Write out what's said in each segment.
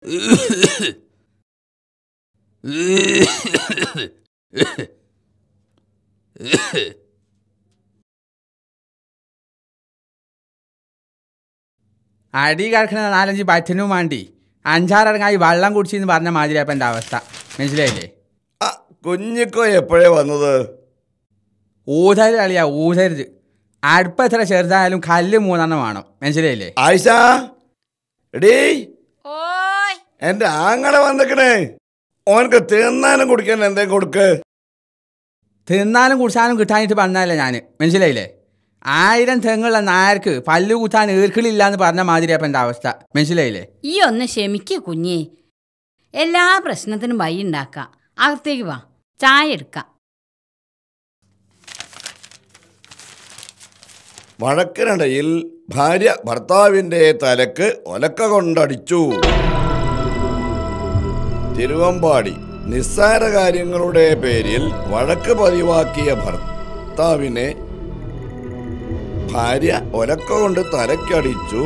അടി കിടക്കുന്ന 4-5 പറ്റിനും വേണ്ടി 5-6 വെള്ളം കുടിച്ചെന്ന് പറഞ്ഞ മാതിരി അപ്പം എൻ്റെ അവസ്ഥ മനസ്സിലായില്ലേ? കുഞ്ഞിക്കോ എപ്പോഴേ വന്നത്? ഊതരുത് അളിയാ, ഊതരുത്. അടുപ്പ് എത്ര ചെറുതായാലും കല്ല് 3 വേണം, മനസ്സിലായില്ലേ? ആയിഷ, എടീ എന്റെ ആങ്ങളെ വന്നിക്കണേ. ഓനക്ക് തിന്നാനും കുടിക്കാൻ എന്തേലും കൊടുക്ക്. തിന്നാനും കുടിച്ചാനും കിട്ടാനിട്ട് പറഞ്ഞല്ലേ ഞാൻ, മനസ്സിലായില്ലേ? 1000 തെങ്ങുള്ള നായർക്ക് പല്ലു കുത്താൻ ഈർക്കിളില്ല എന്ന് പറഞ്ഞ മാതിരി അപ്പം എൻ്റെ അവസ്ഥ, മനസ്സിലായില്ലേ? ഈ ഒന്ന് ക്ഷമിക്കൂ കുഞ്ഞേ, എല്ലാ പ്രശ്നത്തിനും വഴി ഉണ്ടാക്കാം. അകത്തേക്ക് വാ, ചായ എടുക്കാം. വഴക്കിനിടയിൽ ഭാര്യ ഭർത്താവിന്റെ തലക്ക് ഒലക്ക കൊണ്ടടിച്ചു. തിരുവമ്പാടി നിസ്സാര കാര്യങ്ങളുടെ പേരിൽ വഴക്ക് പതിവാക്കിയ ഭർത്താവിനെ ഭാര്യ ഒലക്ക കൊണ്ട് തലക്കടിച്ചു.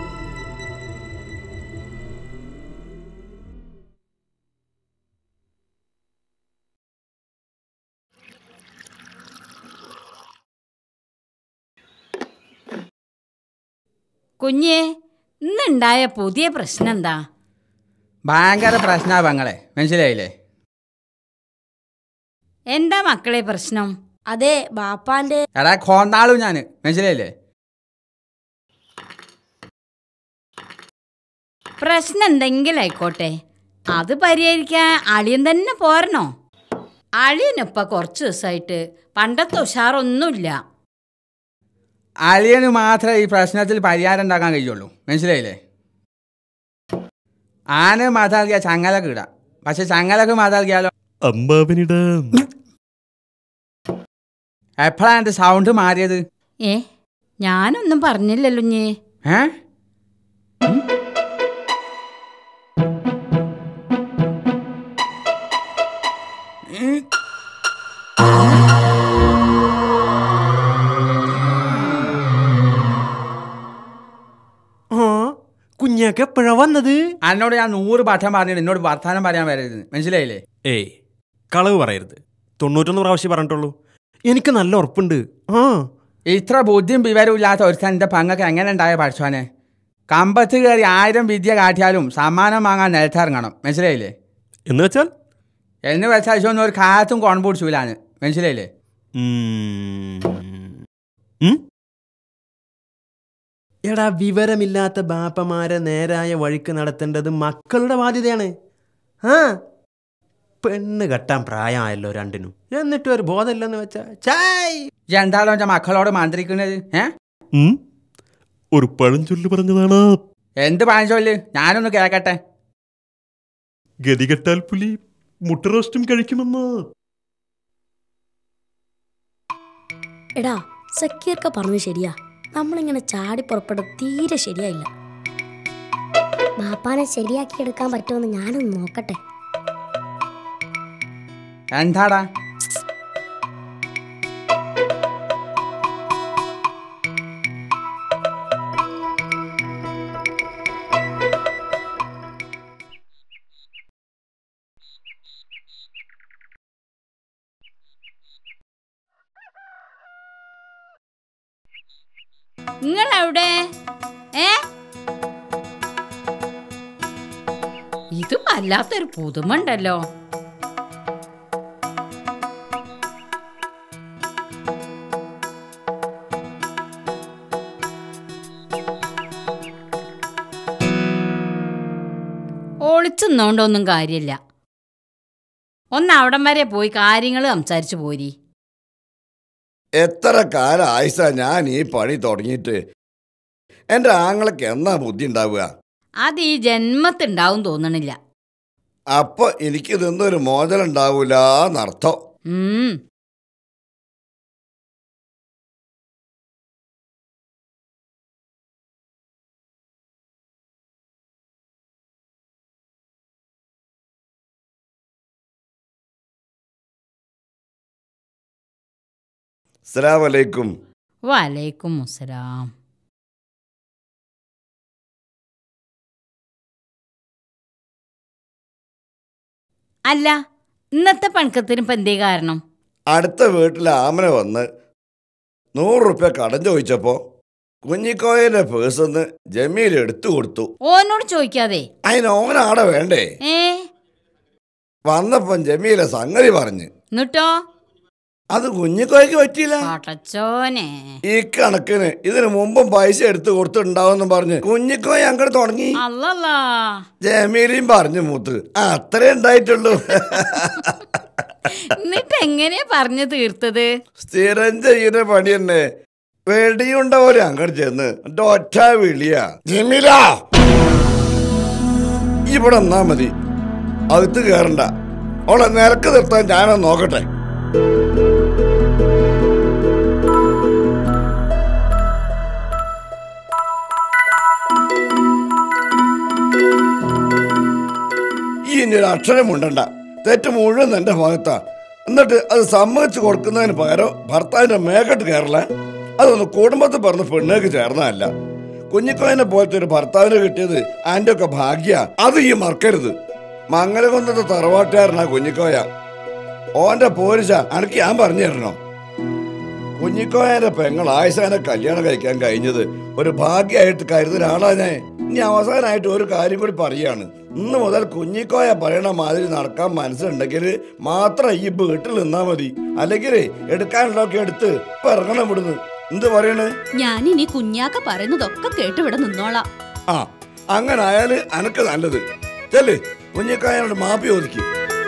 കുഞ്ഞേ, ഇന്നുണ്ടായ പുതിയ പ്രശ്നം എന്താ? ഭയങ്കര പ്രശ്നമാണ് പെങ്ങളെ, മനസ്സിലായില്ലേ? എന്താ മക്കളെ പ്രശ്നം? അതെ ബാപ്പാന്റെ എടാ കോന്നാളും ഞാൻ, മനസ്സിലായില്ലേ? പ്രശ്നം എന്തെങ്കിലും ആയിക്കോട്ടെ, അത് പരിഹരിക്കാൻ അളിയൻ തന്നെ പോരണോ? അളിയനിപ്പോൾ കുറച്ച് ദിവസമായിട്ട് പണ്ടത്തെ ഉഷാറൊന്നുമില്ല. അളിയന് മാത്രമേ ഈ പ്രശ്നത്തിൽ പരിഹാരം ഉണ്ടാക്കാൻ കഴിയുള്ളൂ, മനസ്സിലായില്ലേ? ആന മാതാൽക്കിയാൽ ചങ്ങലക്ക് ഇടാം, പക്ഷെ ചങ്ങലക്ക് മാതാൽക്കിയാലോ അമ്മാവനിടാം. എപ്പോഴാണ് എൻ്റെ സൗണ്ട് മാറിയത്? ഞാനൊന്നും പറഞ്ഞില്ലല്ലോ ഞേ. കുഞ്ഞാക്ക് എപ്പോഴാ വന്നത്? എന്നോട് ഞാൻ 100 പാഠം പറഞ്ഞിട്ട് എന്നോട് വർത്താനം പറയാൻ വരരുത്, മനസ്സിലായില്ലേ? കളവ് പറയരുത്. 91 പ്രാവശ്യം പറഞ്ഞിട്ടുള്ളൂ. എനിക്ക് നല്ല ഉറപ്പുണ്ട്. ഇത്ര ബുദ്ധിയും വിവരവും ഇല്ലാത്ത ഒരുത്തൻ എൻ്റെ പങ്ങൾക്ക് എങ്ങനെ ഉണ്ടായ പഠിച്ചോനെ? കമ്പത്ത് കയറി 1000 വിദ്യ കാട്ടിയാലും സമ്മാനം വാങ്ങാൻ നിലത്തിറങ്ങണം, മനസ്സിലായില്ലേ? എന്ന് വെച്ചാൽ ഒന്നും ഒരു കാലത്തും കൊൺപൂടിച്ചൂലാണ്, മനസ്സിലായില്ലേ? എടാ, വിവരമില്ലാത്ത ബാപ്പമാരെ നേരായ വഴിക്ക് നടത്തേണ്ടത് മക്കളുടെ ബാധ്യതയാണ്. പെണ്ണ് കെട്ടാൻ പ്രായമായല്ലോ രണ്ടിനും, എന്നിട്ട് ഒരു ബോധമില്ലെന്ന് വെച്ചാ എന്താണോ എൻ്റെ മക്കളോട് മന്ത്രിക്കുന്നത്? ഒരു പഴഞ്ചൊല്ല് പറഞ്ഞതാണ്. എന്ത് പഴഞ്ചൊല്ല്? ഞാനൊന്ന് കേൾക്കട്ടെ. ഗതികെട്ടാൽ പുലി മുട്ട റോസ്റ്റും കഴിക്കുമെന്ന്. എടാ, സക്കീർക്ക പറഞ്ഞു ശരിയാ. നമ്മളിങ്ങനെ ചാടി പുറപ്പെടുന്നത് തീരെ ശരിയായില്ല. ബാപ്പാനെ ശരിയാക്കി എടുക്കാൻ പറ്റുമെന്ന് ഞാനൊന്ന് നോക്കട്ടെ. എന്താടാ? നിങ്ങളെവിടെ? ഇത് വല്ലാത്തൊരു പുതുമുണ്ടല്ലോ. ഒളിച്ചെന്നോണ്ടൊന്നും കാര്യമില്ല. ഒന്ന് അവിടം വരെ പോയി കാര്യങ്ങൾ സംസാരിച്ചു പോരി. എത്ര കാലം ആയിഷ ഞാൻ ഈ പണി തുടങ്ങിയിട്ട്? എൻ്റെ ആങ്ങളക്ക് എന്നാ ബുദ്ധി ഉണ്ടാവുക? അത് ഈ ജന്മത്തുണ്ടാവും തോന്നണില്ല. അപ്പൊ എനിക്ക് ഇതൊന്നൊരു മോചനം ഉണ്ടാവൂലെന്നർത്ഥം. അസ്സലാമു അലൈക്കും. വലൈക്കും അസ്സലാം. അല്ല ഇന്നത്തെ പണക്കത്തിന് ഇപ്പം എന്തേ കാരണം? അടുത്ത വീട്ടിലെ ആമന വന്ന് 100 റുപ്യ കടം ചോദിച്ചപ്പോൾ കുഞ്ഞിക്കോയന്റെ പേഴ്സന്ന് ജമീൽ എടുത്തു കൊടുത്തു. ഓനോട് ചോദിക്കാതെ അതിന് ഓനാടെ വേണ്ടേ? വന്നപ്പം ജമീലെ സംഗതി പറഞ്ഞ്. എന്നിട്ടോ? അത് കുഞ്ഞിക്കോയ്ക്ക് പറ്റിയില്ല. ഈ കണക്കിന് ഇതിനു മുമ്പും പൈസ എടുത്തു കൊടുത്തിട്ടുണ്ടാവും പറഞ്ഞ് കുഞ്ഞിക്കോയ അങ്ങോട്ട് തുടങ്ങി. ജമീലിയും പറഞ്ഞു മൂത്ത് അത്രേ ഉണ്ടായിട്ടുള്ളൂ. എന്നിട്ട് എങ്ങനെയാ പറഞ്ഞു തീർത്തത്? സ്ഥിരം ചെയ്യുന്ന പണി തന്നെ. വെടിയുണ്ട പോലെ അങ്ങോട്ട് ചെന്ന് ഒറ്റ വിളിയാ, ജമീല ഇവിടെ എന്നാ മതി, അകത്ത് കയറണ്ട, അവളെ നിരക്ക് നിർത്താൻ ഞാനൊന്ന് നോക്കട്ടെ. ഈ ഇനി ഒരു അക്ഷരം ഉണ്ടണ്ട, തെറ്റ് മുഴുവൻ എന്റെ ഭാഗത്താ. എന്നിട്ട് അത് സമ്മതിച്ചു കൊടുക്കുന്നതിന് പകരം ഭർത്താവിന്റെ മേഘട്ട് കയറല. അതൊന്ന് കുടുംബത്തിൽ പറഞ്ഞ പെണ്ണേക്ക് ചേർന്നതല്ല. കുഞ്ഞിക്കോയനെ പോലത്തെ ഒരു ഭർത്താവിനെ കിട്ടിയത് ആൻ്റെ ഒക്കെ ഭാഗ്യ. അത് ഈ മറക്കരുത്. മംഗലകുന്നത്തെ തറവാട്ടുകാരനാ കുഞ്ഞിക്കോയ. ഓന്റെ പോരിശ അനക്ക് ഞാൻ പറഞ്ഞു തരണോ? കുഞ്ഞിക്കോയന്റെ പെങ്ങൾ ആയിഷാനെ കല്യാണം കഴിക്കാൻ കഴിഞ്ഞത് ഒരു ഭാഗ്യമായിട്ട് കരുതുന്ന ആളാ ഞാൻ. ഇനി അവസാനമായിട്ട് ഒരു കാര്യം കൂടി പറയാണ്. ഇന്ന് മുതൽ കുഞ്ഞിക്കോയ പറയണ മാതിരി നടക്കാൻ മനസ്സുണ്ടെങ്കിൽ മാത്രം ഈ വീട്ടിൽ നിന്നാ മതി. അല്ലെങ്കിൽ എടുക്കാനുള്ളതൊക്കെ എടുത്ത് ഇപ്പൊ ഇറങ്ങണം ഇവിടുന്ന്. എന്ത് പറയണ്? ഞാൻ ഇനി കുഞ്ഞാക്ക പറയുന്നതൊക്കെ കേട്ട് ഇവിടെ നിന്നോളാം. ആ അങ്ങനെ ആയാല് അനക്ക് നല്ലത്. ചെല്ലേ കുഞ്ഞിക്കോയനോട് മാപ്പി ഒതുക്കി.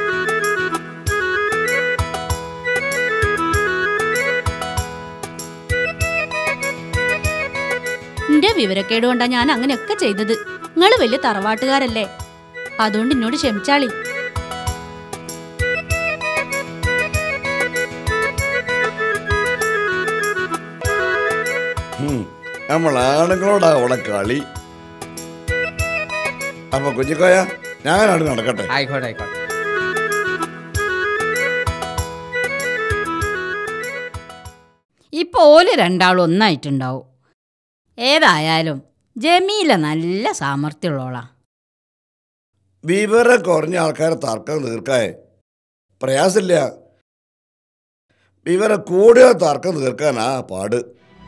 എന്റെ വിവരക്കേട് കൊണ്ടാ ഞാൻ അങ്ങനെയൊക്കെ ചെയ്തത്. നിങ്ങള് വലിയ തറവാട്ടുകാരല്ലേ, അതുകൊണ്ട് എന്നോട് ക്ഷമിച്ചാളി. നമ്മളാണുങ്ങളോടാ അവളെ കളി. അപ്പൊ കുഞ്ഞിക്കോയ ഞാനാണ് നടക്കട്ടെ. ആയിക്കോട്ടെ ആയിക്കോട്ടെ. ഇപ്പൊ ഓല് രണ്ടാളും ഒന്നായിട്ടുണ്ടാവും. ഏതായാലും ജമീല നല്ല സാമർത്ഥ്യമുള്ളോളാ. വിവരം കുറഞ്ഞ ആൾക്കാരെ തർക്കം തീർക്കായേ പ്രയാസമില്ല. വിവരം കൂടിയ തർക്കം തീർക്കാനാ പാട്.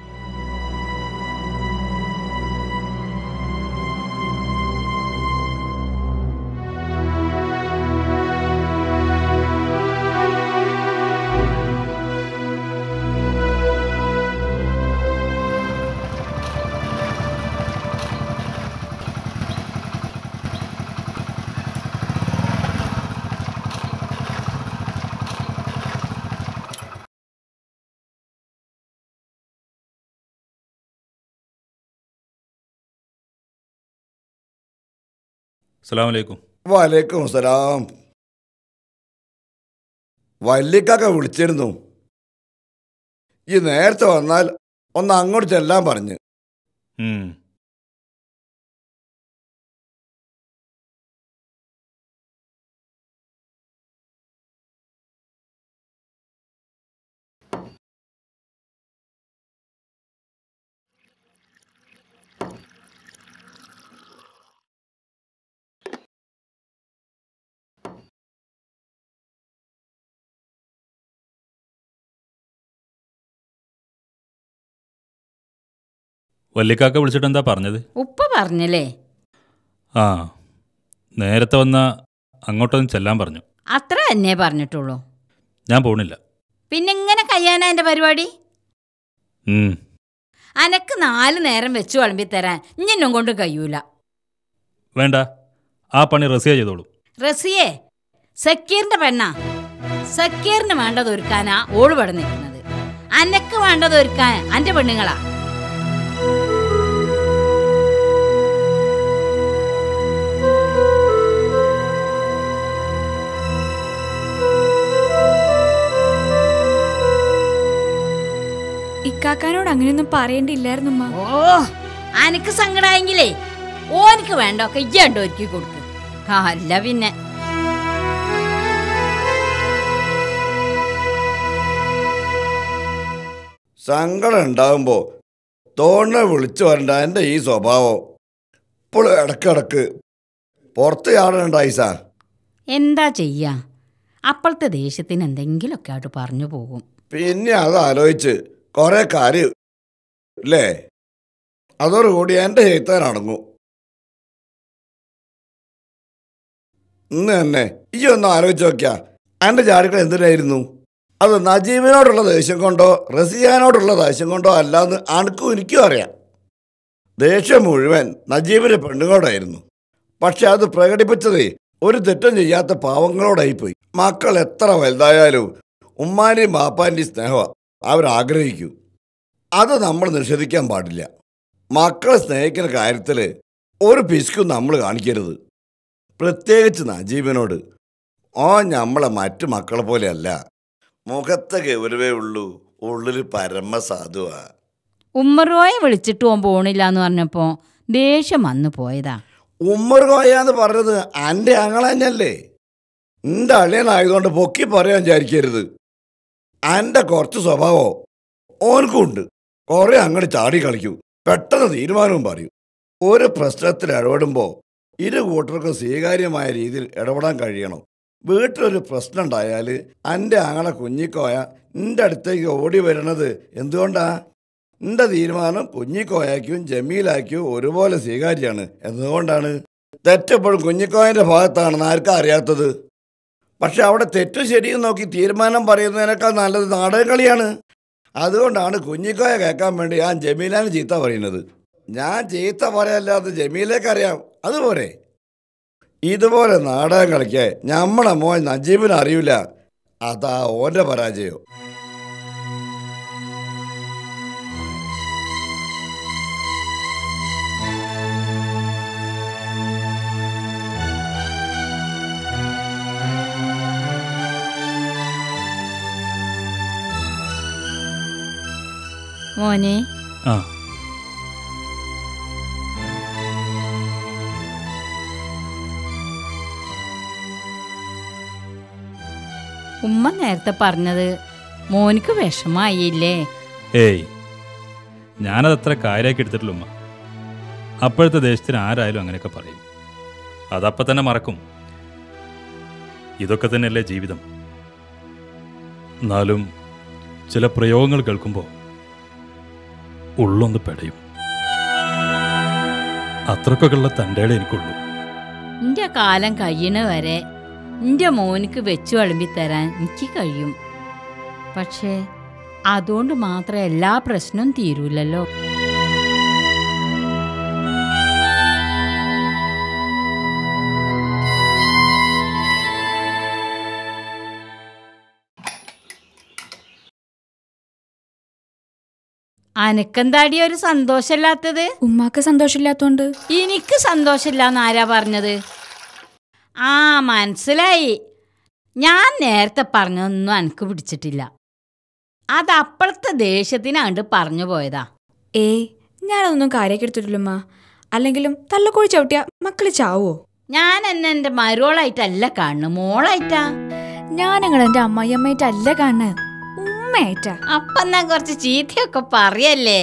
അസ്സലാമലൈക്കും. വലൈക്കും സലാം. വല്ലിക്കൊക്കെ വിളിച്ചിരുന്നു. ഈ നേരത്തെ വന്നാൽ ഒന്ന് അങ്ങോട്ട് ചെല്ലാൻ പറഞ്ഞു. വല്ലിക്കാക്ക വിളിച്ചിട്ട് എന്താ പറഞ്ഞത്? ഉപ്പ പറഞ്ഞല്ലേ? ആ നേരത്തെ വന്ന അങ്ങോട്ടൊന്ന് ചെല്ലാൻ പറഞ്ഞു. അത്ര തന്നെ പറഞ്ഞിട്ടുള്ളൂ. ഞാൻ പോണില്ല. പിന്നെ ഇങ്ങനെ കഴിയാനാ എൻ്റെ പരിപാടി? അനക്ക് 4 നേരം വെച്ച് വിളമ്പി തരാൻ ഇഞ്ഞെന്നും കൊണ്ട് കഴിയൂല. വേണ്ട, ആ പണി റസിയ ചെയ്തോളൂ. റസിയെ സക്കീറിന്റെ പെണ്ണാ. സക്കീറിന് വേണ്ടത് ഒരുക്കാനാ ഓള് ഇവിടെ നിൽക്കുന്നത്. അനക്ക് വേണ്ടത് ഒരുക്കാൻ എൻ്റെ പെണ്ണുങ്ങളാ. ഇക്കാക്കാനോട് അങ്ങനെയൊന്നും പറയേണ്ടിയില്ലായിരുന്നു. ഓ അനക്ക് സങ്കടായെങ്കിലേ ഓനിക്ക് വേണ്ട ഒക്കെ ഇയ്യാണ്ട് ഒരുക്കി കൊടുക്ക്. അല്ല പിന്നെ സങ്കടം ഉണ്ടാകുമ്പോ തോണ്ണ വിളിച്ചു വരണ്ട എൻ്റെ ഈ സ്വഭാവം ഇപ്പോഴും ഇടക്കിടക്ക് പുറത്ത് ചാടണ്ടായി സാ. എന്താ ചെയ്യാ, അപ്പോഴത്തെ ദേഷ്യത്തിന് എന്തെങ്കിലുമൊക്കെ ആയിട്ട് പറഞ്ഞു പോകും. പിന്നെ അത് ആലോചിച്ച് കുറെ കാര്യം അല്ലേ, അതോടുകൂടി എൻ്റെ ചെയ്ത്താൻ അടങ്ങും. ഇന്ന് തന്നെ ഈ ഒന്ന് ആലോചിച്ച് നോക്കിയാ എൻ്റെ ചാടികൾ എന്തിനായിരുന്നു? അത് നജീബിനോടുള്ള ദേഷ്യം കൊണ്ടോ റസിയാനോടുള്ള ദേഷ്യം കൊണ്ടോ അല്ലാന്ന് അനക്കും എനിക്കും അറിയാം. ദേഷ്യം മുഴുവൻ നജീബിൻ്റെ പെണ്ണുങ്ങളോടായിരുന്നു. പക്ഷെ അത് പ്രകടിപ്പിച്ചതേ ഒരു തെറ്റും ചെയ്യാത്ത പാവങ്ങളോടായിപ്പോയി. മക്കൾ എത്ര വലുതായാലും ഉമ്മാൻ്റെയും ബാപ്പാൻ്റെയും സ്നേഹമാണ് അവരാഗ്രഹിക്കൂ. അത് നമ്മൾ നിഷേധിക്കാൻ പാടില്ല. മക്കളെ സ്നേഹിക്കുന്ന കാര്യത്തിൽ ഒരു പിശുക്കും നമ്മൾ കാണിക്കരുത്. പ്രത്യേകിച്ച് നജീബിനോട്. നമ്മളെ മറ്റു മക്കളെ പോലെയല്ല. മുഖത്തെ ഗൗരവേ ഉള്ളൂ, ഉള്ളിൽ പരമസാധുവാ. ഉമ്മറോയെ വിളിച്ചിട്ട് ഓൻ പോണില്ല എന്ന് പറഞ്ഞപ്പോ ദേഷ്യം വന്നു പോയതാ. ഉമ്മർ കോയാന്ന് പറഞ്ഞത് എൻ്റെ ആങ്ങള തന്നെയല്ലേ. എൻ്റെ അളിയനായതുകൊണ്ട് പൊക്കി പറയാൻ വിചാരിക്കരുത്. എൻ്റെ കുറച്ച് സ്വഭാവമോ ഓനക്കുണ്ട്. കുറെ അങ്ങോട്ട് ചാടി കളിക്കൂ, പെട്ടെന്ന് തീരുമാനവും പറയൂ. ഒരു പ്രശ്നത്തിൽ ഇടപെടുമ്പോൾ ഇരു കൂട്ടർക്കും സ്വീകാര്യമായ രീതിയിൽ ഇടപെടാൻ കഴിയണം. വീട്ടിലൊരു പ്രശ്നം ഉണ്ടായാൽ എൻ്റെ ആങ്ങളെ കുഞ്ഞിക്കോയ എൻ്റെ അടുത്തേക്ക് ഓടി വരണത് എന്തുകൊണ്ടാ? എൻ്റെ തീരുമാനം കുഞ്ഞിക്കോയക്കും ജമീലാക്കും ഒരുപോലെ സ്വീകാര്യമാണ് എന്നതുകൊണ്ടാണ്. തെറ്റെപ്പോഴും കുഞ്ഞിക്കോയൻ്റെ ഭാഗത്താണെന്ന് ആർക്കും അറിയാത്തത്. പക്ഷെ അവിടെ തെറ്റും ശരിയും നോക്കി തീരുമാനം പറയുന്നതിനേക്കാൾ നല്ലത് നാടകം കളിയാണ്. അതുകൊണ്ടാണ് കുഞ്ഞിക്കോയ കേൾക്കാൻ വേണ്ടി ഞാൻ ജമീലാന് ചീത്ത പറയുന്നത്. ഞാൻ ചീത്ത പറയാല്ലാതെ ജമീലേക്കറിയാം, അതുപോലെ. ഇതുപോലെ നാടകം കളിക്കാൻ നമ്മളെ മോൻ നജീബിന് അറിയില്ല. അതാ ഓൻ്റെ പരാജയം. മോനെ, ഉമ്മ നേരത്തെ പറഞ്ഞത് മോനിക്ക് വിഷമായില്ലേ? ഏയ്, ഞാനതത്ര കാര്യമാക്കി എടുത്തിട്ടില്ല ഉമ്മ. അപ്പോഴത്തെ ദേശത്തിന് ആരായാലും അങ്ങനെയൊക്കെ പറയും. അതപ്പം തന്നെ മറക്കും. ഇതൊക്കെ തന്നെയല്ലേ ജീവിതം. എന്നാലും ചില പ്രയോഗങ്ങൾ കേൾക്കുമ്പോൾ ഉള്ളൊന്ന് പെടയും. അത്രക്കൊക്കെയുള്ള തൻ്റെയുടെ എനിക്കുള്ളൂ. എൻ്റെ കാലം കഴിയണ വരെ എൻ്റെ മോനിക്ക് വെച്ചു വിളമ്പിത്തരാൻ എനിക്ക് കഴിയും. പക്ഷേ അതുകൊണ്ട് മാത്രം എല്ലാ പ്രശ്നവും തീരൂലല്ലോ. അനക്കെന്താടി ഒരു സന്തോഷമില്ലാത്തത്? ഉമ്മാക്ക് സന്തോഷമില്ലാത്തോണ്ട്. എനിക്ക് സന്തോഷമില്ലാന്ന് ആരാ പറഞ്ഞത്? മനസ്സിലായി. ഞാൻ നേരത്തെ പറഞ്ഞതൊന്നും എനിക്ക് പിടിച്ചിട്ടില്ല. അത് അപ്പോഴത്തെ ദേഷ്യത്തിനാണ്ട് പറഞ്ഞു പോയതാ. ഞാനതൊന്നും കാര്യമാക്കി എടുത്തിട്ടില്ലമ്മ. അല്ലെങ്കിലും തള്ളക്കോഴി ചവിട്ടിയ മക്കള് ചാവോ? ഞാൻ എന്നെ മരോളായിട്ടല്ല കാണുന്നു, മോളായിട്ടാ. ഞാനങ്ങൾ എന്റെ അമ്മായിയമ്മയായിട്ടല്ല കാണുന്നത്, ഉമ്മയായിട്ടാ. അപ്പന്നാ കുറച്ച് ചീത്തയൊക്കെ പറയല്ലേ.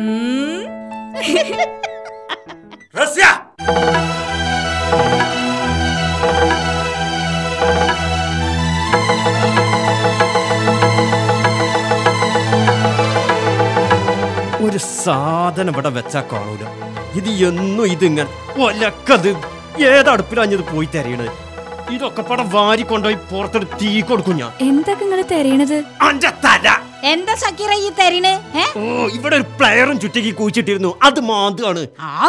ഒരു സാധനം ഇവിടെ വെച്ചാ കാണൂല. ഇത് എന്നും ഇതിങ്ങനെ ഒലക്കത് ഏതടുപ്പിലാഞ്ഞത് പോയി തരയണത്. ഇതൊക്കെ പടം വാരിക്കൊണ്ടുപോയി പുറത്തെടുത്ത് തീ കൊടുക്കും ഞാൻ. എന്തൊക്കെ നിങ്ങൾ തരയണത്? അന്റെ തല. എന്താ സക്കീറ ഈ തരീണ്? ഇവിടെ ഒരു പ്ലെയറും ചുറ്റക്ക് കുഴിച്ചിട്ടിരുന്നു, അത് മാന്താണ്.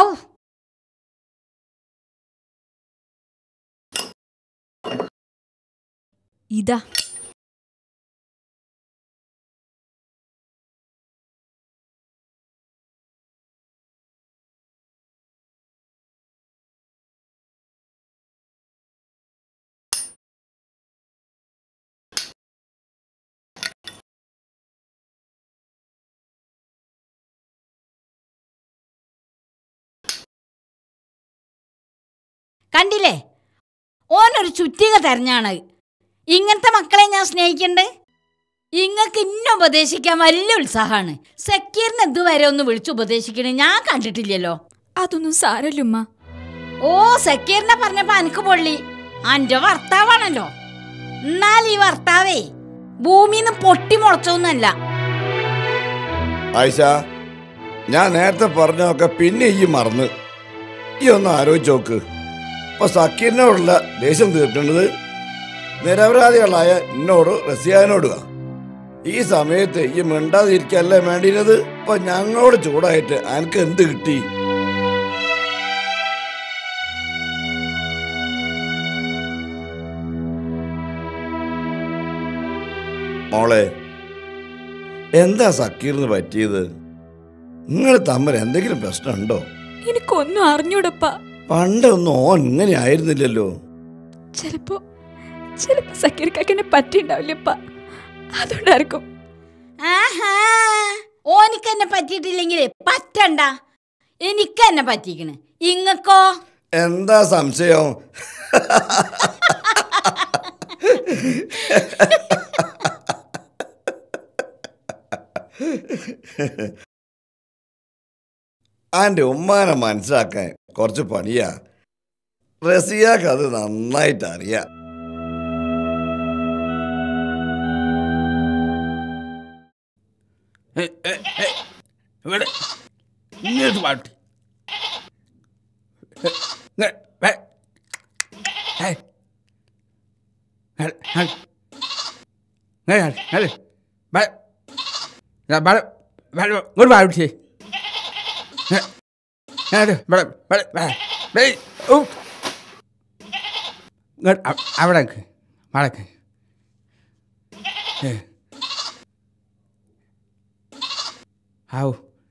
ഇതാ കണ്ടില്ലേ, ഓനൊരു ചുറ്റിക തെരഞ്ഞാണ്. ഇങ്ങനത്തെ മക്കളെ ഞാൻ സ്നേഹിക്കണ്ട്. ഇങ്ങക്ക് ഇന്നെ ഉപദേശിക്കാൻ വലിയ ഉത്സാഹമാണ്. സക്കീറിന് ഇതുവരെ ഒന്ന് വിളിച്ച് ഉപദേശിക്കണേ ഞാൻ കണ്ടിട്ടില്ലല്ലോ. അതൊന്നും സാരല്ലുമ്മ. സക്കീറിനെ പറഞ്ഞപ്പോ എനിക്ക് പൊള്ളി. അന്റെ ഭർത്താവാണല്ലോ. എന്നാൽ ഈ ഭർത്താവേ ഭൂമിന്ന് പൊട്ടി മുളച്ചൊന്നല്ല. ആയിഷ, ഞാൻ നേരത്തെ പറഞ്ഞൊക്കെ പിന്നെ ഈ മറന്ന്. ഈ ഒന്ന് ആലോചിച്ച് നോക്ക്. ഇപ്പൊ സക്കീറിനോടുള്ള ദേഷ്യം തീർക്കേണ്ടത് നിരപരാധികളായ എന്നോട് റസിയാനോടുക. ഈ സമയത്ത് ഈ മിണ്ടാതിരിക്കല്ലേ വേണ്ടിയിരുന്നത്. ഇപ്പൊ ഞങ്ങളോട് ചൂടായിട്ട് അനക്ക് എന്ത് കിട്ടി? മോളെ, എന്താ സക്കീറിന് പറ്റിയത്? നിങ്ങൾ തമ്മിൽ എന്തെങ്കിലും പ്രശ്നമുണ്ടോ? എനിക്കൊന്നും അറിഞ്ഞൂടപ്പ. പണ്ടൊന്നും ഓൻ ഇങ്ങനെ ആയിരുന്നില്ലല്ലോ. ചിലപ്പോ സക്കീർക്കാക്കെന്നെ പറ്റിണ്ടാവില്ലപ്പ. അതുകൊണ്ടായിരിക്കും. ആഹാ, ഓനിക്കെന്നെ പറ്റിയിട്ടില്ലെങ്കിൽ പറ്റണ്ട. എനിക്കെന്നെ പറ്റിക്കണ്. ഇങ്ങക്കോ എന്താ സംശയം? ആൻ്റെ ഉമ്മാനെ മനസ്സിലാക്കാൻ കുറച്ച് പണിയാ. റസിയാക്ക് അത് നന്നായിട്ട് അറിയാം. ഇവിടെ ഇങ്ങോട്ട് പാട്ടി ഇങ്ങോട്ട് പാട്ടി അവിടെ വടക്ക് ആവൂ.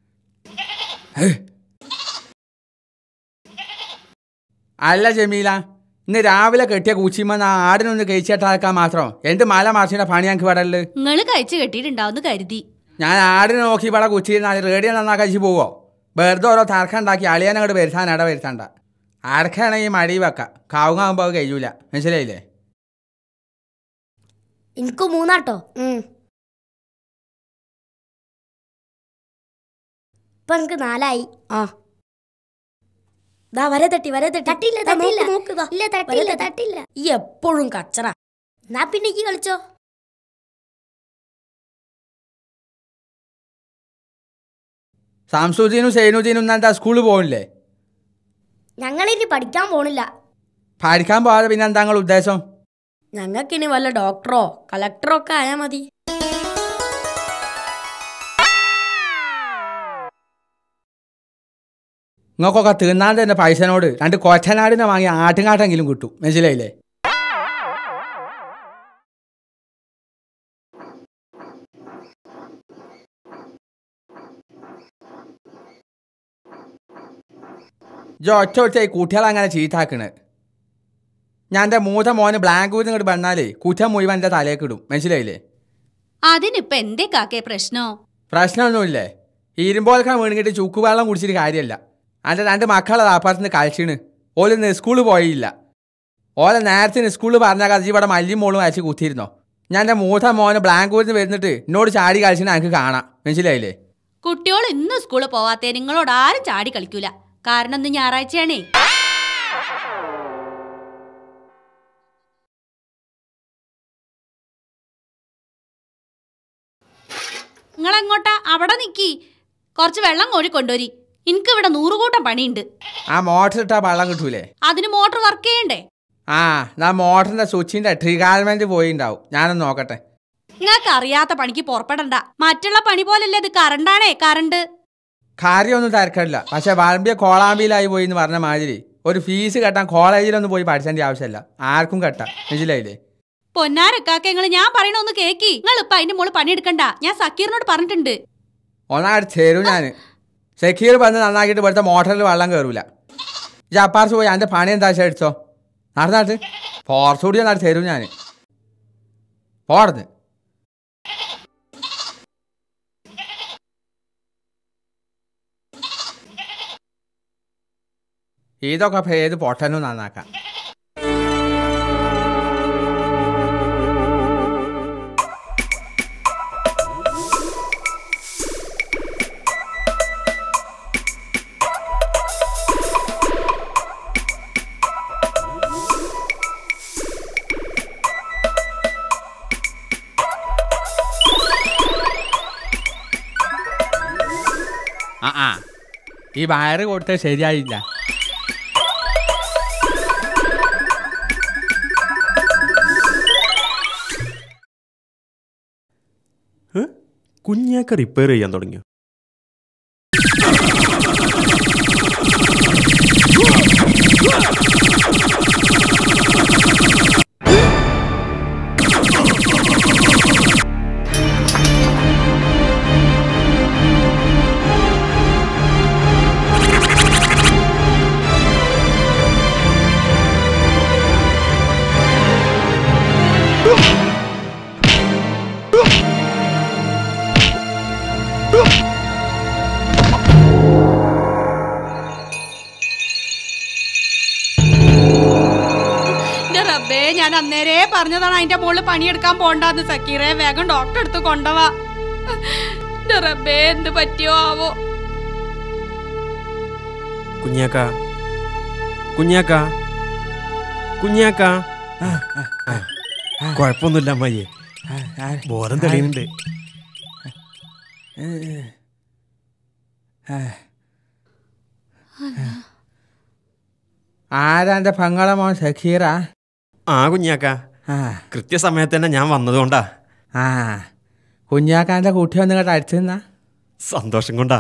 അല്ല ജമീല, ഇന്ന് രാവിലെ കെട്ടിയ കൂച്ചിമ്മ ആടിനൊന്ന് കഴിച്ചിട്ടാക്കാൻ മാത്രം എന്ത് മല മാർച്ചിന്റെ പണി ഞങ്ങൾക്ക് പടല്. നിങ്ങള് കഴിച്ചു കെട്ടിയിട്ടുണ്ടാവുന്ന കരുതി. ഞാൻ ആടിനെ നോക്കി ഇവിടെ കുച്ചിരുന്നാൽ റേഡിയോ നന്നാ കഴിച്ച് പോവോ? വെറുതെ ഓരോ തർക്കം ഉണ്ടാക്കി അളിയാനങ്ങോട്ട് വരുത്താൻ ഇട വരുത്തണ്ട. ആർക്കാണെങ്കിൽ മടി വെക്കാം. കാവുങ്ങാകുമ്പോൾ കഴിയൂല. മനസ്സിലായില്ലേ? എനിക്ക് 3 ഇപ്പൊ എനിക്ക് 4 ആ വരെ തട്ടി തട്ടില്ല. ഈ എപ്പോഴും കച്ചറ. എന്നാ പിന്നെ ഈ കളിച്ചോ. സാംസുദ്ദീനും സൈനുദ്ദീനും എന്താ സ്കൂളിൽ പോകണില്ലേ? ഞങ്ങളിനി പഠിക്കാൻ പോണില്ല. പഠിക്കാൻ പോകാതെ പിന്നെ എന്താ നിങ്ങളുടെ ഉദ്ദേശം? ഞങ്ങൾക്കിനി വല്ല ഡോക്ടറോ കളക്ടറോ ഒക്കെ ആയാൽ മതി. നിങ്ങൾക്കൊക്കെ തിന്നാൻ തന്നെ പൈസനോട് 2 കൊച്ചനാടിനെ വാങ്ങി ആട്ടുകാട്ടെങ്കിലും കിട്ടും. മനസ്സിലായില്ലേ? ഒറ്റ കുട്ടികളെ അങ്ങനെ ചീത്താക്കണ്. ഞാൻ എൻ്റെ മൂത്ത മോന് ബ്ലാങ്കൂന്ന് ഇങ്ങോട്ട് വന്നാലേ കുറ്റം മുഴുവൻ എൻ്റെ തലേക്ക് ഇടും. മനസ്സിലായില്ലേ? അതിനിപ്പോ എന്തേ കാക്കേ പ്രശ്നോ? പ്രശ്നമൊന്നുമില്ലേ. ഇരുമ്പോലക്കാൻ വീണിട്ട് ചുക്കുവെള്ളം കുടിച്ചിട്ട് കാര്യമല്ല. എൻ്റെ 2 മക്കളെ അപ്പുറത്തുനിന്ന് കളിച്ചിണ്. ഓല് സ്കൂളിൽ പോയില്ല. ഓലെ നേരത്തെ സ്കൂളിൽ പറഞ്ഞാൽ കഥ ഇവിടെ മല്ലിയും മോളും അയച്ച് കുത്തിയിരുന്നോ? ഞാൻ എൻ്റെ മൂത്ത മോന് ബ്ലാങ്കൂരിൽ നിന്ന് വരുന്നിട്ട് എന്നോട് ചാടി കളിച്ചിട്ട് എനിക്ക് കാണാം. മനസ്സിലായില്ലേ? കുട്ടിയോൾ ഇന്ന് സ്കൂളിൽ പോവാത്തേ നിങ്ങളോട് ആരും ചാടി കളിക്കൂല. കാരണം ഇന്ന് ഞായറാഴ്ചയാണേ. നിങ്ങളെങ്ങോട്ടാ? അവിടെ നിക്കി കുറച്ച് വെള്ളം കോരി കൊണ്ടുവരി. എനിക്ക് ഇവിടെ 100 കൂട്ടം പണിയുണ്ട്. ആ മോട്ടർ ഇട്ടാ വെള്ളം കിട്ടൂലേ? അതിന് മോട്ടർ വർക്ക് ചെയ്യണ്ടേ? ഞാൻ മോട്ടറിന്റെ സ്വിച്ചിന്റെ ട്രിഗാർമെന്റ് പോയിണ്ടാവും. ഞാനൊന്ന് നോക്കട്ടെ. നിങ്ങൾക്ക് അറിയാത്ത പണിക്ക് പുറപ്പെടണ്ട. മറ്റുള്ള പണി പോലല്ലേ ഇത്. കറണ്ടാണേ, കറണ്ട്. കാര്യമൊന്നും തിരക്കില്ല. പക്ഷെ വളമ്പിയ കോളാമ്പിയിലായി പോയി എന്ന് പറഞ്ഞ മാതിരി ഒരു ഫീസ് കെട്ടാൻ കോളേജിലൊന്നും പോയി പഠിച്ചതിന്റെ ആവശ്യമില്ല. ആർക്കും കെട്ടാം. മനസ്സിലായില്ലേ? പൊന്നാരക്കാക്കെ ഞാൻ പറയണ ഒന്ന് കേക്കി. നിങ്ങൾ ഇപ്പൊ അതിന്റെ മോള് പണിയെടുക്കണ്ട. ഞാൻ സക്കീറിനോട് പറഞ്ഞിട്ടുണ്ട്. ഒന്നാട് ചേരും. ഞാൻ സക്കീർ വന്ന് നന്നാക്കിയിട്ട് ഇവിടുത്തെ മോട്ടറിൽ വെള്ളം കയറൂല. ജപ്പാർസ് പോയി എൻ്റെ പണി എന്താ വെച്ചാൽ അടിച്ചോ. നടന്നാട്ട് ഫോർച്ചൂടി ഒന്നാട് ചേരും. ഞാൻ പോടന്ന് ഇതൊക്കെ ഏത് പൊട്ടനും നന്നാക്കാം. ഈ വയറ് കൊടുത്തത് ശരിയായില്ല. കുഞ്ഞാക്ക റിപ്പയർ ചെയ്യാൻ തുടങ്ങിയോ? ഞാൻ അന്നേരേ പറഞ്ഞതാണ് അതിന്റെ മുകളിൽ പണിയെടുക്കാൻ പോണ്ടാന്ന്. സക്കീറെ വേഗം ഡോക്ടറെ അടുത്ത് കൊണ്ടുപോവാ. റബ്ബേ എന്ത് പറ്റിയോ ആവോ. കുഞ്ഞാക്ക കുഞ്ഞാക്ക കുഞ്ഞാക്ക കുഴപ്പമൊന്നുമില്ല അമ്മയെ, ബോധം തെളിയുന്നുണ്ട്. ആരാന്റെ പങ്ങള മോൻ സക്കീറ? ആ കുഞ്ഞാക്ക, കൃത്യസമയത്ത് തന്നെ ഞാൻ വന്നതുകൊണ്ടാ. ആ കുഞ്ഞാക്കാന്റെ കുട്ടി ഒന്ന് ഇങ്ങോട്ട് അടിച്ചെന്ന സന്തോഷം കൊണ്ടാ.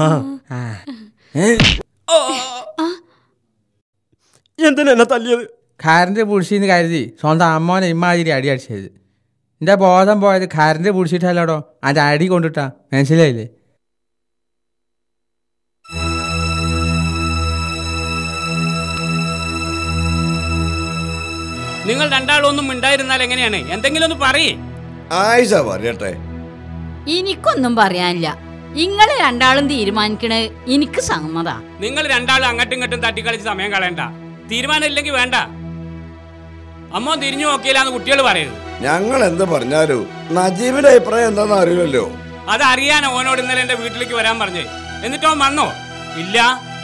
എന്തിനാ എന്നെ തല്ലിയത്? കറണ്ട് പിടിച്ചിന്ന് കരുതി സ്വന്തം അമ്മോനെ ഇമ്മാതിരി അടി അടിച്ചത്. എൻ്റെ ബോധം പോയത് കറണ്ട് പിടിച്ചിട്ടല്ലോടോ, അതിൻ്റെ അടി കൊണ്ടിട്ടാ. മനസ്സിലായില്ലേ? നിങ്ങൾ രണ്ടാളൊന്നും ഉണ്ടായിരുന്നാൽ എങ്ങനെയാണ്? എന്തെങ്കിലും ഒന്ന് പറയേ. ആയിഷ പറയട്ടെ. എനിക്കൊന്നും പറയാനില്ല. നിങ്ങൾ രണ്ടാളും തീരുമാനിക്കണേ എനിക്ക് സമ്മതാ. നിങ്ങൾ രണ്ടാളും അങ്ങോട്ടും ഇങ്ങോട്ടും തട്ടിക്കളിച്ച് സമയം കളയണ്ട. തീരുമാനം ഇല്ലെങ്കിൽ വേണ്ട. അമ്മ തിരിഞ്ഞു നോക്കിയില്ലാന്ന് കുട്ടികൾ പറയരുത്. ഞങ്ങൾ എന്ത് പറഞ്ഞാലും നജീബിന്റെ അഭിപ്രായം എന്താണെന്ന് അറിയില്ലല്ലോ. അതറിയാനോ ഓനോട് ഇന്നലെ എന്റെ വീട്ടിലേക്ക് വരാൻ പറഞ്ഞേ. എന്നിട്ടോ വന്നോ? ഇല്ല.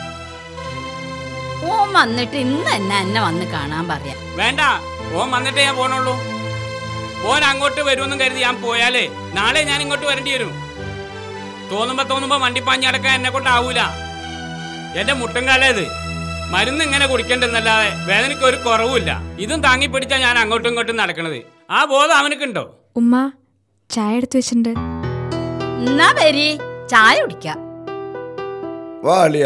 ഓൻ വന്നിട്ട് ഇന്ന് തന്നെ എന്നെ വന്ന് കാണാൻ പറയാം. വേണ്ട, ഓൻ വന്നിട്ടേ ഞാൻ പോണുള്ളൂ. ഓൻ അങ്ങോട്ട് വരുമെന്നും കരുതി ഞാൻ പോയാലേ നാളെ ഞാൻ ഇങ്ങോട്ട് വരേണ്ടി വരും. തോന്നുമ്പോ വണ്ടിപ്പാഞ്ഞ് അടക്കാൻ എന്നെ കൊണ്ടാവൂല. എന്റെ മുട്ടുംകാലേത് മരുന്ന് ഇങ്ങനെ കുടിക്കണ്ടെന്നല്ലാതെ വേദനയ്ക്ക് ഒരു കുറവുമില്ല. ഇതും താങ്ങി പിടിച്ചാ ഞാൻ അങ്ങോട്ടും ഇങ്ങോട്ടും നടക്കണത്. ആ ബോധം അവനക്കുണ്ടോ? ഉമ്മ ചായ എടുത്തു വെച്ചിട്ടുണ്ട്. എന്നാ വരി ചായ കുടിക്കാം. വാ അളിയ.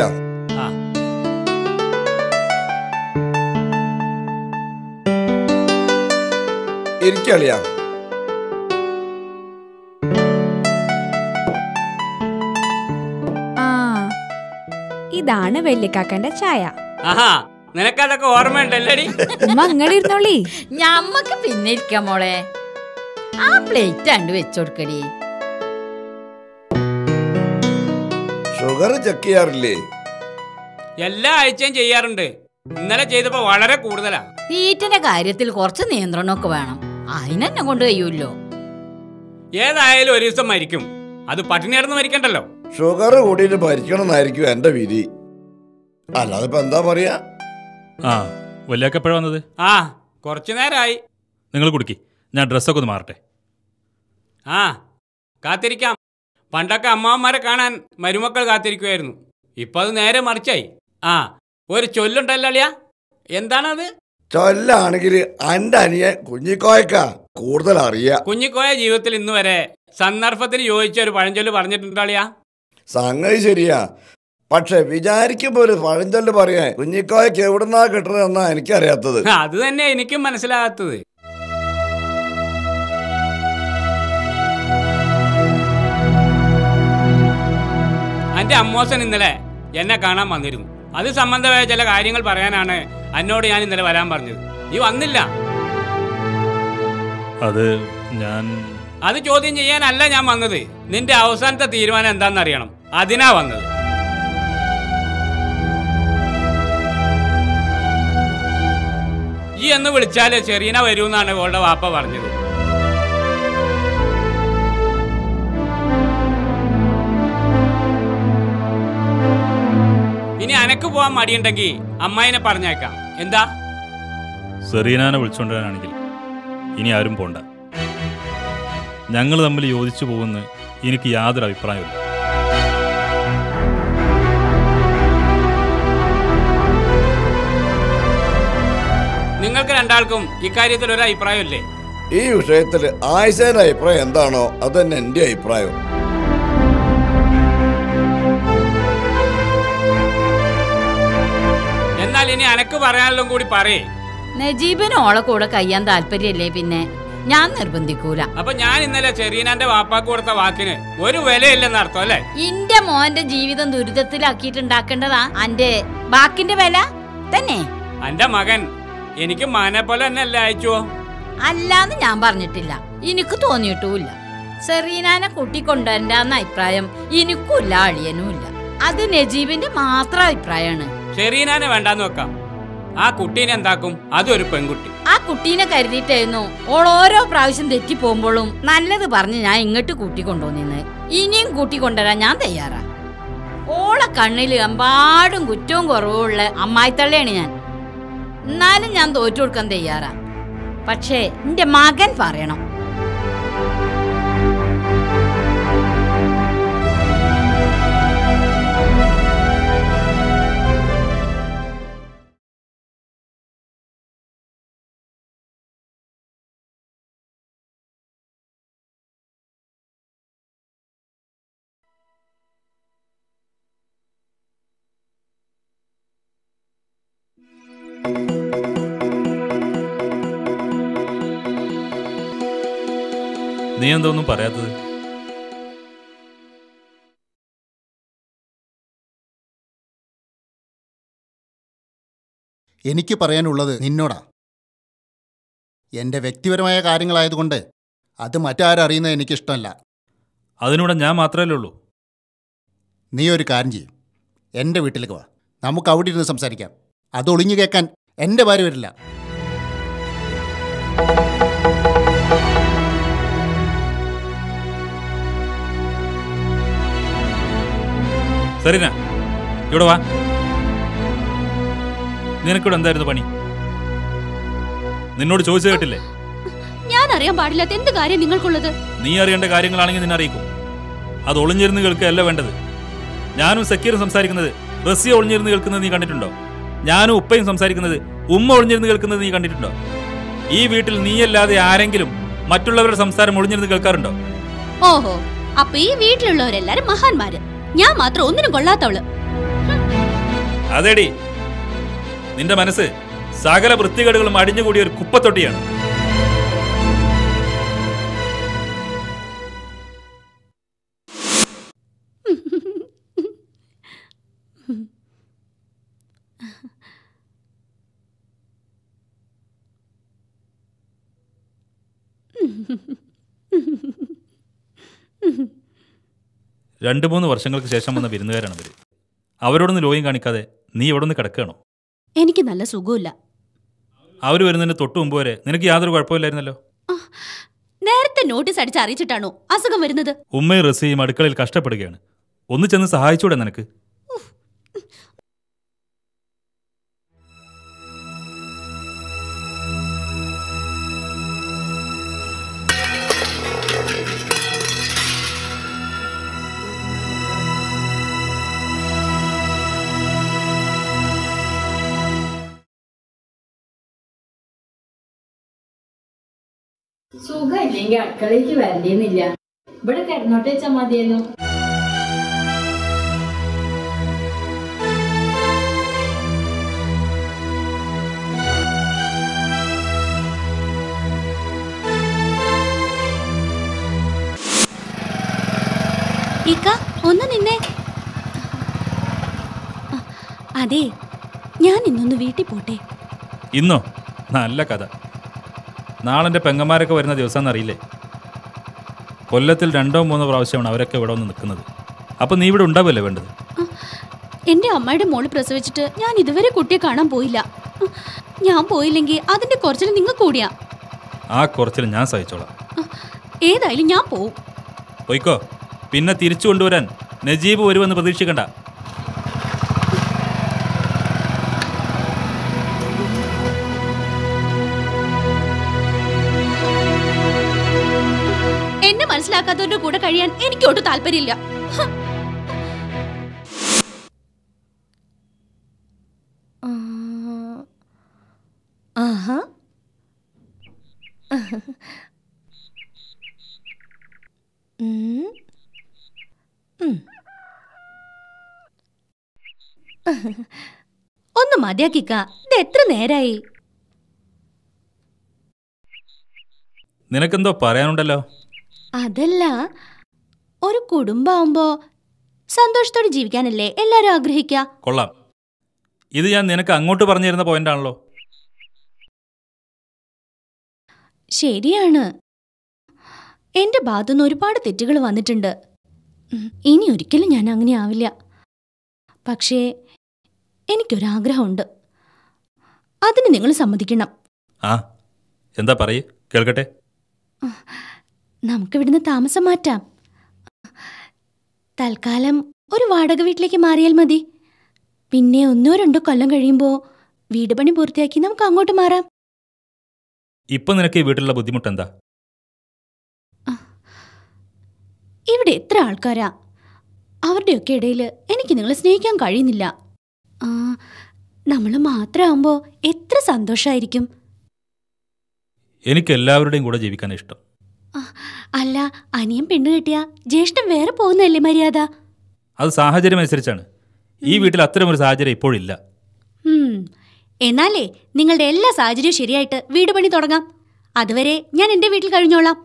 ഇരിക്കളിയ. ആ ഇതാണ് വെള്ളിക്കാക്കന്റെ ചായ. ആഹാ, നിനക്കതൊക്കെ ഓർമ്മയുണ്ടല്ലേടി? ഉമ്മ അങ്ങനെ ഇരുന്നോളി. ഞമ്മക്ക് പിന്നെ ഇരിക്കാം മോളെ. ആ പ്ലേറ്റ് കണ്ടു വെച്ചോടുക്കടി. Sugar check ചെയ്യാറില്ലേ? എല്ലാ ആഴ്ചയും ചെയ്യാറുണ്ട്. ഇന്നലെ ചെയ്തപ്പോ വളരെ കൂടുതലാ. തീറ്റന്റെ കാര്യത്തിൽ കുറച്ച് നിയന്ത്രണമൊക്കെ വേണം. അതിനെന്നെ കൊണ്ട് കഴിയൂല്ലോ. ഏതായാലും ഒരു ദിവസം മരിക്കും. അത് പട്ടിണി കിടന്ന് മരിക്കണ്ടല്ലോ. ഷുഗർ കൂടിയിട്ട് ഭരിക്കണം എന്നായിരിക്കും എന്റെ വിധി. അല്ലാതെ ഇപ്പൊ എന്താ പറയാ? ആ വല്യാക്ക എപ്പോഴാ വന്നത്? ആ കുറച്ചു നേരമായി. നിങ്ങൾ കുടിക്കി, ഞാൻ ഡ്രസ്സൊക്കെ ഒന്ന് മാറട്ടെ. ആ കാത്തിരിക്കാം. പണ്ടൊക്കെ അമ്മാവന്മാരെ കാണാൻ മരുമക്കൾ കാത്തിരിക്കുമായിരുന്നു. ഇപ്പൊ അത് നേരെ മറിച്ചായി. ആ ഒരു ചൊല്ലുണ്ടല്ലോ അളിയ, എന്താണത്? ചൊല്ലാണെങ്കിൽ എന്റെ അനിയൻ കുഞ്ഞിക്കോയക്ക കൂടുതൽ അറിയാ. കുഞ്ഞിക്കോയ ജീവിതത്തിൽ ഇന്ന് വരെ സന്ദർഭത്തിന് യോജിച്ച ഒരു പഴഞ്ചൊല്ല് പറഞ്ഞിട്ടുണ്ടാളിയാ? സംഗതി ശരിയാ, പക്ഷെ വിചാരിക്കുമ്പോ ഒരു പഴഞ്ചൊല്ല് പറയാൻ കുഞ്ഞിക്കോയക്ക് എവിടുന്നാ കിട്ടുന്നതെന്നാ എനിക്കറിയാത്തത്. അത് തന്നെ എനിക്കും മനസ്സിലാകാത്തത്. എന്റെ അമ്മോസൻ ഇന്നലെ എന്നെ കാണാൻ വന്നിരുന്നു. അത് സംബന്ധമായ ചില കാര്യങ്ങൾ പറയാനാണ് എന്നോട് ഞാൻ ഇന്നലെ വരാൻ പറഞ്ഞത്. നീ വന്നില്ല. അത് ചോദ്യം ചെയ്യാനല്ല ഞാൻ വന്നത്. നിന്റെ അവസാനത്തെ തീരുമാനം എന്താണെന്ന് അറിയണം. അതിനാ വന്നത്. ഈ എന്ന് വിളിച്ചാല് ചെറിയന വരൂന്നാണ് അവളുടെ വാപ്പ പറഞ്ഞത്. ഇനി അനക്ക് പോവാൻ മടിയുണ്ടെങ്കിൽ അമ്മായിനെ പറഞ്ഞേക്കാം. എന്താ? സെറീനാനെ വിളിച്ചോണ്ടാണെങ്കിൽ ഇനി ആരും പോണ്ട. ഞങ്ങൾ തമ്മിൽ യോജിച്ചു പോകുന്ന എനിക്ക് യാതൊരു അഭിപ്രായമില്ല. നിങ്ങൾക്ക് രണ്ടാൾക്കും ഇക്കാര്യത്തിൽ ഒരു അഭിപ്രായമില്ലേ? ഈ വിഷയത്തിൽ ആയിഷയുടെ അഭിപ്രായം എന്താണോ അത് തന്നെ എന്റെ അഭിപ്രായം. എന്നാൽ ഇനി അനക്ക് പറയാനുള്ളതും കൂടി പറയേ. നജീബിന് ഓളെ കൂടെ കഴിയാൻ താല്പര്യല്ലേ പിന്നെ ഞാൻ നിർബന്ധിക്കൂല. അപ്പൊ ഞാൻ ഇന്നലെ ചെറിയനാന്റെ വാപ്പാക്ക് കൊടുത്ത വാക്കിന് ഒരു വിലയില്ലെന്ന് അർത്ഥം അല്ലേ? ഇന്റെ മോന്റെ ജീവിതം ദുരിതത്തിലാക്കിയിട്ടുണ്ടാക്കേണ്ടതാ അന്റെ ബാക്കിന്റെ വില തന്നെ. അന്റെ മകൻ എനിക്ക് മകനെ പോലെ തന്നെ അല്ല അയച്ചുവോ? അല്ലാന്ന് ഞാൻ പറഞ്ഞിട്ടില്ല, എനിക്ക് തോന്നിയിട്ടുമില്ല. സെറീനാനെ കൂട്ടിക്കൊണ്ടുവരണ്ടെന്ന അഭിപ്രായം എനിക്കുമില്ല, അളിയനുമില്ല. അത് നജീബിന്റെ മാത്രം അഭിപ്രായമാണ്. സെറീനാനെ വേണ്ടാന്ന് വെക്കാം. ആ കുട്ടീനെ എന്താക്കും? അതൊരു പെൺകുട്ടി. ആ കുട്ടീനെ കരുതിയിട്ടായിരുന്നു ഓളോരോ പ്രാവശ്യം തെറ്റി പോകുമ്പോഴും നല്ലത് പറഞ്ഞ് ഞാൻ ഇങ്ങോട്ട് കൂട്ടിക്കൊണ്ടുവന്നിന്ന്. ഇനിയും കൂട്ടിക്കൊണ്ടുവരാൻ ഞാൻ തയ്യാറാ. ഓളെ കണ്ണിൽ എമ്പാടും കുറ്റവും കുറവുള്ള അമ്മായിത്തള്ളയാണ് ഞാൻ. എന്നാലും ഞാൻ തോറ്റു കൊടുക്കാൻ തയ്യാറാ. പക്ഷേ എന്റെ മകൻ പറയണം. നീ എന്താ ഒന്നും പറയാത്തത്? എനിക്ക് പറയാനുള്ളത് നിന്നോടാ. എൻ്റെ വ്യക്തിപരമായ കാര്യങ്ങളായതുകൊണ്ട് അത് മറ്റാരറിയുന്നത് എനിക്കിഷ്ടമല്ല. അതിനൂടെ ഞാൻ മാത്രമല്ലേ ഉള്ളൂ. നീ ഒരു കാര്യം ചെയ്യും, എൻ്റെ വീട്ടിലേക്ക് വാ, നമുക്ക് അവിടെ ഇരുന്ന് സംസാരിക്കാം. അത് ഒളിഞ്ഞു കേൾക്കാൻ എൻ്റെ ഭാര്യ വരില്ല. സെറീന, ഇവിടെ വാ. നിനക്കിവിടെ എന്തായിരുന്നു പണി? നിന്നോട് ചോദിച്ചു കേട്ടില്ലേ? ഞാൻ അറിയാൻ പാടില്ലാത്ത എന്ത് കാര്യം നിങ്ങൾക്കുള്ളത്? നീ അറിയേണ്ട കാര്യങ്ങളാണെങ്കിൽ നിന്നെ അറിയിക്കും. അത് ഒളിഞ്ഞിരുന്ന് കേൾക്കുകയല്ല വേണ്ടത്. ഞാനും സക്കീറും സംസാരിക്കുന്നത് റസിയ ഒളിഞ്ഞിരുന്ന് കേൾക്കുന്നത് നീ കണ്ടിട്ടുണ്ടോ? ഞാനും ഉപ്പയും സംസാരിക്കുന്നത് ഉമ്മ ഒളിഞ്ഞിരുന്ന് കേൾക്കുന്നത് നീ കണ്ടിട്ടുണ്ടോ? ഈ വീട്ടിൽ നീയല്ലാതെ ആരെങ്കിലും മറ്റുള്ളവരുടെ സംസാരം ഒളിഞ്ഞിരുന്ന് കേൾക്കാറുണ്ടോ? ഓഹോ, അപ്പൊ ഈ വീട്ടിലുള്ളവരെല്ലാരും മഹാന്മാര്, ഞാൻ മാത്രം ഒന്നിനും കൊള്ളാത്തവള്. അതെടി, നിന്റെ മനസ്സ് സകല വൃത്തികേടുകളും അടിഞ്ഞുകൂടിയ ഒരു കുപ്പത്തൊട്ടിയാണ്. രണ്ടു മൂന്ന് വർഷങ്ങൾക്ക് ശേഷം വന്ന വിരുന്നുകാരാണ് അവര്. അവരോടൊന്ന് ലോയും കാണിക്കാതെ നീ ഇവിടെ നിന്ന് കിടക്കുകയാണോ? എനിക്ക് നല്ല സുഖമില്ല. അവർ വരുന്നതിന് തൊട്ടു മുമ്പ് വരെ നിനക്ക് യാതൊരു കുഴപ്പമില്ലായിരുന്നല്ലോ. നേരത്തെ നോട്ടീസ് അടിച്ച് അറിയിച്ചിട്ടാണോ അസുഖം വരുന്നത്? ഉമ്മയും റസിയും അടുക്കളയിൽ കഷ്ടപ്പെടുകയാണ്. ഒന്ന് ചെന്ന് സഹായിച്ചൂടെ നിനക്ക്? സുഖമില്ലെങ്കിൽ അടുക്കളയ്ക്ക് വരേണ്ടിയെന്നില്ല, ഇവിടെ കിടന്നോട്ട് വെച്ചാൽ മതിയെന്നു. ഒന്ന് നിന്നേ. അതെ, ഞാൻ ഇന്നൊന്ന് വീട്ടിൽ പോട്ടെ. ഇന്നോ? നല്ല കഥ. നാളെൻ്റെ പെങ്ങന്മാരൊക്കെ വരുന്ന ദിവസം എന്നറിയില്ലേ? കൊല്ലത്തിൽ 2-3 പ്രാവശ്യമാണ് അവരൊക്കെ ഇവിടെ വന്ന് നിൽക്കുന്നത്. അപ്പം നീ ഇവിടെ ഉണ്ടാവുമല്ലേ വേണ്ടത്? എൻ്റെ അമ്മയുടെ മോള് പ്രസവിച്ചിട്ട് ഞാൻ ഇതുവരെ കുട്ടിയെ കാണാൻ പോയില്ല. ഞാൻ പോയില്ലെങ്കിൽ അതിൻ്റെ കുറച്ചിൽ നിങ്ങൾ കൂടിയാ. ആ കുറച്ചിൽ ഞാൻ സഹിച്ചോളാം. ഏതായാലും ഞാൻ പോവും. പോയിക്കോ. പിന്നെ തിരിച്ചു കൊണ്ടുവരാൻ നജീബ് വരുമെന്ന് പ്രതീക്ഷിക്കണ്ട. എന്നെ മനസ്സിലാക്കാത്തവരുടെ കൂടെ കഴിയാൻ എനിക്ക് ഒട്ടും താല്പര്യമില്ല. ആഹാ ഒന്ന് മതിയാക്കിക്ക. ഇത് എത്ര നേരായി? നിനക്കെന്തോ പറയാനുണ്ടല്ലോ? അതല്ല, ഒരു കുടുംബാവുമ്പോ സന്തോഷത്തോടെ ജീവിക്കാനല്ലേ എല്ലാരും ആഗ്രഹിക്ക. കൊള്ളാം. ഇത് ഞാൻ നിനക്ക് അങ്ങോട്ട് പറഞ്ഞു തരുന്ന പോയിന്റ് ആണല്ലോ. ശരിയാണ്, എന്റെ ഭാഗത്തുനിന്ന് ഒരുപാട് തെറ്റുകൾ വന്നിട്ടുണ്ട്. ഇനി ഒരിക്കലും ഞാൻ അങ്ങനെ ആവില്ല. പക്ഷേ എനിക്കൊരാഗ്രഹമുണ്ട്, അതിന് നിങ്ങൾ സമ്മതിക്കണം. ആ, എന്താ പറയ്, കേൾക്കട്ടെ. നമുക്കിവിടുന്ന് താമസം മാറ്റാം. തൽക്കാലം ഒരു വാടക വീട്ടിലേക്ക് മാറിയാൽ മതി. പിന്നെ 1-2 കൊല്ലം കഴിയുമ്പോൾ വീട് പണി പൂർത്തിയാക്കി നമുക്ക് അങ്ങോട്ട് മാറാം. ഇപ്പൊ നിനക്ക് ഈ വീട്ടിലുള്ള ബുദ്ധിമുട്ട് എന്താ? ഇവിടെ എത്ര ആൾക്കാരാ, അവരുടെയൊക്കെ ഇടയിൽ എനിക്ക് നിങ്ങളെ സ്നേഹിക്കാൻ കഴിയുന്നില്ല. നമ്മൾ മാത്രമാകുമ്പോ എത്ര സന്തോഷമായിരിക്കും. എനിക്ക് എല്ലാവരുടെയും കൂടെ ജീവിക്കാൻ ഇഷ്ടം. അല്ല, അനിയൻ പെണ്ണു കെട്ടിയ ജ്യേഷ്ഠൻ വേറെ പോകുന്നല്ലേ മര്യാദ? അത് സാഹചര്യം അനുസരിച്ചാണ്. ഈ വീട്ടിൽ അത്തരമൊരു സാഹചര്യം ഇപ്പോഴില്ല. എന്നാലേ നിങ്ങളുടെ എല്ലാ സാഹചര്യവും ശരിയായിട്ട് വീട് പണി തുടങ്ങാം. അതുവരെ ഞാൻ എന്റെ വീട്ടിൽ കഴിഞ്ഞോളാം.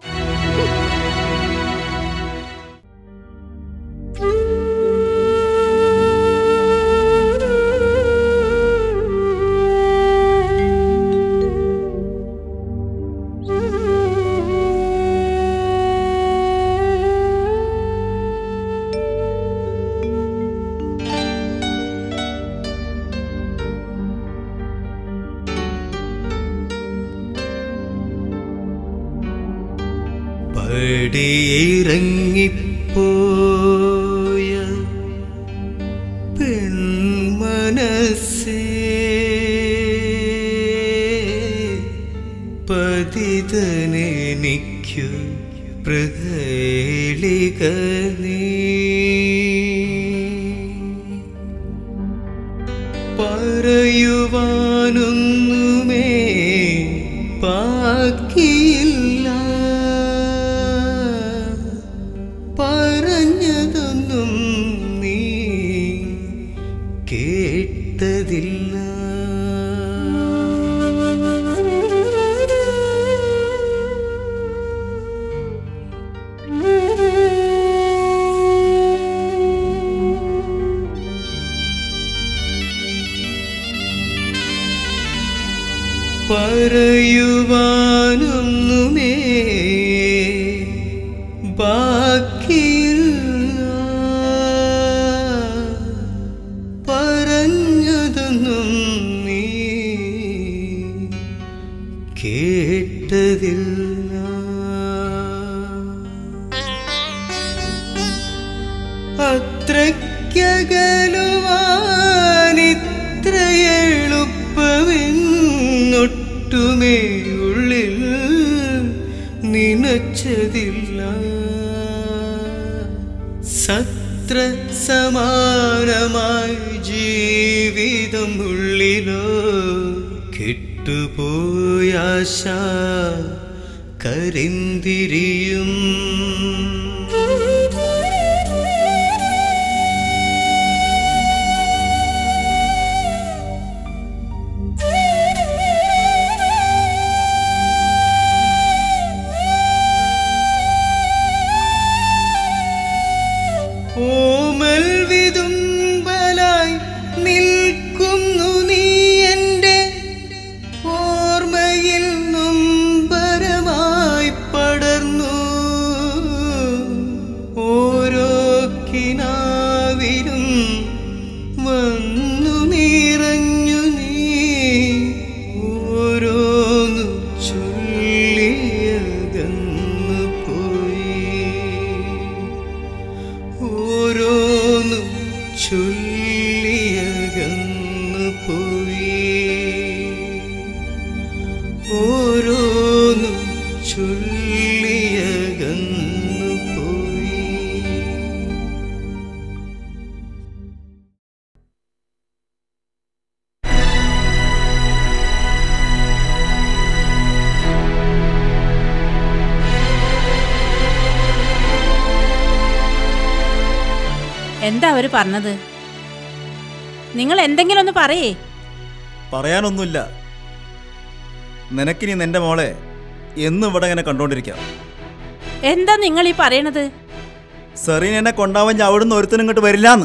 പടിയിറങ്ങിപ്പോയ പെൺമനസ്സേ, പതിതനെനിക്കു പ്രഹേളിക നീ. പറയുവാനൊന്നുമേ ബാക്കിയില്ല, പറഞ്ഞതൊന്നും നീ കേട്ടതില്ല. പറയുവാനൊന്നുമേ ബാക്കിയില്ല, പറഞ്ഞതൊന്നും നീ കേട്ടതില്ല. അത്രയ്ക്കകലുവാനിത്ര എളുപ്പമെന്നൊട്ടുമേ ഉള്ളിൽ നനച്ചതില്ല. സത്ര സമാനമായി ജീവിതം ഉള്ളിലോ കെട്ടുപോയ ആശ കരിന്തിരിയും. ഓമൽ വിതുമ്പലായി നിൽക്കുന്നു നീ എൻ്റെ ഓർമ്മയിൽ നൊമ്പരമായി പടർന്നു. ഓരോ കിനാവിലും വന്നു നിറഞ്ഞു നീ, ഓരോന്നു ചൊല്ലിയകന്നു പോയി, ഓരോന്നു ചൊല്ലിയകന്നു പോയി, ഓരോന്നു ചൊല്ലിയകന്നു പോയി. എന്താ അവര് പറഞ്ഞത്? നിങ്ങൾ എന്തെങ്കിലും ഒന്ന് പറയേ. പറയാനൊന്നുമില്ല. നിനക്കിനി നിന്റെ മോളെ എന്നും ഇവിടെ ഇങ്ങനെ കണ്ടോണ്ടിരിക്കാം. എന്താ നിങ്ങൾ ഈ പറയണത്? സെറീൻ എന്നെ കൊണ്ടാവാൻ അവിടുന്ന് ഒരുത്തനും ഇങ്ങോട്ട് വരില്ലാന്ന്.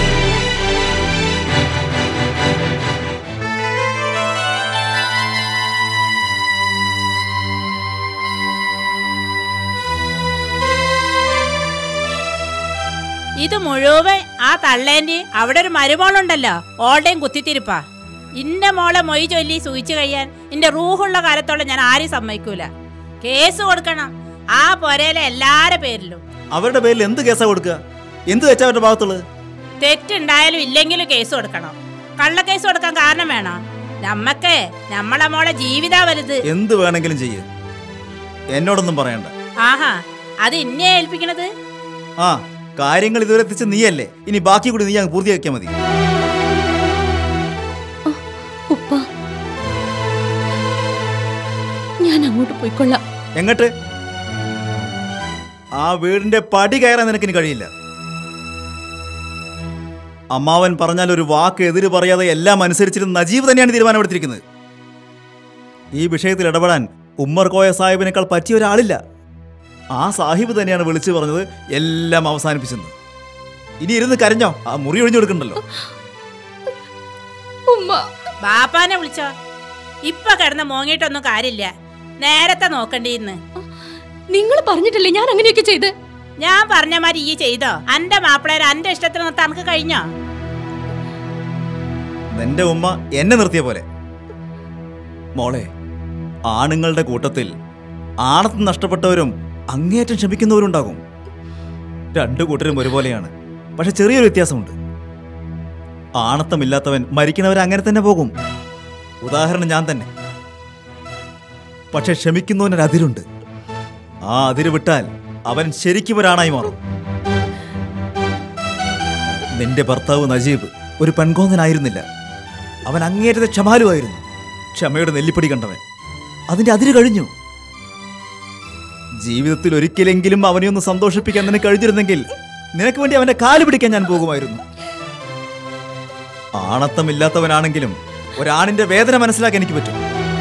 ഇത് മുഴുവൻ ആ തള്ളേന്റെ അവിടെ ഒരു മരുമോളുണ്ടല്ലോ, ഓളുടെയും കുത്തിത്തിരിപ്പാ. ഇന്റെ മോളെ മൊയ് ചൊല്ലി സൂചിച്ചു കഴിയാൻ എന്റെ റൂഹുള്ള കാലത്തോളം ഞാൻ ആരും സമ്മതിക്കൂല. കേസ് കൊടുക്കണം ആ പൊരയിലെ എല്ലാരെ പേരിലും. അവരുടെ പേരിൽ എന്ത് കേസാ കൊടുക്കുക? എന്ത് വെച്ചാ അവരുടെ ഭാഗത്തുള്ളത്? തെറ്റുണ്ടായാലും ഇല്ലെങ്കിലും കേസ് കൊടുക്കണം. കള്ളക്കേസ് കൊടുക്കാൻ കാരണം വേണം. നമ്മക്ക് നമ്മളെ മോളെ ജീവിതാ വലുത്. എന്ത് വേണമെങ്കിലും ചെയ്യ്, എന്നോടൊന്നും പറയണ്ട. ആഹാ, അത് ഇന്നെ ഏൽപ്പിക്കണത്? ആ, കാര്യങ്ങൾ ഇതുവരെ എത്തിച്ച് നീയല്ലേ, ഇനി ബാക്കി കൂടി നീ അങ്ങ് പൂർത്തിയാക്കിയാൽ മതി. ഉപ്പ, ഞാൻ അങ്ങോട്ട് പോയിക്കൊള്ളാം. എങ്ങട്ട്? ആ വീടിന്റെ പടി കയറാൻ നിനക്കിനി കഴിയില്ല. അമ്മാവൻ പറഞ്ഞാൽ ഒരു വാക്ക് എതിര് പറയാതെ എല്ലാം അനുസരിച്ചിരുന്ന നജീബ് തന്നെയാണ് തീരുമാനമെടുത്തിരിക്കുന്നത്. ഈ വിഷയത്തിൽ ഇടപെടാൻ ഉമ്മർ കോയ സാഹിബിനേക്കാൾ പറ്റിയ ഒരാളില്ല. ആ സാഹിബ് തന്നെയാണ് വിളിച്ചു പറഞ്ഞത് എല്ലാം അവസാനിപ്പിച്ചെന്ന്. ഇനി ഇരുന്ന് കരഞ്ഞോ, ആ മുറി ഒഴിഞ്ഞു കൊടുക്കണ്ടല്ലോ. ബാപ്പാനെ വിളിച്ചോ. ഇപ്പൊ കിടന്ന് മോങ്ങിയിട്ടൊന്നും കാര്യമില്ല, നേരത്തെ നോക്കണ്ടിന്ന്. നിങ്ങൾ പറഞ്ഞിട്ടല്ലേ ഞാൻ അങ്ങനെയൊക്കെ ചെയ്ത്? ഞാൻ പറഞ്ഞ മാതിരി ഈ ചെയ്തോ? അന്റെ മാപ്പിളേരെ അന്റെ ഇഷ്ടത്തിന് നിർത്താൻ നമുക്ക് കഴിഞ്ഞോ? നിന്റെ ഉമ്മ എന്നെ നിർത്തിയ പോലെ. മോളെ, ആണുങ്ങളുടെ കൂട്ടത്തിൽ ആണത്ത് നഷ്ടപ്പെട്ടവരും അങ്ങേയറ്റം ക്ഷമിക്കുന്നവരുണ്ടാകും. രണ്ടു കൂട്ടരും ഒരുപോലെയാണ്, പക്ഷെ ചെറിയൊരു വ്യത്യാസമുണ്ട്. ആണത്തമില്ലാത്തവൻ മരിക്കുന്നവരെ അങ്ങനെ തന്നെ പോകും. ഉദാഹരണം ഞാൻ തന്നെ. പക്ഷെ ക്ഷമിക്കുന്നവനൊരു അതിരുണ്ട്. ആ അതിര് വിട്ടാൽ അവൻ ശരിക്കും ഒരാണായി മാറും. നിന്റെ ഭർത്താവ് നജീബ് ഒരു പെൺകോന്നനായിരുന്നില്ല. അവൻ അങ്ങേറ്റത്തെ ക്ഷമാലുവായിരുന്നു. ക്ഷമയുടെ നെല്ലിപ്പടി കണ്ടവൻ. അതിന്റെ അതിര് കഴിഞ്ഞു. ജീവിതത്തിൽ ഒരിക്കലെങ്കിലും അവനെ ഒന്ന് സന്തോഷിപ്പിക്കാൻ നിനക്ക് കഴിഞ്ഞിരുന്നെങ്കിൽ നിനക്ക് വേണ്ടി അവന്റെ കാല് പിടിക്കാൻ ഞാൻ പോകുമായിരുന്നു. ആണത്തമില്ലാത്തവനാണെങ്കിലും ഒരാണിന്റെ വേദന മനസ്സിലാക്കാൻ എനിക്ക് പറ്റും.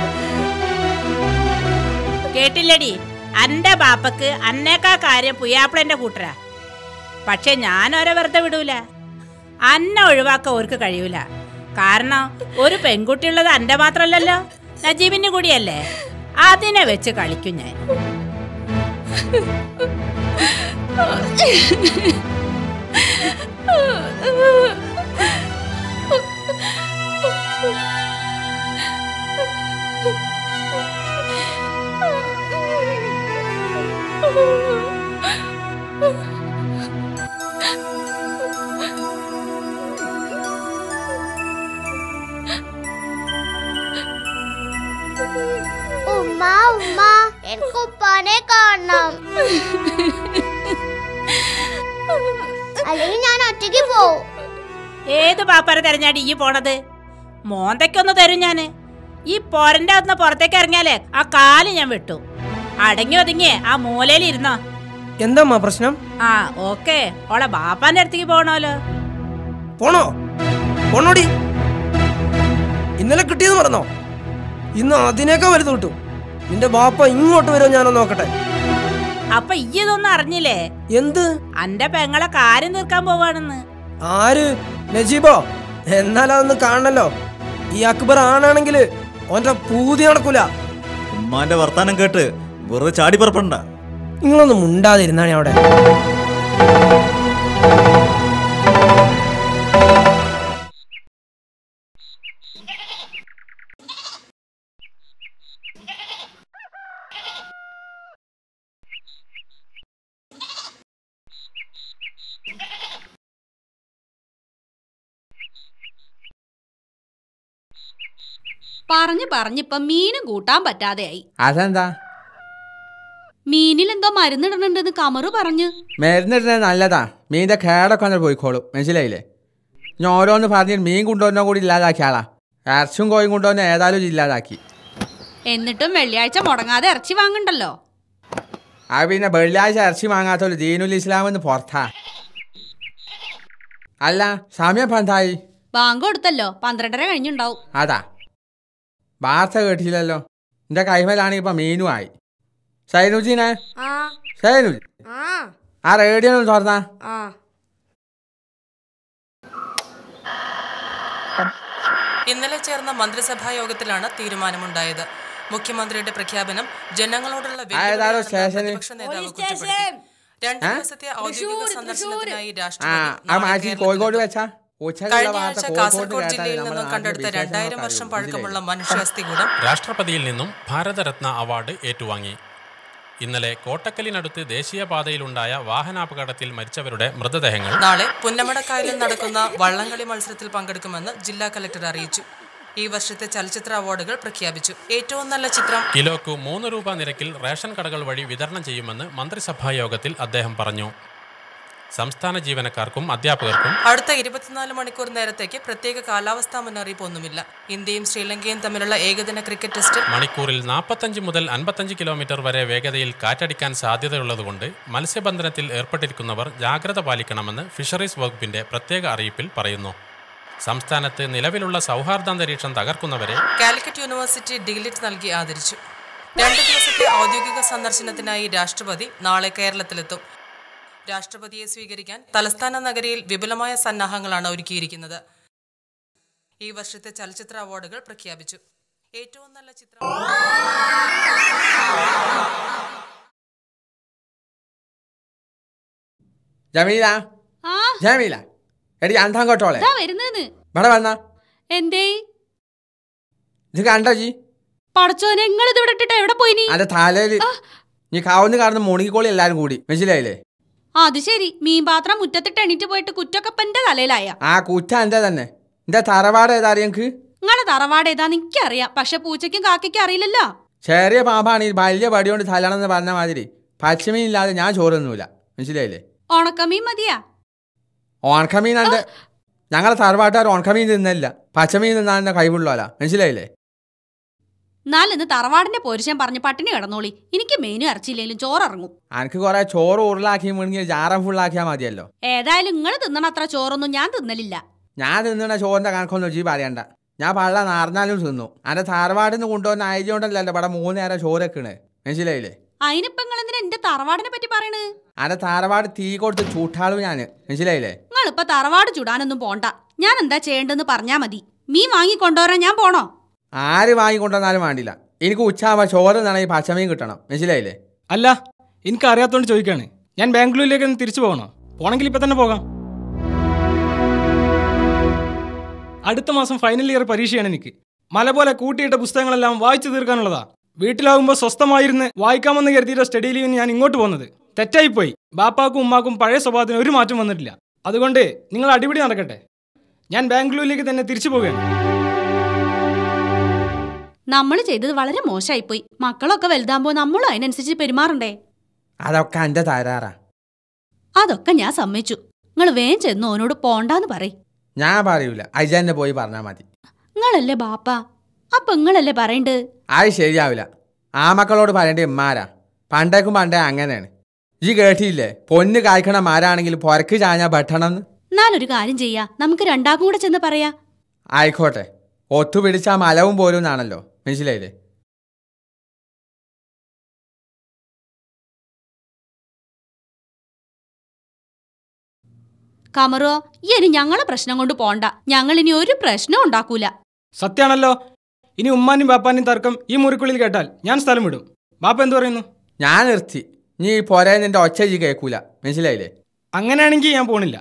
കേട്ടില്ലടി, അന്റെ ബാപ്പക്ക് അന്നേക്കാ കാര്യം പുയ്യാപ്പിളന്റെ കൂട്ടരാ. പക്ഷെ ഞാനോരെ വെറുതെ വിടൂല. അന്നെ ഒഴിവാക്കാൻ ഓർക്ക് കഴിയൂല. കാരണം ഒരു പെൺകുട്ടിയുള്ളത് അന്റെ മാത്രല്ലല്ലോ, നജീബിന്റെ കൂടിയല്ലേ. അതിനെ വെച്ച് കളിക്കും ഞാൻ. ഉമ്മ ഉമ്മ, എനിക്ക് ഉപ്പാനെ കാണണം. അല്ലെങ്കിൽ ഞാൻ ഒറ്റയ്ക്ക് പോവും. ഏത് പാപ്പാരെ തെരഞ്ഞാടി ഈ പോണത്? മോന്തയ്ക്കൊന്ന് തരും ഞാന്. ഈ പോരന്റെ അകത്തുനിന്ന് പുറത്തേക്ക് ഇറങ്ങിയാലേ ആ കാല് ഞാൻ വെട്ടു. അടങ്ങി ഒതുങ്ങിയേ ആ മൂലയിൽ ഇരുന്നോ. എന്താ പ്രശ്നം? ആ ഓക്കെ, ഓളെ ബാപ്പാന്റെ അടുത്തേക്ക് പോണോലോ. പോണോ? പോണോടി. ഇന്നലെ കിട്ടിയത് മറന്നോ? ഇന്ന് അതിനേക്കാൾ വലുത് കിട്ടും. നിന്റെ ബാപ്പ ഇങ്ങോട്ട് വരുമോ ഞാനൊന്ന് നോക്കട്ടെ. അപ്പൊ ഇതൊന്നും അറിഞ്ഞില്ലേ? എന്ത്? അന്റെ പെങ്ങളെ കാര്യം തീർക്കാൻ പോവാണെന്ന്. ആര്? നജീബോ? എന്നാലതൊന്ന് കാണണല്ലോ. ഈ അക്ബർ ആണാണെങ്കിൽ ഓന്റെ പൂതി നടക്കൂല. ഉമ്മാന്റെ വർത്താനം കേട്ട് വെറുതെ ചാടി പറപ്പണ്ട. നിങ്ങളൊന്നും മുണ്ടാതിരുന്നാണ് അവിടെ. പറഞ്ഞിപ്പം മീനും കൂട്ടാൻ പറ്റാതെയായി. അതെന്താ? മീനിൽ എന്തോ മരുന്നിടണുണ്ടെന്ന് കമറു പറഞ്ഞു. മരുന്നിടുന്നത് നല്ലതാ. മീനിന്റെ കേടൊക്കെ ഒന്ന് പോയിക്കോളും. മനസ്സിലായില്ലേ? ഞാൻ ഓരോന്ന് പറഞ്ഞിട്ട് മീൻ കൊണ്ടുവന്ന കൂടി ഇല്ലാതാക്കിയ ആളാ. ഇറച്ചും കോയും കൊണ്ടുവന്ന ഏതായാലും ഇല്ലാതാക്കി. എന്നിട്ടും വെള്ളിയാഴ്ച മുടങ്ങാതെ ഇറച്ചി വാങ്ങണ്ടല്ലോ. ആ പിന്നെ വെള്ളിയാഴ്ച ഇറച്ചി വാങ്ങാത്തോളൂ ദീനുൽ ഇസ്ലാം എന്ന് പുറത്താ. അല്ല സമയം പന്തായി ബാങ്ക് കൊടുത്തല്ലോ 12:30 കഴിഞ്ഞുണ്ടാവും. അതാ വാർത്ത കേട്ടില്ലല്ലോ. എന്റെ കൈമേലാണെങ്കിൽ ഇപ്പൊ മീനും ആയി. സൈനുജീനെ സൈനുജി ആ റേഡിയോ ഒന്ന് തുറന്നാ. ഇന്നലെ ചേർന്ന മന്ത്രിസഭാ യോഗത്തിലാണ് തീരുമാനമുണ്ടായത്. മുഖ്യമന്ത്രിയുടെ പ്രഖ്യാപനം ജനങ്ങളോടുള്ള പ്രതിപക്ഷ നേതാവ് കുറ്റപ്പെടുത്തി. 2 ദിവസത്തെ ഔദ്യോഗിക സന്ദർശനത്തിനായി കഴിഞ്ഞ ആഴ്ച കാസർഗോഡ് ജില്ലയിൽ നിന്നും കണ്ടെടുത്ത 2000 വർഷം പഴക്കമുള്ള മനുഷ്യാസ്ഥികൂടം രാഷ്ട്രപതിയിൽ നിന്നും ഭാരതരത്ന അവാർഡ് ഏറ്റുവാങ്ങി. ഇന്നലെ കോട്ടക്കലിനടുത്ത് ദേശീയപാതയിലുണ്ടായ വാഹനാപകടത്തിൽ മരിച്ചവരുടെ മൃതദേഹങ്ങൾ നാളെ പുന്നമടക്കായലിൽ നടക്കുന്ന വള്ളംകളി മത്സരത്തിൽ പങ്കെടുക്കുമെന്ന് ജില്ലാ കലക്ടർ അറിയിച്ചു. ഈ വർഷത്തെ ചലച്ചിത്ര അവാർഡുകൾ പ്രഖ്യാപിച്ചു. ഏറ്റവും നല്ല ചിത്രം കിലോക്ക് 3 രൂപ നിരക്കിൽ റേഷൻ കടകൾ വഴി വിതരണം ചെയ്യുമെന്ന് മന്ത്രിസഭാ യോഗത്തിൽ അദ്ദേഹം പറഞ്ഞു. സംസ്ഥാന ജീവനക്കാർക്കും അധ്യാപകർക്കും അടുത്ത 24 മണിക്കൂർ നേരത്തേക്ക് പ്രത്യേക കാലാവസ്ഥാ മുന്നറിയിപ്പ് ഒന്നുമില്ല. ഇന്ത്യയും ശ്രീലങ്കയും തമ്മിലുള്ള ഏകദിന ക്രിക്കറ്റ് ടെസ്റ്റിൽ മണിക്കൂറിൽ 45 മുതൽ 55 കിലോമീറ്റർ വരെ വേഗതയിൽ കാറ്റടിക്കാൻ സാധ്യതയുള്ളതുകൊണ്ട് മത്സ്യബന്ധനത്തിൽ ഏർപ്പെട്ടിരിക്കുന്നവർ ജാഗ്രത പാലിക്കണമെന്ന് ഫിഷറീസ് വകുപ്പിന്റെ പ്രത്യേക അറിയിപ്പിൽ പറയുന്നു. സംസ്ഥാനത്ത് നിലവിലുള്ള സൗഹാർദ്ദാന്തരീക്ഷം തകർക്കുന്നവരെ കാലിക്കറ്റ് യൂണിവേഴ്സിറ്റി ഡിഗ്ലിറ്റ് നൽകി ആദരിച്ചു. 2 ദിവസത്തെ ഔദ്യോഗിക സന്ദർശനത്തിനായി രാഷ്ട്രപതി നാളെ കേരളത്തിലെത്തും. രാഷ്ട്രപതിയെ സ്വീകരിക്കാൻ തലസ്ഥാന നഗരിയിൽ വിപുലമായ സന്നാഹങ്ങളാണ് ഒരുക്കിയിരിക്കുന്നത്. ഈ വർഷത്തെ ചലച്ചിത്ര അവാർഡുകൾ പ്രഖ്യാപിച്ചു. ഏറ്റവും നല്ല ചിത്രം ജമീല ജമീല എടി അന്തോട്ടോളെ ഇവിടെ വന്ന എന്തേ ഇത് കണ്ടോ ജി പടച്ചോനെ നിങ്ങൾ ഇത് വിട്ടിട്ട് എവിടെ പോയിനി? അന്റെ തലയില് നീ കാവുന്ന് കാണുന്ന മുണുങ്ങിക്കോളി എല്ലാരും കൂടി മനസ്സിലായില്ലേ? അത് ശരി, മീൻ പാത്രം മുറ്റത്തിട്ട് എണീറ്റ് പോയിട്ട് കുറ്റൊക്കെപ്പന്റെ തലയിലായ. ആ കുറ്റ എന്റെ തന്നെ. എന്റെ തറവാട് ഏതാ അറിയക്ക്? നിങ്ങളെ തറവാട് ഏതാന്ന് എനിക്കറിയാം, പക്ഷെ പൂച്ചയ്ക്കും കാക്കയ്ക്കും അറിയില്ലല്ലോ. ചെറിയ പാമ്പാണ് ഈ വലിയ പടിയോണ്ട് തലണെന്ന് പറഞ്ഞ മാതിരി പച്ചമീൻ ഇല്ലാതെ ഞാൻ ചോറൊന്നുമില്ല മനസ്സിലായില്ലേ? ഉണക്കമീൻ മതിയാ? ഉണക്കമീൻ എന്റെ ഞങ്ങളെ തറവാട്ടുകാർ ഉണക്കമീൻ തിന്നില്ല, പച്ചമീൻ തിന്നാൻ എന്റെ കൈവുള്ളല്ല മനസ്സിലായില്ലേ? എന്നാലിന്ന് തറവാടിന്റെ പോരിശൻ പറഞ്ഞ് പട്ടിണി കിടന്നോളി. എനിക്ക് മെയിനും ഇറച്ചിയില്ലെങ്കിലും ചോറിറങ്ങും. എനിക്ക് കുറെ ചോറ് ഉരുളാക്കി വേണമെങ്കിൽ ജാറം ഫുള്ളാക്കിയാൽ മതിയല്ലോ. ഏതായാലും നിങ്ങൾ തിന്നണ അത്ര ചോറൊന്നും ഞാൻ തിന്നലില്ല. ഞാൻ തിന്നണ ചോറിന്റെ കണക്കൊന്നും ജി പറയണ്ട. ഞാൻ പള്ള നാർന്നാലും തിന്നു. എന്റെ തറവാടിൽ നിന്ന് കൊണ്ടുവന്ന ആയതുകൊണ്ടല്ലോ ഇവിടെ 3 നേരം ചോറൊക്കെണ് മനസ്സിലായില്ലേ? അതിനിപ്പോ നിങ്ങൾ എന്തിനാ എന്റെ തറവാടിനെ പറ്റി പറയണ്? എന്റെ തറവാട് തീ കൊടുത്ത് ചൂട്ടാളു ഞാന് മനസ്സിലായില്ലേ? നിങ്ങളിപ്പോ തറവാട് ചൂടാനൊന്നും പോണ്ട. ഞാൻ എന്താ ചെയ്യേണ്ടെന്ന് പറഞ്ഞാ മതി. മീൻ വാങ്ങിക്കൊണ്ടുവരാൻ ഞാൻ പോണോ? ആര് വാങ്ങിക്കൊണ്ടുവന്നാലും വേണ്ടില്ല, എനിക്ക് ഉച്ചാകുമ്പോ ചോറ് നിന്നാണ് ഈ പച്ചമീൻ കിട്ടണം മനസ്സിലായില്ലേ? അല്ല, എനിക്ക് അറിയാത്തോണ്ട് ചോദിക്കാണ്. ഞാൻ ബാംഗ്ലൂരിലേക്ക് ഒന്ന് തിരിച്ചു പോകണോ? പോണെങ്കിൽ ഇപ്പൊ തന്നെ പോകാം. അടുത്ത മാസം ഫൈനൽ ഇയർ പരീക്ഷയാണ് എനിക്ക്. മല പോലെ കൂട്ടിയിട്ട പുസ്തകങ്ങളെല്ലാം വായിച്ചു തീർക്കാനുള്ളതാ. വീട്ടിലാകുമ്പോൾ സ്വസ്ഥമായിരുന്ന് വായിക്കാമെന്ന് കരുതിയിട്ട് സ്റ്റഡി ലീവിന് ഞാൻ ഇങ്ങോട്ട് പോകുന്നത് തെറ്റായിപ്പോയി. ബാപ്പാക്കും ഉമ്മാക്കും പഴയ സ്വഭാവത്തിന് ഒരു മാറ്റം വന്നിട്ടില്ല. അതുകൊണ്ട് നിങ്ങൾ അടിപിടി നടക്കട്ടെ. ഞാൻ ബാംഗ്ലൂരിലേക്ക് തന്നെ തിരിച്ചു പോവുകയാണ്. നമ്മൾ ചെയ്തത് വളരെ മോശമായിപ്പോയി. മക്കളൊക്കെ വലുതാകുമ്പോ നമ്മളും അതിനനുസരിച്ച് പെരുമാറണ്ടേ? അതൊക്കെ എന്റെ തരാറാ. അതൊക്കെ ഞാൻ സമ്മതിച്ചു. നിങ്ങൾ വേഗം ചെന്ന് ഓനോട് പോണ്ടാന്ന് പറയും. ഞാൻ പറയൂല, അജന്നെ പോയി പറഞ്ഞാ മതി. നിങ്ങളല്ലേ ബാപ്പ, അപ്പൊ നിങ്ങളല്ലേ പറയണ്ട്. അത് ശരിയാവില്ല. ആ മക്കളോട് പറയേണ്ട ഉമ്മാരാ. പണ്ടേക്കും പണ്ടേ അങ്ങനെയാണ്. ഈ കേട്ടിയില്ലേ, പൊന്ന് കായ്ക്കണ മാരാണെങ്കിൽ പൊരക്ക് ചാഞ്ഞാ പെട്ടണമെന്ന്. എന്നാലൊരു കാര്യം ചെയ്യാ, നമുക്ക് രണ്ടാക്കും കൂടെ ചെന്ന് പറയാ. ആയിക്കോട്ടെ, ഒത്തുപിടിച്ചാ മലവും പോലും എന്നാണല്ലോ മനസ്സിലായില്ലേ? കമറോ, ഇനി ഞങ്ങളെ പ്രശ്നം കൊണ്ട് പോണ്ട. ഞങ്ങൾ ഇനി ഒരു പ്രശ്നം ഉണ്ടാക്കൂല. സത്യാണല്ലോ. ഇനി ഉമ്മാനും ബാപ്പാനും തർക്കം ഈ മുറിക്കുള്ളിൽ കേട്ടാൽ ഞാൻ സ്ഥലം വിടും. ബാപ്പ എന്ത് പറയുന്നു? ഞാൻ നിർത്തി. നീ പോരെ, നിന്റെ ഒച്ച ജി കേൾക്കൂല മനസ്സിലായില്ലേ? അങ്ങനെയാണെങ്കിൽ ഞാൻ പോണില്ല.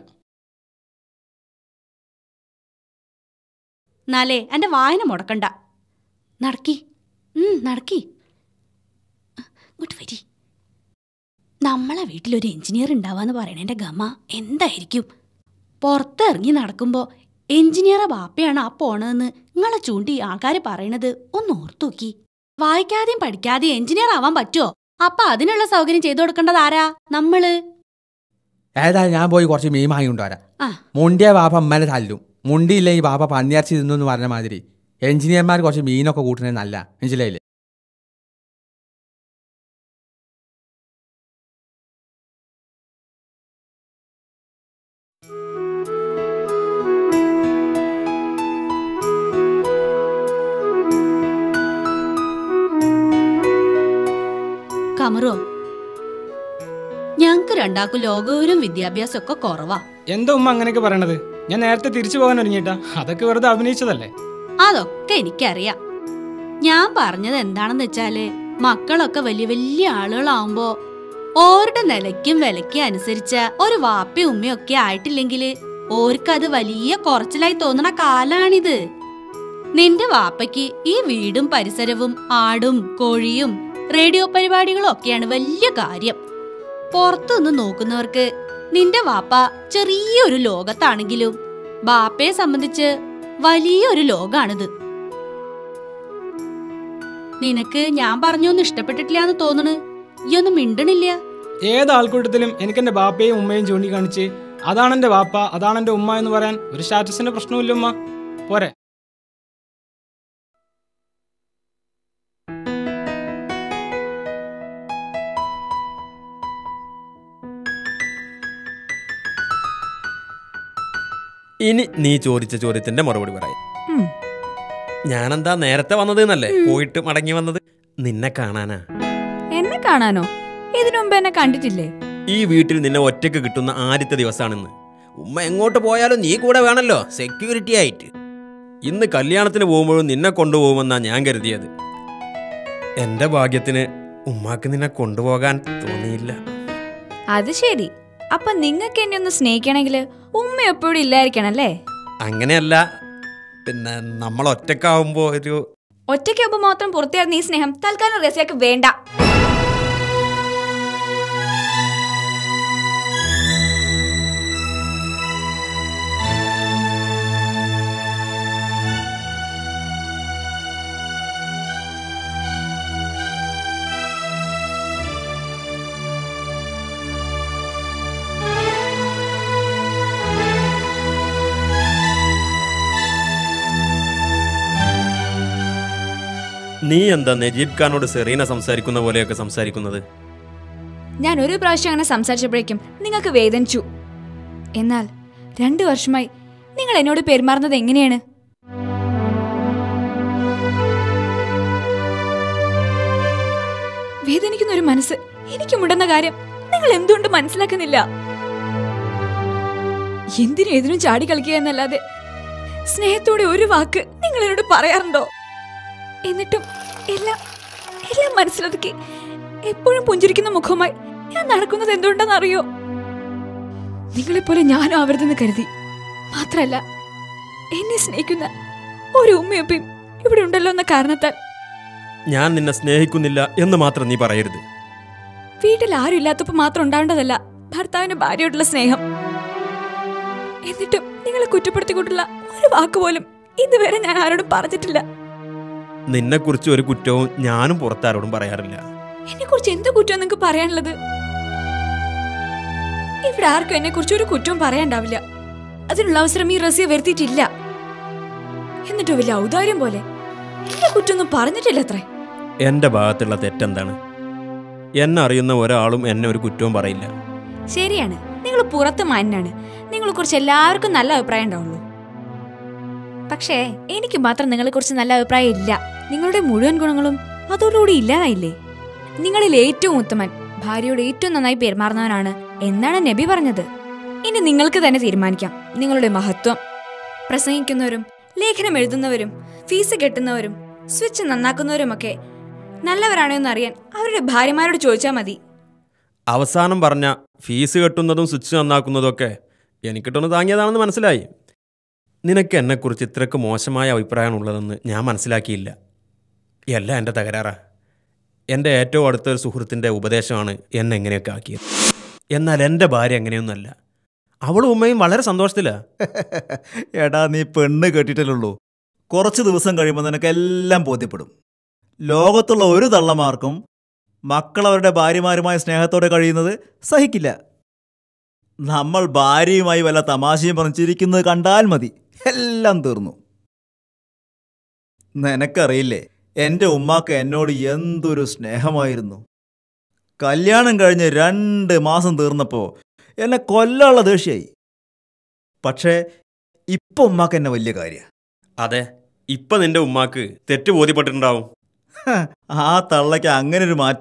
എന്നാലേ എന്റെ വായന മുടക്കണ്ട. നടക്കി നടക്കി ഇങ്ങോട്ട് വരി. നമ്മളെ വീട്ടിലൊരു എഞ്ചിനീയർ ഉണ്ടാവാന്ന് പറയണേന്റെ ഗമ എന്തായിരിക്കും? പുറത്തിറങ്ങി നടക്കുമ്പോ എഞ്ചിനീയറെ ബാപ്പയാണ് ആ പോണതെന്ന് നിങ്ങളെ ചൂണ്ടി ആൾക്കാർ പറയണത് ഒന്ന് ഓർത്തു നോക്കി. വായിക്കാതെയും പഠിക്കാതെയും എഞ്ചിനീയർ ആവാൻ പറ്റുമോ? അപ്പൊ അതിനുള്ള സൗകര്യം ചെയ്തു കൊടുക്കേണ്ടത് ആരാ? നമ്മള്. ഏതായാലും ഞാൻ പോയി കുറച്ച് മീൻ വാങ്ങിക്കൊണ്ടുവരാം. മുണ്ടിയ ബാപ്പ അമ്മനെ തല്ലും, മുണ്ടിയില്ലേ ഈ ബാപ്പ പന്നിയർച്ചി തിന്നു എന്ന് പറഞ്ഞ മാതിരി എഞ്ചിനീയർമാർ കുറച്ച് മീനൊക്കെ കൂട്ടുന്നത് നല്ല മനസ്സിലായില്ലേ? കമറോ, ഞങ്ങക്ക് രണ്ടാക്കും ലോകവും വിദ്യാഭ്യാസം ഒക്കെ കുറവാ. എന്താ ഉമ്മ അങ്ങനെയൊക്കെ പറയണത്? ഞാൻ നേരത്തെ തിരിച്ചു പോകാൻ ഒരുങ്ങിട്ടാ. അതൊക്കെ വെറുതെ അഭിനയിച്ചതല്ലേ? അതൊക്കെ എനിക്കറിയാം. ഞാൻ പറഞ്ഞത് എന്താണെന്ന് വെച്ചാല്, മക്കളൊക്കെ വലിയ വലിയ ആളുകളാവുമ്പോ ഓരുടെ നിലയ്ക്കും വിലയ്ക്കും അനുസരിച്ച ഒരു വാപ്പയും ഉമ്മയും ഒക്കെ ആയിട്ടില്ലെങ്കിൽ ഓർക്കത് വലിയ കുറച്ചിലായി തോന്നണ കാലാണിത്. നിന്റെ വാപ്പയ്ക്ക് ഈ വീടും പരിസരവും ആടും കോഴിയും റേഡിയോ പരിപാടികളും ഒക്കെയാണ് വലിയ കാര്യം. പുറത്തുനിന്ന് നോക്കുന്നവർക്ക് നിന്റെ വാപ്പ ചെറിയൊരു ലോകത്താണെങ്കിലും ബാപ്പയെ സംബന്ധിച്ച് വലിയൊരു ലോകാണിത്. നിനക്ക് ഞാൻ പറഞ്ഞൊന്നും ഇഷ്ടപ്പെട്ടിട്ടില്ലാന്ന് തോന്നണ്. ഈ ഒന്നും മിണ്ടണില്ല. ഏത് ആൾക്കൂട്ടത്തിലും എനിക്ക് എന്റെ ബാപ്പയും ഉമ്മയും ചൂണ്ടിക്കാണിച്ച് അതാണ് എന്റെ വാപ്പ, അതാണ് എന്റെ ഉമ്മ എന്ന് പറയാൻ ഒരു സ്റ്റാറ്റസിന്റെ പ്രശ്നമില്ല ഉമ്മ. പോരെ? ഇനി നീ ചോദിച്ച ചോദ്യത്തിന്റെ മറുപടി പറയാം. ഞാനെന്താ നേരത്തെ വന്നത് എന്നല്ലേ, പോയിട്ട് മടങ്ങി വന്നത്? നിന്നെ കാണാനാ. എന്നെ കാണാനോ? ഇതിനു മുമ്പ് എന്നെ കണ്ടിട്ടില്ലേ? ഈ വീട്ടിൽ നിന്നെ ഒറ്റയ്ക്ക് കിട്ടുന്ന ആദ്യത്തെ ദിവസമാണിന്ന്. ഉമ്മ എങ്ങോട്ട് പോയാലും നീ കൂടെ വേണല്ലോ, സെക്യൂരിറ്റി ആയിട്ട്. ഇന്ന് കല്യാണത്തിന് പോകുമ്പോഴും നിന്നെ കൊണ്ടുപോകുമെന്നാ ഞാൻ കരുതിയത്. എന്റെ ഭാഗ്യത്തിന് ഉമ്മാക്ക് നിന്നെ കൊണ്ടുപോകാൻ തോന്നിയില്ല. അത് ശരി. അപ്പൊ നിങ്ങൾക്ക് എന്നെ ഒന്ന് സ്നേഹിക്കണമെങ്കിൽ ഉമ്മ എപ്പോഴും ഇല്ലായിരിക്കണല്ലേ? അങ്ങനെയല്ല, പിന്നെ നമ്മൾ ഒറ്റക്കാവുമ്പോ ഒറ്റയ്ക്കാവുമ്പോ മാത്രം പുറത്തിയായിരുന്നു ഈ സ്നേഹം. തൽക്കാലം റസിയക്ക് വേണ്ട. നീ എന്താ നജീബ് ഖാനോട് സെറീന സംസാരിക്കുന്ന പോലെയൊക്കെ സംസാരിക്കുന്നത്? ഞാൻ ഒരു പ്രാവശ്യം അങ്ങനെ സംസാരിച്ചപ്പോഴേക്കും നിങ്ങൾക്ക് വേദനിച്ചു. എന്നാൽ 2 വർഷമായി നിങ്ങൾ എന്നോട് പെരുമാറുന്നത് എങ്ങനെയാണ്? വേദനിക്കുന്ന ഒരു മനസ്സ് എനിക്കുമുണ്ടെന്ന കാര്യം നിങ്ങൾ എന്തുകൊണ്ട് മനസ്സിലാക്കുന്നില്ല? എന്തിനും എതിനും ചാടി കളിക്കുക എന്നല്ലാതെ സ്നേഹത്തോടെ ഒരു വാക്ക് നിങ്ങൾ എന്നോട് പറയാറുണ്ടോ? എന്നിട്ടും എല്ലാം മനസ്സിലൊതുക്കി എപ്പോഴും പുഞ്ചിരിക്കുന്ന മുഖമായി ഞാൻ നടക്കുന്നത് എന്തുകൊണ്ടെന്നറിയോ? നിങ്ങളെപ്പോലെ ഞാനും ആവരുതെന്ന് കരുതി. മാത്രല്ല, എന്നെ സ്നേഹിക്കുന്ന ഒരു ഉമ്മയപ്പയും ഇവിടെ ഉണ്ടല്ലോ എന്ന കാരണത്താൽ. ഞാൻ നിന്നെ സ്നേഹിക്കുന്നില്ല എന്ന് മാത്രം നീ പറയരുത്. വീട്ടിൽ ആരും ഇല്ലാത്തപ്പോ മാത്രം ഉണ്ടാവേണ്ടതല്ല ഭർത്താവിന്റെ ഭാര്യയോടുള്ള സ്നേഹം. എന്നിട്ടും നിങ്ങളെ കുറ്റപ്പെടുത്തിക്കൊണ്ടുള്ള ഒരു വാക്കുപോലും ഇതുവരെ ഞാൻ ആരോടും പറഞ്ഞിട്ടില്ല. നിന്നെ കുറിച്ച് ഒരു കുറ്റവും ഞാനും പുറത്താരോടും പറയാറില്ല. എന്നെ കുറിച്ച് എന്ത് കുറ്റം നിങ്ങൾക്ക് പറയാനുള്ളത്? ഇവിടെ ആർക്കും എന്നെ കുറിച്ച് ഒരു കുറ്റവും പറയാണ്ടാവില്ല. അതിനുള്ള അവസരം ഈ റസിയ വരുത്തിയിട്ടില്ല. എന്നിട്ട് വലിയ ഔദാര്യം പോലെ എന്നെ കുറ്റൊന്നും പറഞ്ഞിട്ടില്ല. അത്രേ എന്റെ ഭാഗത്തുള്ള തെറ്റെന്താണ്? എന്നെ അറിയുന്ന ഒരാളും എന്നെ ഒരു കുറ്റവും പറയില്ല. ശരിയാണ്, നിങ്ങൾ പുറത്ത് മാന്യനാണ്. നിങ്ങളെ കുറിച്ച് എല്ലാവർക്കും നല്ല അഭിപ്രായം ഉണ്ടാവുള്ളൂ. പക്ഷേ എനിക്ക് മാത്രം നിങ്ങളെ കുറിച്ച് നല്ല അഭിപ്രായം ഇല്ല. നിങ്ങളുടെ മുഴുവൻ ഗുണങ്ങളും അതോടുകൂടി ഇല്ലാതായില്ലേ? നിങ്ങളിൽ ഏറ്റവും ഉത്തമൻ ഭാര്യയോട് ഏറ്റവും നന്നായി പെരുമാറുന്നവനാണ് എന്നാണ് നബി പറഞ്ഞത്. ഇനി നിങ്ങൾക്ക് തന്നെ തീരുമാനിക്കാം നിങ്ങളുടെ മഹത്വം. പ്രസംഗിക്കുന്നവരും ലേഖനം എഴുതുന്നവരും ഫീസ് കെട്ടുന്നവരും സ്വിച്ച് നന്നാക്കുന്നവരുമൊക്കെ നല്ലവരാണോ എന്നറിയാൻ അവരുടെ ഭാര്യമാരോട് ചോദിച്ചാൽ മതി. അവസാനം പറഞ്ഞ ഫീസ് കെട്ടുന്നതും സ്വിച്ച് നന്നാക്കുന്നതും ഒക്കെ എനിക്കിട്ടൊന്ന് താങ്ങിയതാണെന്ന് മനസ്സിലായി. നിനക്ക് എന്നെക്കുറിച്ച് ഇത്രയ്ക്ക് മോശമായ അഭിപ്രായമാണുള്ളതെന്ന് ഞാൻ മനസ്സിലാക്കിയില്ല. എല്ലാം എൻ്റെ തകരാറാ. എൻ്റെ ഏറ്റവും അടുത്തൊരു സുഹൃത്തിൻ്റെ ഉപദേശമാണ് എന്നെ എങ്ങനെയൊക്കെ ആക്കിയത്. എന്നാൽ എൻ്റെ ഭാര്യ എങ്ങനെയൊന്നുമല്ല. അവളും ഉമ്മയും വളരെ സന്തോഷത്തിലാ. എടാ, നീ പെണ്ണ് കേട്ടിട്ടല്ലുള്ളൂ. കുറച്ച് ദിവസം കഴിയുമ്പോൾ നിനക്കെല്ലാം ബോധ്യപ്പെടും. ലോകത്തുള്ള ഒരു തള്ളമാർക്കും മക്കളവരുടെ ഭാര്യമാരുമായി സ്നേഹത്തോടെ കഴിയുന്നത് സഹിക്കില്ല. നമ്മൾ ഭാര്യയുമായി വല്ല തമാശയും പറഞ്ഞിരിക്കുന്നത് കണ്ടാൽ മതി, എല്ലാം തീർന്നു. നിനക്കറിയില്ലേ, എൻ്റെ ഉമ്മാക്ക് എന്നോട് എന്തൊരു സ്നേഹമായിരുന്നു. കല്യാണം കഴിഞ്ഞ് 2 മാസം തീർന്നപ്പോൾ എന്നെ കൊല്ലാനുള്ള ദേഷ്യമായി. പക്ഷേ ഇപ്പൊ ഉമ്മാക്ക് എന്നെ വലിയ കാര്യമാണ്. അതെ, ഇപ്പൊ നിന്റെ ഉമ്മാക്ക് തെറ്റ് ബോധ്യപ്പെട്ടിട്ടുണ്ടാവും. ആ തള്ളയ്ക്ക് അങ്ങനെ ഒരു മാറ്റം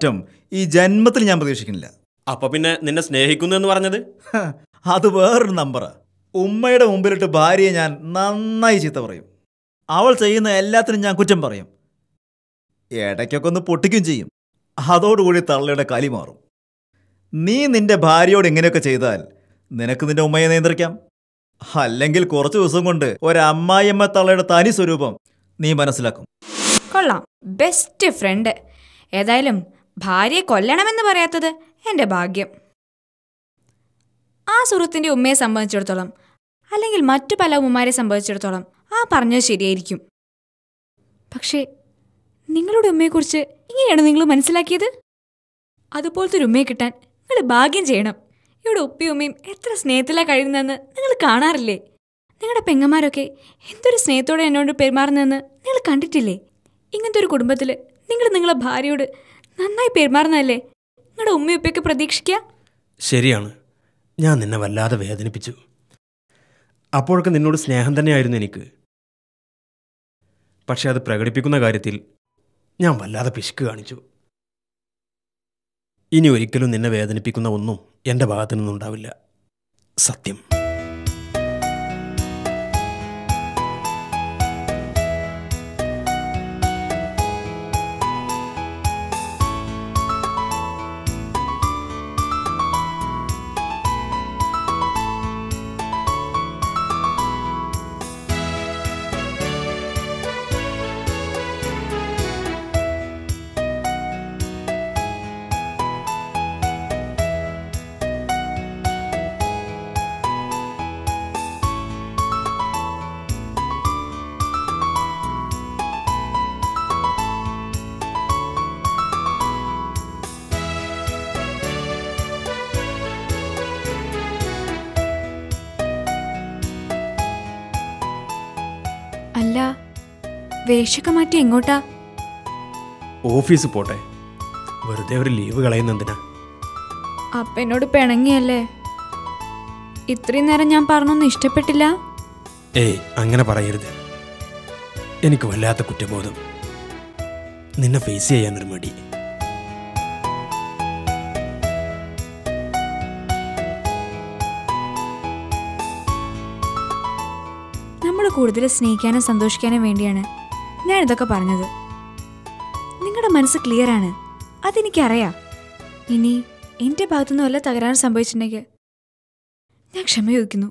ഈ ജന്മത്തിൽ ഞാൻ പ്രതീക്ഷിക്കുന്നില്ല. അപ്പൊ പിന്നെ നിന്നെ സ്നേഹിക്കുന്നു എന്ന് പറഞ്ഞത്? അത് വേറൊരു നമ്പറാ. ഉമ്മയുടെ മുമ്പിലിട്ട് ഭാര്യയെ ഞാൻ നന്നായി ചീത്ത പറയും. അവൾ ചെയ്യുന്ന എല്ലാത്തിനും ഞാൻ കുറ്റം പറയും. ഇടയ്ക്കൊക്കെ ഒന്ന് പൊട്ടിക്കും ചെയ്യും. അതോടുകൂടി തള്ളയുടെ കലി മാറും. നീ നിന്റെ ഭാര്യയോട് ഇങ്ങനെയൊക്കെ ചെയ്താൽ നിനക്ക് നിന്റെ ഉമ്മയെ നിയന്ത്രിക്കാം. അല്ലെങ്കിൽ കുറച്ച് ദിവസം കൊണ്ട് ഒരമ്മായിയമ്മ തള്ളയുടെ തനി സ്വരൂപം നീ മനസ്സിലാക്കും. കൊള്ളാം, ബെസ്റ്റ് ഫ്രണ്ട്. ഏതായാലും ഭാര്യയെ കൊല്ലണമെന്ന് പറയാത്തത് എൻ്റെ ഭാഗ്യം. ആ സുഹൃത്തിൻ്റെ ഉമ്മയെ സംബന്ധിച്ചിടത്തോളം, അല്ലെങ്കിൽ മറ്റു പല ഉമ്മമാരെ സംബന്ധിച്ചിടത്തോളം ആ പറഞ്ഞത് ശരിയായിരിക്കും. പക്ഷേ നിങ്ങളുടെ ഉമ്മയെക്കുറിച്ച് ഇങ്ങനെയാണ് നിങ്ങൾ മനസ്സിലാക്കിയത്? അതുപോലത്തെ ഒരു ഉമ്മയെ കിട്ടാൻ നിങ്ങൾ ഭാഗ്യം ചെയ്യണം. ഇവിടെ ഉപ്പയും ഉമ്മയും എത്ര സ്നേഹത്തിലാണ് കഴിയുന്നതെന്ന് നിങ്ങൾ കാണാറില്ലേ? നിങ്ങളുടെ പെങ്ങന്മാരൊക്കെ എന്തൊരു സ്നേഹത്തോടെ എന്നോട് പെരുമാറുന്നതെന്ന് നിങ്ങൾ കണ്ടിട്ടില്ലേ? ഇങ്ങനത്തെ ഒരു കുടുംബത്തിൽ നിങ്ങൾ നിങ്ങളെ ഭാര്യയോട് നന്നായി പെരുമാറുന്നതല്ലേ നിങ്ങളുടെ ഉമ്മയുപ്പയൊക്കെ പ്രതീക്ഷിക്കുക? ശരിയാണ്, ഞാൻ നിന്നെ വല്ലാതെ വേദനിപ്പിച്ചു. അപ്പോഴൊക്കെ നിന്നോട് സ്നേഹം തന്നെയായിരുന്നു എനിക്ക്. പക്ഷെ അത് പ്രകടിപ്പിക്കുന്ന കാര്യത്തിൽ ഞാൻ വല്ലാതെ പിശുക്ക് കാണിച്ചു. ഇനി ഒരിക്കലും നിന്നെ വേദനിപ്പിക്കുന്ന ഒന്നും എൻ്റെ ഭാഗത്തു നിന്നുണ്ടാവില്ല. സത്യം. അല്ല, വേഷമൊക്കെ മാറ്റി എങ്ങോട്ടാ? ഓഫീസ് പോട്ടെ, വെറുതെ ഒരു ലീവ് കളയുന്നെന്തിനാ? അപ്പ എന്നോട് പിണങ്ങിയല്ലേ? ഇത്രയും നേരം ഞാൻ പറഞ്ഞൊന്നും ഇഷ്ടപ്പെട്ടില്ല. ഏയ്, അങ്ങനെ പറയരുത്. എനിക്ക് വല്ലാത്ത കുറ്റബോധം. നിന്നെ ഫേസ് ചെയ്യാനൊരു മടി. നമ്മൾ കൂടുതൽ സ്നേഹിക്കാനും സന്തോഷിക്കാനും വേണ്ടിയാണ് ഞാൻ ഇതൊക്കെ പറഞ്ഞത്. നിങ്ങളുടെ മനസ്സ് ക്ലിയറാണ്, അതെനിക്കറിയാം. ഇനി എൻ്റെ ഭാഗത്തുനിന്ന് വല്ല തകരാറ് സംഭവിച്ചിട്ടുണ്ടെങ്കിൽ ഞാൻ ക്ഷമ ചോദിക്കുന്നു.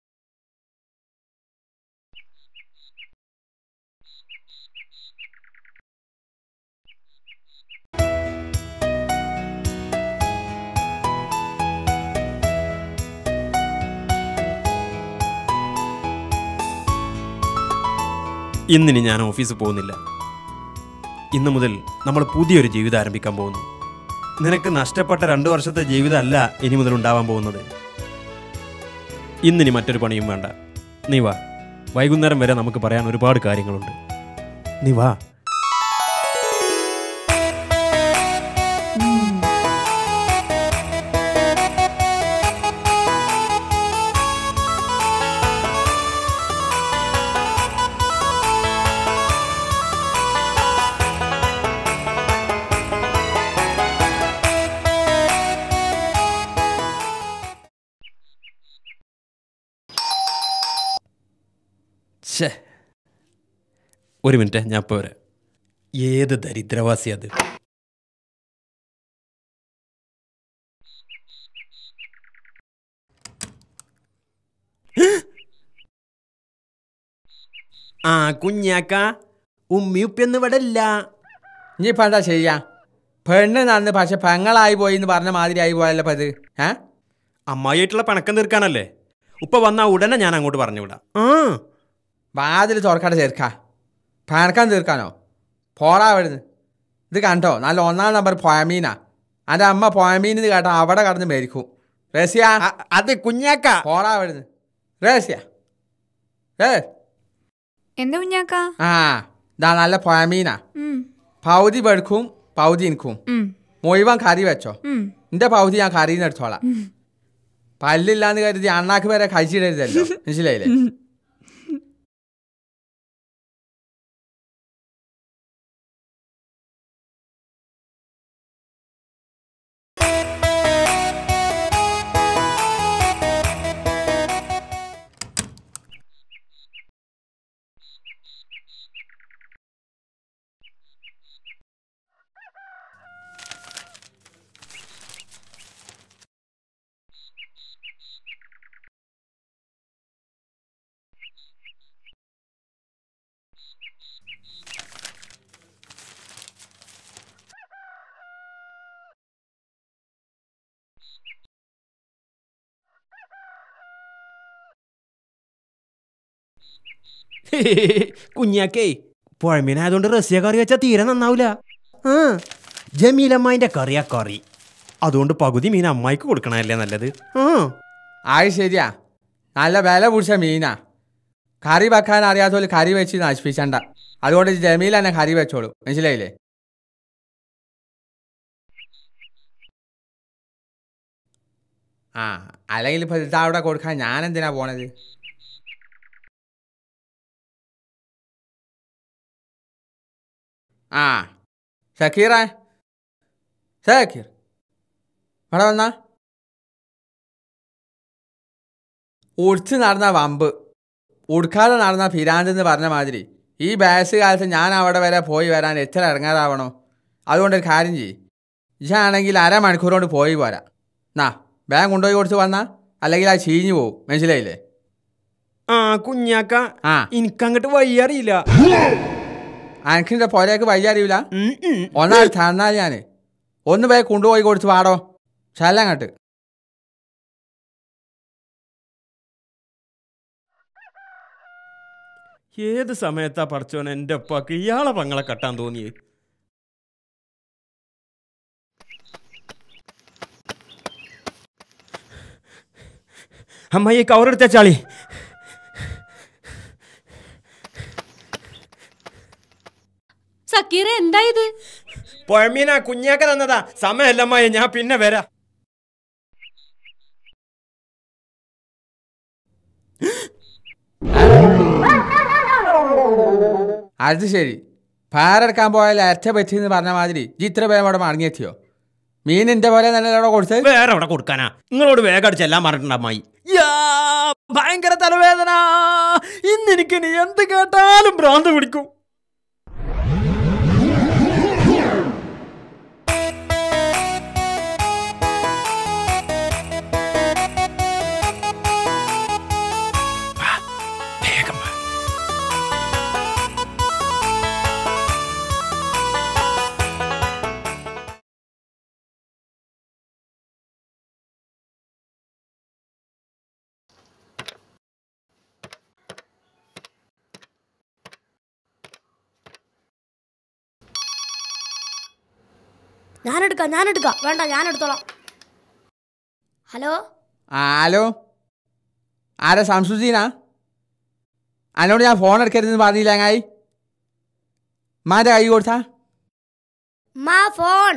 ഇന്നിനി ഞാൻ ഓഫീസിൽ പോകുന്നില്ല. ഇന്നു മുതൽ നമ്മൾ പുതിയൊരു ജീവിതം ആരംഭിക്കാൻ പോകുന്നു. നിനക്ക് നഷ്ടപ്പെട്ട 2 വർഷത്തെ ജീവിതമല്ല ഇനി മുതൽ ഉണ്ടാവാൻ പോകുന്നത്. ഇന്നിനി മറ്റൊരു പണിയും വേണ്ട. നീ വാ, വൈകുന്നേരം വരെ നമുക്ക് പറയാൻ ഒരുപാട് കാര്യങ്ങളുണ്ട്. നീ വാ. ഒരു മിനിറ്റ്, ഞാൻ ഇപ്പോൾ വരാം. ഏത് ദരിദ്രവാസി അത്? ആ കുഞ്ഞാക്ക, ഉമ്മിയുപ്പൊന്നും ഇവിടെ ഇല്ല. ഇനിയിപ്പോൾ എന്താ ചെയ്യാ? പെണ്ണ് നന്ന്, പക്ഷെ പെങ്ങളായി പോയി എന്ന് പറഞ്ഞ മാതിരി ആയി പോയല്ലോ ഇപ്പം അത്. അമ്മായിയായിട്ടുള്ള പണക്കം തീർക്കാനല്ലേ? ഉപ്പ വന്നാൽ ഉടനെ ഞാൻ അങ്ങോട്ട് പറഞ്ഞു വിടാം. വാതിൽ തുറക്കാതെ ചേർക്കാ. പണക്കം തീർക്കാനോ? പോടാ അവിടുന്ന്. ഇത് കണ്ടോ, നല്ല 1-ാം നമ്പർ പോയമീനാ. എൻ്റെ അമ്മ പോയമീനെന്ന് കേട്ടാ അവിടെ കടന്ന് മരിക്കും. റേസ്യ, അത് കുഞ്ഞാക്ക. പോടാ അവിടുന്ന്. റേസ്യ, എന്താ കുഞ്ഞാക്ക? ഇതാ നല്ല പോയമീനാ. പൗതി വെടുക്കും, പൗതി എനിക്കും. മുഴുവൻ കറി വെച്ചോ. എൻ്റെ പൗതി ഞാൻ കറിയിൽ നിന്ന് എടുത്തോളാം. പല്ലില്ലാന്ന് കരുതി അണ്ണാക്ക് വരെ കഴിച്ചിടരുതല്ലോ, മനസ്സിലായില്ലേ? കുഞ്ഞാക്കേ പുഴമീനായതുകൊണ്ട് റസിയ കറി വെച്ചാൽ തീരെ നന്നാവില്ല. ആ ജമീലമ്മായിൻ്റെ കറിയാ കറി. അതുകൊണ്ട് പകുതി മീൻ അമ്മായിക്ക് കൊടുക്കണല്ലേ നല്ലത്. അത് ശരിയാ, നല്ല വില പിടിച്ച മീനാ. കറി വെക്കാൻ അറിയാത്തപോലെ കറി വെച്ച് നശിപ്പിച്ചണ്ട. അതുകൊണ്ട് ജമീൽ തന്നെ കറി വെച്ചോളൂ, മനസ്സിലായില്ലേ? ആ അല്ലെങ്കിൽ ഇപ്പൊ ഇതാ അവിടെ കൊടുക്കാൻ ഞാൻ എന്തിനാ പോണത്? ആ ഷക്കീറ, ഷക്കീർ ഇവിടെ വന്നാ. ഉടിച്ച് നടന്ന വമ്പ്, ഉടുക്കാതെ നടന്ന ഫിരാന്തെന്ന് പറഞ്ഞ മാതിരി ഈ ബാസ് കാലത്ത് ഞാൻ അവിടെ വരെ പോയി വരാൻ എത്ര ഇറങ്ങാറാവണോ? അതുകൊണ്ടൊരു കാര്യം ചെയ്യ്, ഇതാണെങ്കിൽ 1/2 മണിക്കൂർ കൊണ്ട് പോയി പോരാ. എന്നാ ബാഗ് കൊണ്ടുപോയി കൊടുത്ത് വന്നാ, അല്ലെങ്കിൽ അത് ചീഞ്ഞു പോവും, മനസ്സിലായില്ലേ? ആ കുഞ്ഞാക്ക, എനിക്കങ്ങോട്ട് വയ്യ അറിയില്ല. എനിക്കിൻ്റെ പുരയ്ക്ക് വയ്യ അറിയില്ല. ഒന്നാൾ തന്നാൽ ഞാൻ ഒന്ന് ബാഗ് കൊണ്ടുപോയി കൊടുത്ത് വാടോ, ചെല്ലങ്ങട്ട്. ഏത് സമയത്താ പഠിച്ചോൻ എൻ്റെ ഉപ്പാക്ക് ഇയാളെ പങ്ങളെ കെട്ടാൻ തോന്നിയേ? അമ്മായി കവറെടുത്ത ചാളി. സക്കീറ എന്തായത്? പുഴമീനാ കുഞ്ഞാക്ക തന്നതാ. സമയമല്ല അമ്മായി, ഞാൻ പിന്നെ വരാം. അത് ശരി, പാരെടുക്കാൻ പോയാൽ അരച്ച പറ്റിയെന്ന് പറഞ്ഞ മാതിരി ഇത്ര വേഗം അവിടെ മടങ്ങിയെത്തിയോ? മീനിന്റെ പോലെ നല്ല അവിടെ കൊടുത്ത് വേറെ അവിടെ കൊടുക്കാനാ? നിങ്ങളോട് വേഗം അടിച്ചെല്ലാം പറഞ്ഞിട്ടുണ്ട് അമ്മായി. ഭയങ്കര തലവേദന. ഇന്നെനിക്ക് നീ എന്ത് കേട്ടാലും ഭ്രാന്ത് പിടിക്കും. ഞാനെടുക്കാം. വേണ്ട, ഞാനെടുത്തോളാം. ഹലോ ഹലോ, ആരാ? സംസുദ്ദീനാ? എന്നോട് ഞാൻ ഫോൺ എടുക്കരുതെന്ന് പറഞ്ഞില്ല ചങ്ങായി. മാൻ്റെ കൈ കൊടുത്താ ഫോൺ.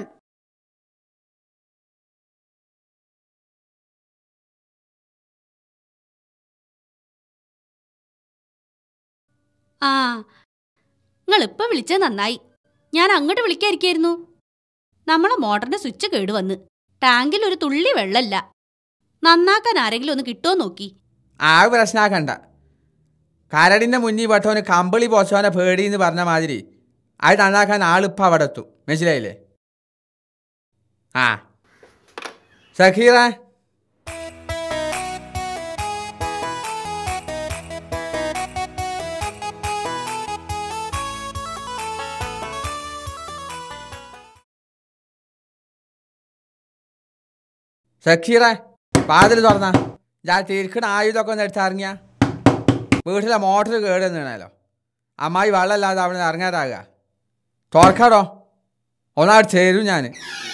ആ നിങ്ങളിപ്പോൾ വിളിച്ചത് നന്നായി. ഞാൻ അങ്ങോട്ട് വിളിക്കാതിരിക്കായിരുന്നു. നമ്മളെ മോട്ടറിന്റെ സ്വിച്ച് കേടുവന്ന് ടാങ്കിൽ ഒരു തുള്ളി വെള്ളമില്ല. നന്നാക്കാൻ ആരെങ്കിലും ഒന്ന് കിട്ടുമോ നോക്കി. ആ പ്രശ്നമാക്കണ്ട. കരടിൻ്റെ മുന്നിൽ പെട്ടവന് കമ്പിളി പോച്ചവനെ പേടിയെന്ന് പറഞ്ഞ മാതിരി അത് നന്നാക്കാൻ ആളിപ്പോൾ അവിടെ എത്തും, മനസ്സിലായില്ലേ? ആ സഖീറ, സഖീറ വാതിൽ തുറന്നാ. ഞാൻ തിരിക്കണ ആയുധമൊക്കെ ഒന്ന് എടുത്തിറങ്ങിയ വീട്ടിലെ മോട്ടർ കേടുന്നതാണല്ലോ. അമ്മായി വെള്ളമില്ലാതെ അവിടെ നിന്ന് ഇറങ്ങാതാകുക. തുറക്കാടോ, ഒന്നാട് ചേരും ഞാൻ.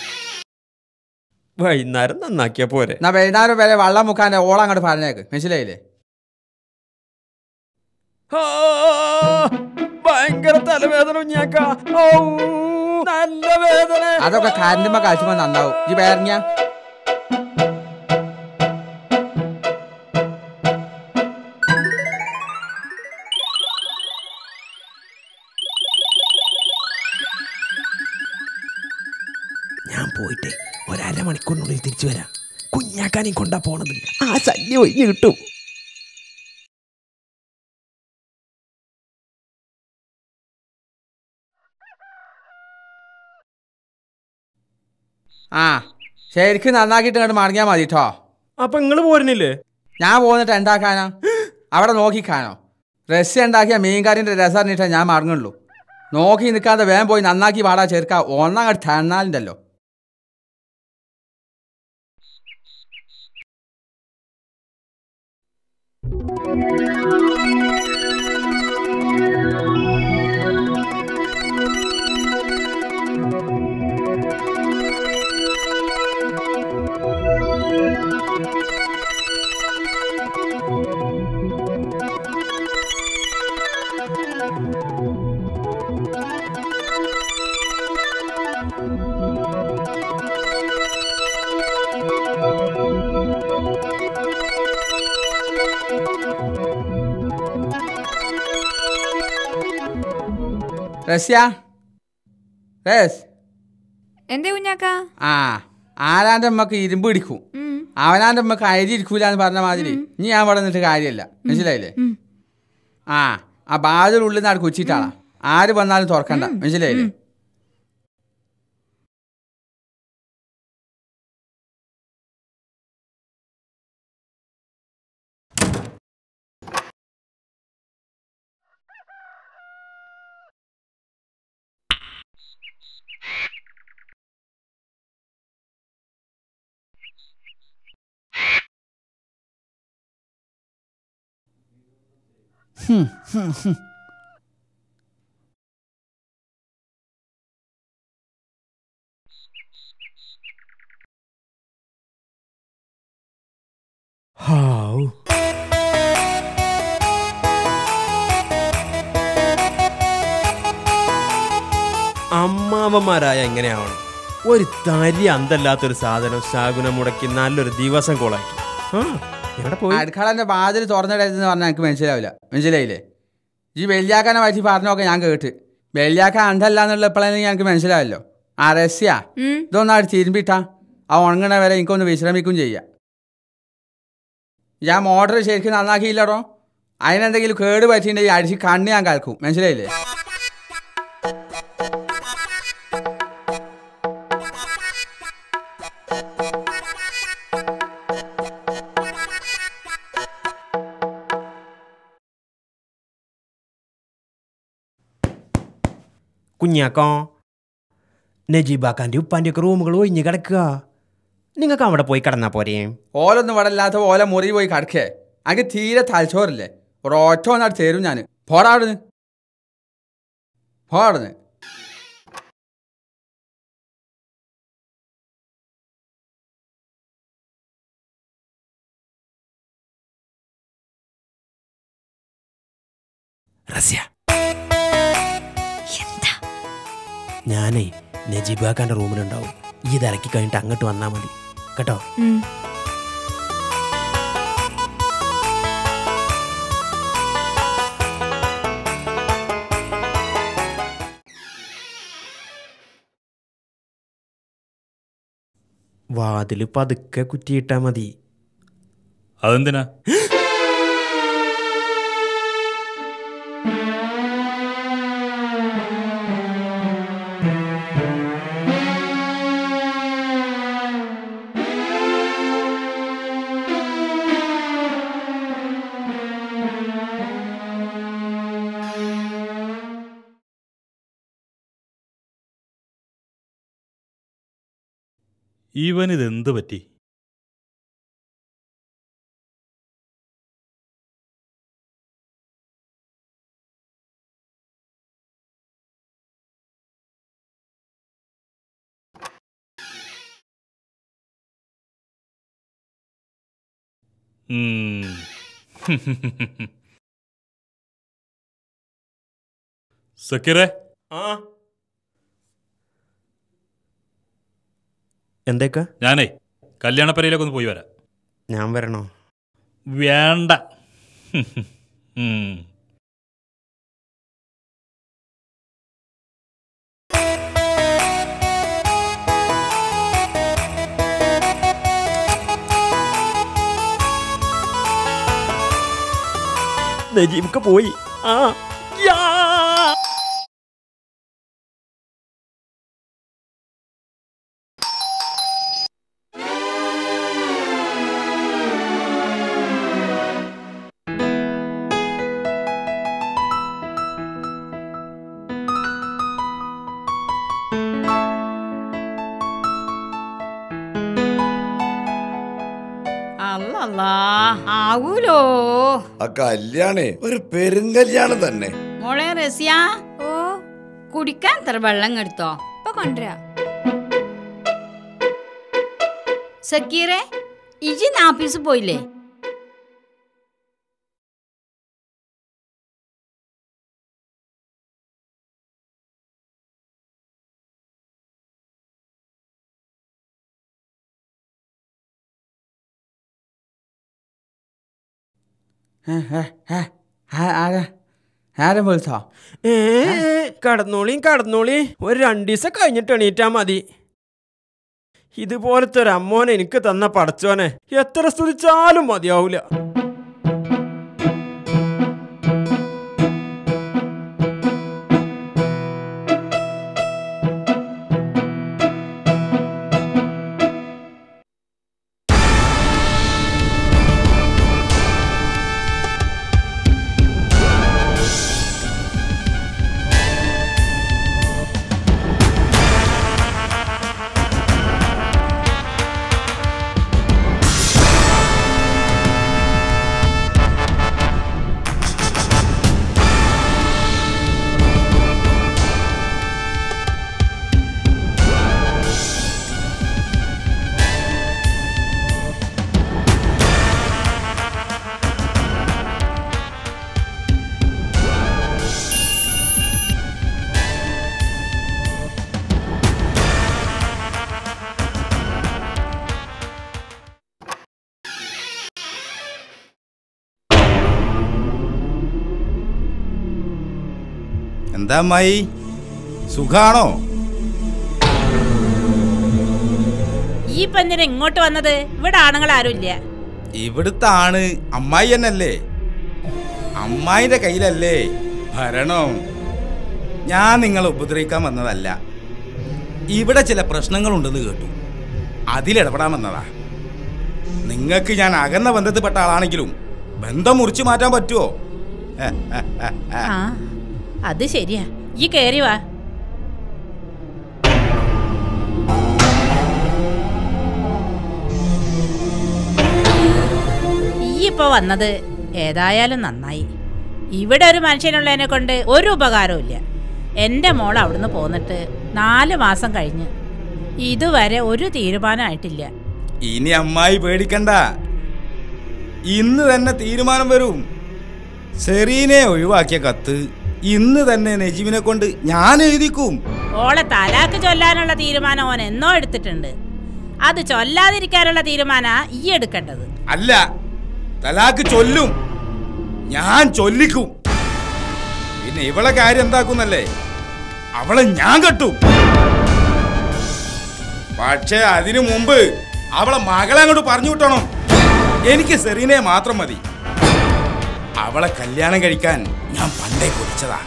വൈകുന്നേരം നന്നാക്കിയ പോരെ? എന്നാ വൈകുന്നേരം വരെ വെള്ളം മുക്കാൻ്റെ ഓളം അങ്ങോട്ട് പറഞ്ഞേക്ക്, മനസ്സിലായില്ലേ? ഭയങ്കര തലവേദന കുഞ്ഞാക്ക. നല്ല വേദന. അതൊക്കെ കരണ്ടുമ്പോ കഴിച്ചുമ്പോ നന്നാവും. ഈ പേരഞ്ഞ ഞാൻ പോയിട്ട് 1/2 മണിക്കൂറിനുള്ളിൽ തിരിച്ചു വരാം. കുഞ്ഞാക്കാനീ കൊണ്ടാ പോണത്. ആ ശല്യം ഒഴിഞ്ഞു കിട്ടും. ആ ശരിക്കും നന്നാക്കിയിട്ട് ഇങ്ങോട്ട് മടങ്ങിയാൽ മതി കേട്ടോ. അപ്പൊ നിങ്ങൾ പോരുന്നില്ലേ? ഞാൻ പോന്നിട്ട് എന്താക്കാനാ? അവിടെ നോക്കിക്കാനോ? രസം ഉണ്ടാക്കിയ മീൻകാരിൻ്റെ രസം അറിഞ്ഞിട്ടേ ഞാൻ മടങ്ങുള്ളൂ. നോക്കി നിൽക്കാതെ വേഗം പോയി നന്നാക്കി വാടാ ചേർക്ക. ഒന്നങ്ങോട്ട് തന്നാലുണ്ടല്ലോ. റസ്യ റസ് എന്തേ കുഞ്ഞാക്ക? ആ ആരാൻ്റെ അമ്മക്ക് ഇരുമ്പ് പിടിക്കും, അവനാൻ്റെ അമ്മക്ക് അരി ഇരിക്കൂല എന്ന് പറഞ്ഞ മാതിരി ഇനി ഞാൻ ഇവിടെ നിന്നിട്ട് കാര്യമല്ല, മനസ്സിലായില്ലേ? ആ ബാതിൽ ഉള്ളിൽ നിന്ന് കുച്ചിട്ടാളാ, ആര് വന്നാലും തുറക്കണ്ട, മനസ്സിലായില്ലേ? അമ്മാവന്മാരായ എങ്ങനെയാവണം? ഒരു തരി അന്തല്ലാത്തൊരു സാധനം ശാകുനം മുടക്കി നല്ലൊരു ദിവസം കോളാക്കി. അടുക്കളന്റെ വാതിൽ തുറന്നിടരുതെന്ന് പറഞ്ഞാൽ എനിക്ക് മനസ്സിലാവില്ല, മനസ്സിലായില്ലേ? ഈ വെള്ളിയാക്കാനെ പറ്റി പറഞ്ഞൊക്കെ ഞാൻ കേട്ട്, വെള്ളിയാക്കാൻ അന്തല്ല എന്നുള്ള എപ്പോഴാണ് എനിക്ക് മനസ്സിലാവല്ലോ. ആ റസ്യ ഇതൊന്നാട് തിരുമ്പിട്ടാ ആ ഉണങ്ങണ വരെ എനിക്കൊന്ന് വിശ്രമിക്കും ചെയ്യാം. ഞാൻ മോട്ടർ ശരിക്കും നന്നാക്കിയില്ലടോ, അതിനെന്തെങ്കിലും കേട് പറ്റിയിട്ടുണ്ടെങ്കിൽ അടിച്ച് കണ്ണ് ഞാൻ കലക്കും, മനസ്സിലായില്ലേ? കുഞ്ഞാക്കോ, നജീബാക്കാൻ്റെ ഉപ്പാൻ്റെ ഒക്കെ റൂമുകൾ ഒഴിഞ്ഞ് കിടക്കുക, നിങ്ങൾക്ക് അവിടെ പോയി കിടന്നാ പോരേ? ഓലൊന്നും ഇവിടെ ഇല്ലാത്ത ഓല മുറി പോയി കിടക്കേ, എനിക്ക് തീരെ തലച്ചോറില്ലേ, ഒരൊറ്റ ഒന്നാട് തരും ഞാൻ. പോടാവിടുന്ന് പോടുന്ന്. റസ്യ, ഞാനേ നജീബാക്കാൻ്റെ റൂമിലുണ്ടാവും, ഈ തിരക്കി കഴിഞ്ഞിട്ട് അങ്ങോട്ട് വന്നാൽ മതി കേട്ടോ. വാതിൽ പതുക്കെ കുറ്റിയിട്ടാ മതി. അതെന്തിനാ? ഇവനിതെന്ത് പറ്റി? സക്കീറേ, എന്തേക്കാ? ഞാനേ കല്യാണപ്പരയിലേക്ക് ഒന്ന് പോയി വരാം. ഞാൻ വരണോ? വേണ്ട. നജീബൊക്കെ പോയി. ആവൂലോ ആ കല്യാണേ ഒരു പെരുങ്കല്യാണം തന്നെ. മോളെ റസിയ, ഓ കുടിക്കാൻ എത്ര വെള്ളം എടുത്തോ? ഇപ്പൊ കൊണ്ടുവരാ. സക്കീറെ, ഇജി നാപ്പീസ് പോയില്ലേ? നേരം വിളിച്ചോ? കടന്നോളി ഒരു 2 ദിവസം കഴിഞ്ഞിട്ട് എണീറ്റാ മതി. ഇതുപോലത്തെ ഒരു അമ്മോനെ എനിക്ക് തന്ന പടച്ചോനെ എത്ര സ്തുതിച്ചാലും മതിയാവൂല. എന്താ അമ്മായി, സുഖാണോ? ഈ പഞ്ഞിന് ഇങ്ങോട്ട് വന്നത്? ഇവിടെ ആണുങ്ങൾ ആരുമില്ല. ഇവിടുത്തെ ആണ് അമ്മായി എന്നല്ലേ? അമ്മായിന്റെ കയ്യിലല്ലേ ഭരണം. ഞാൻ നിങ്ങളെ ഉപദ്രവിക്കാൻ വന്നതല്ല. ഇവിടെ ചില പ്രശ്നങ്ങളുണ്ടെന്ന് കേട്ടു, അതിലിടപെടാൻ വന്നതാ. നിങ്ങൾക്ക് ഞാൻ അകന്ന ബന്ധത്തിൽപ്പെട്ട ആളാണെങ്കിലും ബന്ധം മുറിച്ചു മാറ്റാൻ പറ്റുമോ? അത് ശരിയാ. ഈ കേറി വാ. ഈ ഇപ്പൊ വന്നത് ഏതായാലും നന്നായി. ഇവിടെ ഒരു മനുഷ്യനുള്ളതിനെ കൊണ്ട് ഒരു ഉപകാരവും ഇല്ല. എൻ്റെ മോൾ അവിടുന്ന് പോന്നിട്ട് 4 മാസം കഴിഞ്ഞ് ഇതുവരെ ഒരു തീരുമാനമായിട്ടില്ല. ഇനി അമ്മായി പേടിക്കണ്ട, ഇന്ന് തന്നെ തീരുമാനം വരും. സെറീനെ ഒഴിവാക്കിയ കത്ത് ഇന്ന് തന്നെ നജീബിനെ കൊണ്ട് ഞാൻ എഴുതിക്കും. ഓളെ തലാക്ക് ചൊല്ലാനുള്ള തീരുമാനം ഓൻ എന്നോ എടുത്തിട്ടുണ്ട്. അത് ചൊല്ലാതിരിക്കാനുള്ള തീരുമാനാ ഈ എടുക്കേണ്ടത്. അല്ല, തലാക്ക് ചൊല്ലും, ഞാൻ ചൊല്ലിക്കും. പിന്നെ ഇവളെ കാര്യം എന്താക്കുന്നല്ലേ, അവളെ ഞാൻ കെട്ടും. പക്ഷേ അതിനു മുമ്പ് അവളെ മകളെ അങ്ങോട്ട് പറഞ്ഞു വിട്ടണം. എനിക്ക് സെറീനെ മാത്രം മതി. അവളെ കല്യാണം കഴിക്കാൻ ഞാൻ പണ്ടേ കൊതിച്ചതാ.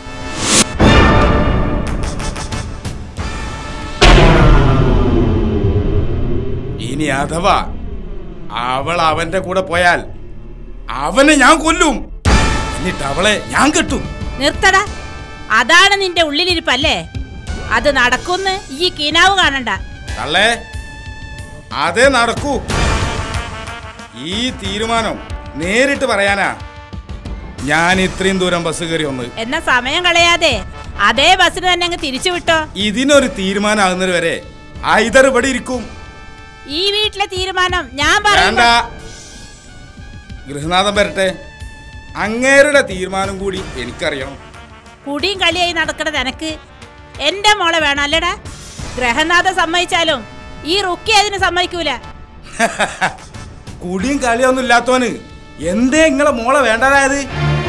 ഇനി അഥവാ അവൾ അവന്റെ കൂടെ പോയാൽ അവനെ ഞാൻ കൊല്ലും, എന്നിട്ട് അവളെ ഞാൻ കെട്ടും. നിർത്തടാ, അതാണ് നിന്റെ ഉള്ളിലിരിപ്പല്ലേ? അത് നടക്കുന്ന് ഈ കിനാവ് കാണണ്ട. തള്ളേ, അതേ നടക്കൂ. ഈ തീരുമാനം നേരിട്ട് പറയാനാ ഞാൻ ഇത്രയും ദൂരം ബസ് കയറി വന്നത്. എന്നാ സമയം കളയാതെ അതേ ബസ്സിന് തന്നെ അങ്ങ് തിരിച്ചു വിട്ടോ. ഇതിനൊരു തീരുമാനമാകുന്നത് വരെ ഐദർ ഇവിടെ ഇരിക്കും. ഈ വീട്ടിലെ തീരുമാനം ഞാൻ പറയണ്ട. ഗൃഹനാഥൻ വരട്ടെ, അങ്ങേരുടെ തീരുമാനം കൂടി എനിക്കറിയണം. കുടിയും കളിയായി നടക്കണത് എനക്ക് എന്റെ മോളെ വേണം അല്ലേടാ? ഗ്രഹനാഥൻ സമ്മതിച്ചാലും ഈ റുക്കി അതിന് സമ്മതിക്കൂല. കുടിയും കളിയൊന്നും ഇല്ലാത്തവന് എന്തേ നിങ്ങളെ മോളെ വേണ്ടതായത്?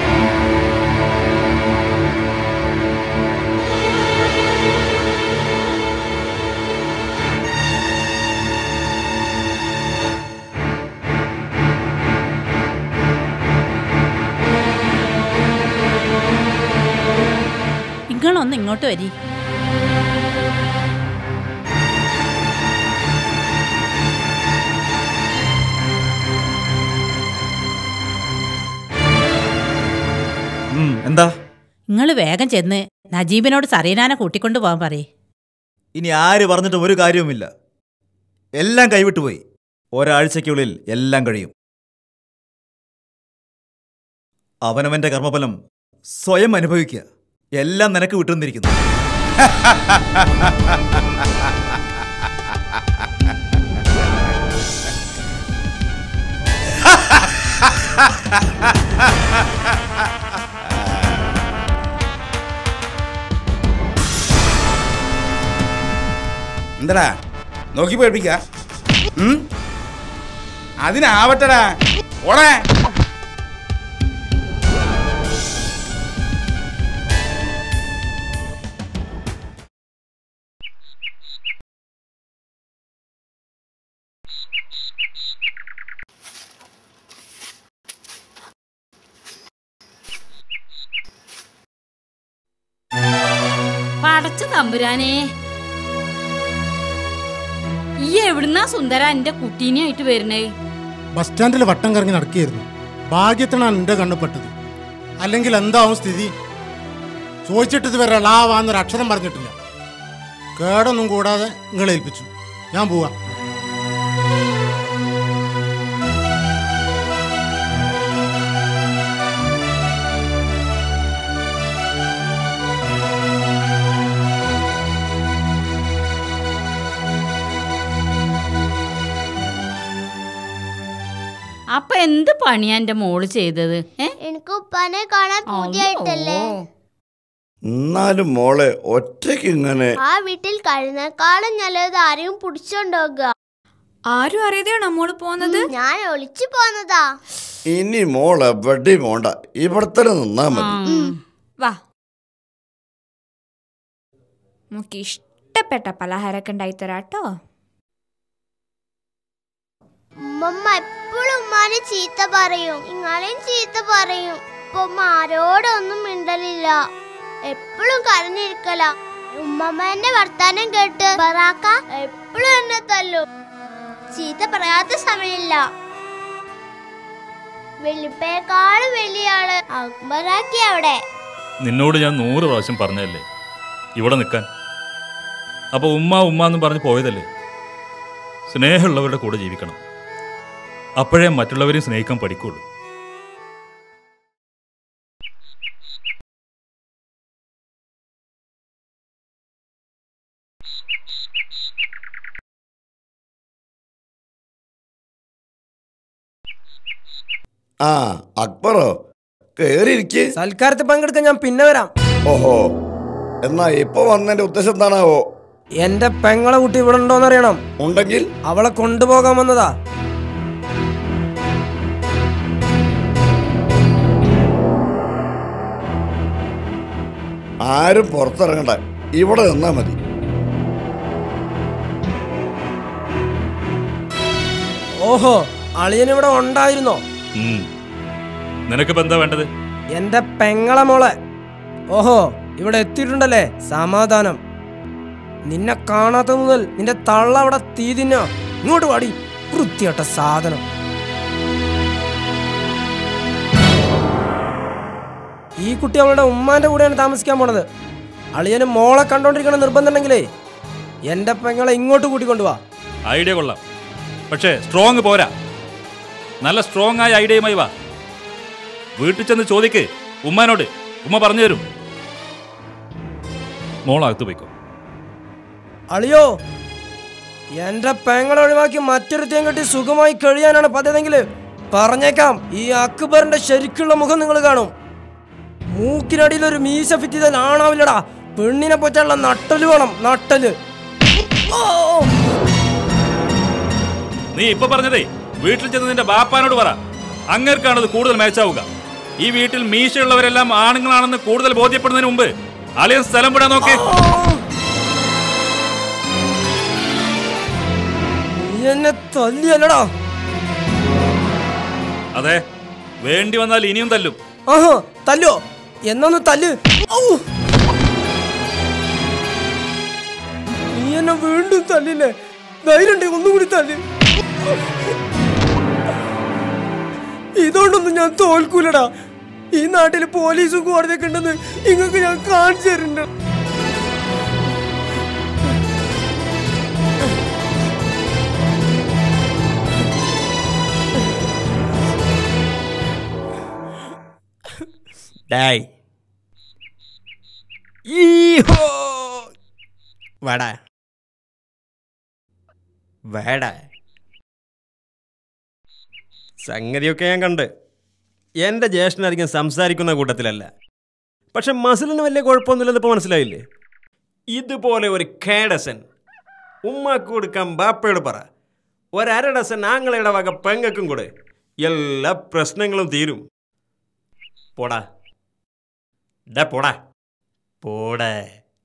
ഇങ്ങളൊന്ന് ഇങ്ങോട്ട് വരി. എന്താ? നിങ്ങൾ വേഗം ചെന്ന് നജീബിനോട് സറീനാനെ കൂട്ടിക്കൊണ്ടു പോകാൻ പറയേ. ഇനി ആര് പറഞ്ഞിട്ടും ഒരു കാര്യവുമില്ല. എല്ലാം കൈവിട്ടുപോയി. ഒരാഴ്ചയ്ക്കുള്ളിൽ എല്ലാം കഴിയും. അവനവന്റെ കർമ്മഫലം സ്വയം അനുഭവിക്കുക. എല്ലാം നിനക്ക് വിട്ടുന്നിരിക്കുന്നു. എന്താടാ നോക്കി പേടിപ്പിക്ക? അതിനാവട്ടടാ, ഓടേ. തമ്പുരാനേ, ഈ എവിടുന്നാ സുന്ദര എന്റെ കുട്ടീനെയായിട്ട് വരുന്നേ? ബസ് സ്റ്റാൻഡിൽ വട്ടം കറങ്ങി നടക്കുകയായിരുന്നു. ഭാഗ്യത്തിനാണ് എൻ്റെ കണ്ണുപെട്ടത്. അല്ലെങ്കിൽ എന്താവും സ്ഥിതി? ചോദിച്ചിട്ട് ഇതുവരെ ലാവാന്നൊരു അക്ഷരം പറഞ്ഞിട്ടില്ല. കേടൊന്നും കൂടാതെ നിങ്ങളെ ഏൽപ്പിച്ചു. ഞാൻ പോവാ. അപ്പൊ എന്ത് പണിയാ എന്റെ മോള് ചെയ്തത്? എനിക്ക് ഉപ്പാനെ കാണാൻ പൂതിയായിട്ടല്ലേ. എന്നാലും മോളെ ഒറ്റയ്ക്ക് ഇങ്ങനെ ആ വീട്ടിൽ കഴിഞ്ഞേക്കാളും നല്ലത് ആരെയും പിടിച്ചോണ്ടോകുക. ആരും അറിയാതെയാണോ മോള് പോന്നത്? ഞാൻ ഒളിച്ചു പോന്നതാ. ഇനി മോളെ എവിടെ പോണ്ട, ഇവിടെ തന്നെ നിന്നാ മതി. വാ, നമുക്ക് ഇഷ്ടപ്പെട്ട പലഹാരമൊക്കെ ഉണ്ടായിത്തരാട്ടോ. ഉമ്മ എപ്പോഴും ഉമ്മാനെ ചീത്ത പറയും, നിങ്ങളെയും ചീത്ത പറയും. ഇപ്പൊ ആരോടൊന്നും മിണ്ടലില്ല, എപ്പോഴും കരഞ്ഞിരിക്കല. ഉമ്മമ്മന്റെ വർത്താനം കേട്ട് ബറാക്ക എപ്പോഴും എന്നെ തല്ലും. ചീത്ത പറയാത്ത സമയമില്ല. വെള്ളിപ്പേക്കാള് വലിയ ആള് അക്ബറാക്കി അവിടെ. നിന്നോട് ഞാൻ 100 പ്രാവശ്യം പറഞ്ഞതല്ലേ ഇവിടെ നിൽക്കാൻ. അപ്പൊ ഉമ്മ ഉമ്മ എന്നും പറഞ്ഞ് പോയതല്ലേ. സ്നേഹമുള്ളവരുടെ കൂടെ ജീവിക്കണം, അപ്പോഴേ മറ്റുള്ളവരെയും സ്നേഹിക്കാൻ പഠിക്കുള്ളൂ. ആ അക്ബറോ, കേറിയിരിക്കേ. സൽക്കാരത്തിൽ പങ്കെടുക്കാൻ ഞാൻ പിന്നെ വരാം. ഓഹോ, എന്നാ ഇപ്പൊ വന്നതിന്റെ ഉദ്ദേശം എന്താണാവോ? എന്റെ പെങ്ങളെ കുട്ടി ഇവിടെ ഉണ്ടോന്ന് അറിയണം. ഉണ്ടെങ്കിൽ അവളെ കൊണ്ടുപോകാൻ വന്നതാ. ആരും പുറത്തിറങ്ങണ്ട, ഇവിടെ നിന്നാ മതി. ഓഹോ, അളിയൻ ഇവിടെ ഉണ്ടായിരുന്നോ? നിനക്കിപ്പോ എന്താ വേണ്ടത്? എന്റെ പെങ്ങളെ മോളെ. ഓഹോ, ഇവിടെ എത്തിയിട്ടുണ്ടല്ലേ, സമാധാനം. നിന്നെ കാണാത്ത മുതൽ നിന്റെ തള്ള അവിടെ തീ തിന്ന. ഇങ്ങോട്ട് പാടി, വൃത്തിയാട്ട സാധനം. ഈ കുട്ടി അവളുടെ ഉമ്മാന്റെ കൂടെയാണ് താമസിക്കാൻ പോണത്. അളിയന് മോളെ കണ്ടോണ്ടിരിക്കണ നിർബന്ധമുണ്ടെങ്കിലേ എന്റെ പെങ്ങളെ ഇങ്ങോട്ട് കൂട്ടിക്കൊണ്ടുവാ. ഐഡിയ കൊള്ളാം, പക്ഷേ സ്ട്രോങ് പോരാ. നല്ല സ്ട്രോങ് ആയ ഐഡിയയുമായി വാ. വീട്ടിൽ ചെന്ന് ചോദിക്ക് ഉമ്മാനോട്, ഉമ്മ പറഞ്ഞു തരും. മോളകത്ത് പോയിക്കോ. അളിയോ, എന്റെ പെങ്ങളെ ഒഴിവാക്കി മറ്റൊരുത്തേം കെട്ടി സുഖമായി കഴിയാനാണ് പദ്ധതിയെങ്കിൽ പറഞ്ഞേക്കാം, ഈ അക്ബറിന്റെ ശരിക്കുള്ള മുഖം നിങ്ങൾ കാണും. മൂക്കിനടിയിൽ ഒരു മീശ ഫിറ്റ് ചെയ്താൽ ആണാവില്ലടാ. പെണ്ണിനെ പറ്റുള്ള നട്ടല് വേണം, നട്ടല്. നീ ഇപ്പൊ പറഞ്ഞതേ വീട്ടിൽ ചെന്ന് നിന്റെ ബാപ്പാനോട് പറ. അങ്ങേർക്കാണത് കൂടുതൽ മാച്ചാവുക. ഈ വീട്ടിൽ മീശയുള്ളവരെല്ലാം ആണുങ്ങളാണെന്ന് കൂടുതൽ ബോധ്യപ്പെടുന്നതിന് മുമ്പ് അളിയൻ സ്ഥലം വിടാൻ നോക്കേ. എന്നെ തല്ലിയല്ലടാ. അതെ, വേണ്ടി വന്നാൽ ഇനിയും തല്ലും. ആഹാ, തല്ലോ, എന്നൊന്ന് തല്ല്. നീ എന്നെ വീണ്ടും തല്ലില്ലേ? ധൈര്യണ്ടേ ഒന്നുകൂടി തല്ല്. ഇതുകൊണ്ടൊന്നും ഞാൻ തോൽക്കൂലടാ. ഈ നാട്ടിൽ പോലീസും കോടതിയൊക്കെ ഉണ്ടെന്ന് നിങ്ങൾക്ക് ഞാൻ കാണിച്ചു തരുന്നുണ്ട്. വേടാ വേടാ, സംഗതിയൊക്കെ ഞാൻ കണ്ട്. എൻ്റെ ജ്യേഷ്ഠനധികം സംസാരിക്കുന്ന കൂട്ടത്തിലല്ല, പക്ഷെ മസിലിന് വലിയ കുഴപ്പമൊന്നുമില്ലെന്ന് ഇപ്പോൾ മനസ്സിലായില്ലേ? ഇതുപോലെ ഒരു കേഡസൻ ഉമ്മാക്ക് കൊടുക്കാൻ ബാപ്പയോട് പറ. 1/2 ഡസൻ ആങ്ങളയുടെ വക പെങ്ങക്കും കൂടെ, എല്ലാ പ്രശ്നങ്ങളും തീരും. പോടാ പോടാ പോടേ.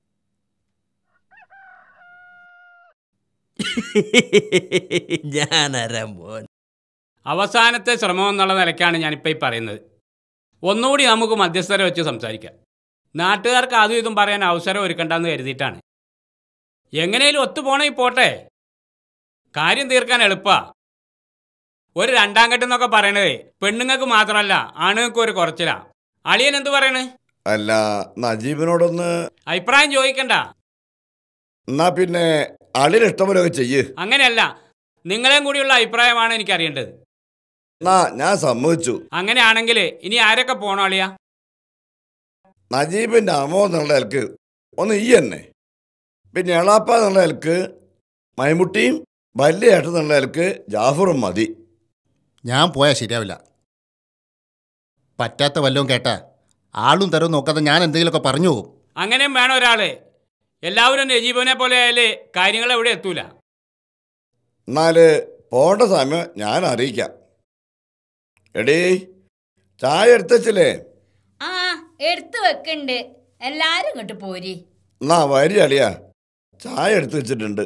ഞാനരാൻ പോൻ. അവസാനത്തെ ശ്രമം എന്നുള്ള നിലയ്ക്കാണ് ഞാനിപ്പോൾ ഈ പറയുന്നത്. ഒന്നുകൂടി നമുക്ക് മധ്യസ്ഥരെ വെച്ച് സംസാരിക്കാം. നാട്ടുകാർക്ക് അതും ഇതും പറയാൻ അവസരം ഒരുക്കണ്ടെന്ന് കരുതിയിട്ടാണ്. എങ്ങനെയും ഒത്തുപോണേ പോട്ടെ, കാര്യം തീർക്കാൻ എളുപ്പാ. ഒരു രണ്ടാം കെട്ടെന്നൊക്കെ പറയണത് പെണ്ണുങ്ങൾക്ക് മാത്രമല്ല ആണുങ്ങൾക്ക് ഒരു കുറച്ചിലാ. അളിയൻ എന്ത് പറയണ്? അല്ല, നജീബിനോടൊന്ന് അഭിപ്രായം ചോദിക്കണ്ട. എന്നാ പിന്നെ അളിന് ഇഷ്ടംപോലെയൊക്കെ ചെയ്യ്. അങ്ങനെയല്ല, നിങ്ങളെയും കൂടിയുള്ള അഭിപ്രായമാണ് എനിക്ക് അറിയേണ്ടത്. എന്നാ ഞാൻ സമ്മതിച്ചു. അങ്ങനെയാണെങ്കിൽ ഇനി ആരൊക്കെ പോണോ അളിയ? നജീബിന്റെ അമ്മ എന്നുള്ള നിലക്ക് ഒന്ന് ഈ തന്നെ, പിന്നെ എളാപ്പ എന്നുള്ള നിലക്ക് മൈമുട്ടിയും വലിയ ഏട്ടൻ എന്നുള്ള നിലക്ക് ജാഫറും മതി. ഞാൻ പോയാൽ ശരിയാവില്ല. പറ്റാത്ത വല്ലതും കേട്ടാ ആളും തരവും നോക്കാതെ ഞാൻ എന്തെങ്കിലുമൊക്കെ പറഞ്ഞു പോകും. അങ്ങനെയും വേണം ഒരാള്. എല്ലാവരും നജീബിനെ പോലെ ആയാല് കാര്യങ്ങൾ എവിടെ എത്തൂല. എന്നാല് പോണ്ട സമയം ഞാൻ അറിയിക്കാം. എടീ, ചായ എടുത്തച്ചില്ലേ? ആ, എടുത്തു വെക്കണ്ട്. എല്ലാരും ഇങ്ങോട്ട് പോരി. എന്നാ വരി അളിയാ, ചായ എടുത്തു വെച്ചിട്ടുണ്ട്.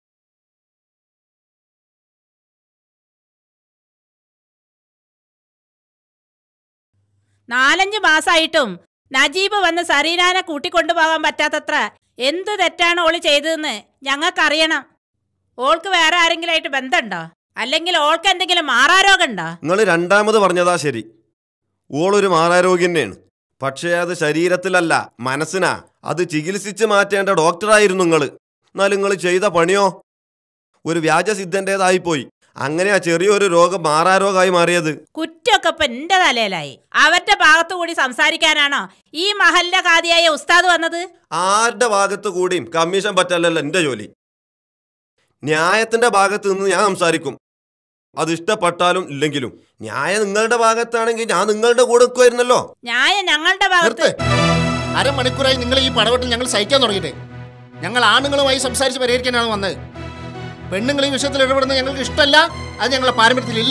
നാലഞ്ച് മാസമായിട്ടും നജീബ് വന്ന് സരീനാനെ കൂട്ടിക്കൊണ്ടുപോകാൻ പറ്റാത്തത്ര എന്ത് തെറ്റാണ് ഓള് ചെയ്തതെന്ന് ഞങ്ങൾക്കറിയണം. ഓൾക്ക് വേറെ ആരെങ്കിലും ആയിട്ട് ബന്ധമുണ്ടോ? അല്ലെങ്കിൽ ഓൾക്ക് എന്തെങ്കിലും മാറാരോഗം ഉണ്ടോ? നിങ്ങൾ രണ്ടാമത് പറഞ്ഞതാ ശരി. ഓളൊരു മാറാരോഗ്യം തന്നെയാണ്. പക്ഷേ അത് ശരീരത്തിലല്ല, മനസ്സിനാ. അത് ചികിത്സിച്ച് മാറ്റേണ്ട ഡോക്ടറായിരുന്നു നിങ്ങൾ. എന്നാൽ നിങ്ങൾ ചെയ്ത പണിയോ ഒരു വ്യാജസിദ്ധൻ്റെതായിപ്പോയി. അങ്ങനെയാ ചെറിയൊരു രോഗം മാറാരോഗമായി മാറിയത്. കുറ്റമൊക്കെ ഇപ്പൊ എന്റെ തലയിലായി. അവരുടെ ഭാഗത്തു കൂടി സംസാരിക്കാനാണോ ഈ മഹലിന്റെ കാതിയായ ഉസ്താദ് വന്നത്? ആരുടെ ഭാഗത്ത് കൂടിയും കമ്മീഷൻ പറ്റല്ലല്ലോ എന്റെ ജോലി. ന്യായത്തിന്റെ ഭാഗത്ത് നിന്ന് ഞാൻ സംസാരിക്കും, അത് ഇഷ്ടപ്പെട്ടാലും ഇല്ലെങ്കിലും. ന്യായം നിങ്ങളുടെ ഭാഗത്താണെങ്കിൽ ഞാൻ നിങ്ങളുടെ കൂടെ വെക്കുമായിരുന്നല്ലോ. ന്യായം ഞങ്ങളുടെ ഭാഗത്ത്. അരമണിക്കൂറായി നിങ്ങൾ ഈ പടവെട്ട് ഞങ്ങൾ സഹിക്കാൻ തുടങ്ങിയിട്ട്. ഞങ്ങൾ ആണുങ്ങളുമായി സംസാരിച്ച് പരിഹരിക്കാനാണ് വന്നത്. പെണ്ണുങ്ങൾ ഈ വിഷയത്തിൽ ഇടപെടുന്നത് ഞങ്ങൾക്ക് ഇഷ്ടമല്ല. അത് ഞങ്ങളുടെ പാരമ്പര്യത്തിലില്ല.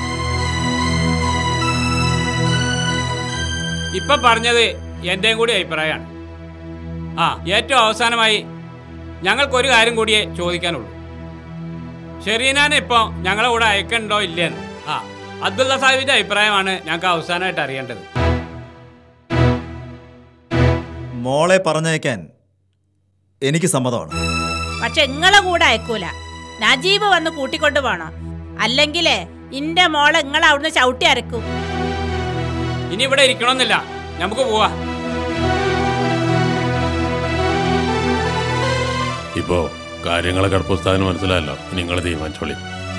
ഇപ്പൊ പറഞ്ഞത് എന്റെയും കൂടി അഭിപ്രായമാണ്. ഏറ്റവും അവസാനമായി ഞങ്ങൾക്കൊരു കാര്യം കൂടിയേ ചോദിക്കാനുള്ളൂ. ഷെറീനാനെ ഇപ്പൊ ഞങ്ങളെ കൂടെ അയക്കണ്ടോ ഇല്ലേന്ന് അബ്ദുള്ള സാഹിബിന്റെ അഭിപ്രായമാണ് ഞങ്ങൾക്ക് അവസാനമായിട്ട് അറിയേണ്ടത്. മോളെ പറഞ്ഞയക്കാൻ എനിക്ക് സമ്മതമാണ്. പക്ഷെ നിങ്ങളെ കൂടെ അയക്കൂല. നജീബ് വന്ന് കൂട്ടിക്കൊണ്ടു പോണം. അല്ലെങ്കിലേ ഇന്റെ മോളെ നിങ്ങൾ അവിടുന്ന് ചവിട്ടി അരക്കും. ഇനി ഇവിടെ ഇരിക്കണമെന്നില്ല, നമുക്ക് പോവാ. ഇപ്പോ കാര്യങ്ങളെ കടപ്പുസ്താദിന് മനസ്സിലായല്ലോ. നിങ്ങൾ തീരുമാനിച്ചോളി.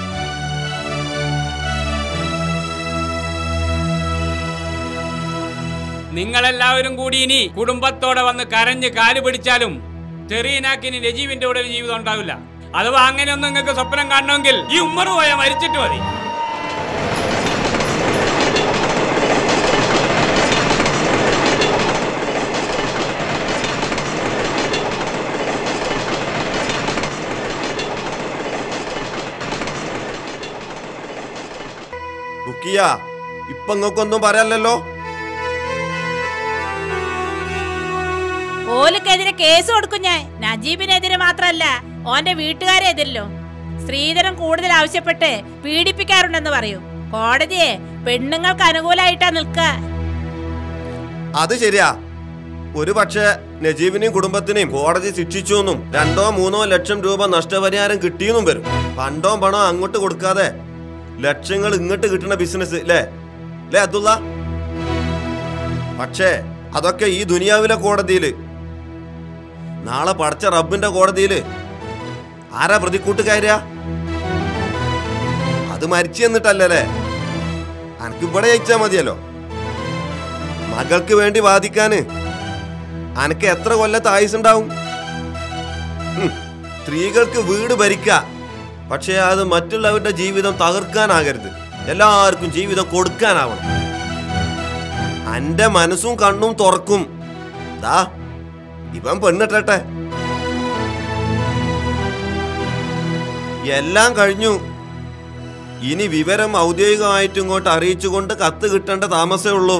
നിങ്ങളെല്ലാവരും കൂടി ഇനി കുടുംബത്തോടെ വന്ന് കരഞ്ഞ് കാല് പിടിച്ചാലും ഷെറീനാക്കിന് നജീബിന്റെ കൂടെ ഒരു ജീവിതം ഉണ്ടാവില്ല. അഥവാ അങ്ങനെയൊന്നും നിങ്ങൾക്ക് സ്വപ്നം കാണണമെങ്കിൽ ഈ ഉമ്മർ പോയാൽ മരിച്ചിട്ട് മതി. ഇപ്പൊ നിങ്ങൾക്കൊന്നും പറയാലല്ലോ. ഓലിക്കെതിരെ കേസ് കൊടുക്കും ഞാൻ. നജീബിനെതിരെ മാത്രല്ല, ഓന്റെ വീട്ടുകാരെതിരല്ലോ. സ്ത്രീധനം കൂടുതൽ ആവശ്യപ്പെട്ട് പീഡിപ്പിക്കാറുണ്ടെന്ന് പറയും. കോടതിയെ പെണ്ണുങ്ങൾക്ക് അനുകൂലമായിട്ടാ നിൽക്ക. അത് ശരിയാ. ഒരു പക്ഷേ നജീബിനെയും കുടുംബത്തിനെയും കോടതി ശിക്ഷിച്ചു എന്നും 2-3 ലക്ഷം രൂപ നഷ്ടപരിഹാരം കിട്ടിയെന്നും വരും. പണ്ടോ പണോ അങ്ങോട്ട് കൊടുക്കാതെ ലക്ഷങ്ങൾ ഇങ്ങോട്ട് കിട്ടുന്ന ബിസിനസ് അല്ലേ അബ്ദുള്ള? പക്ഷേ അതൊക്കെ ഈ ദുനിയാവിലെ കോടതിയില്. നാളെ പടച്ച റബ്ബിന്റെ കോടതിയില് ആരാ പ്രതിക്കൂട്ടുകാരാ? അത് മരിച്ചു എന്നിട്ടല്ലേ. അനക്ക് ഇവിടെ ജയിച്ചാ മതിയല്ലോ. മകൾക്ക് വേണ്ടി വാദിക്കാന് അനക്ക് എത്ര കൊല്ലത്ത് ആയുസുണ്ടാവും? സ്ത്രീകൾക്ക് വീട് ഭരിക്ക, പക്ഷേ അത് മറ്റുള്ളവരുടെ ജീവിതം തകർക്കാനാകരുത്. എല്ലാവർക്കും ജീവിതം കൊടുക്കാനാവണം. അന്റെ മനസ്സും കണ്ണും തുറക്കും. ദാ ഇവൻ പെണ്ണിട്ടെ. എല്ലാം കഴിഞ്ഞു. ഇനി വിവരം ഔദ്യോഗികമായിട്ട് ഇങ്ങോട്ട് അറിയിച്ചുകൊണ്ട് കത്ത് കിട്ടേണ്ട താമസേ ഉള്ളൂ.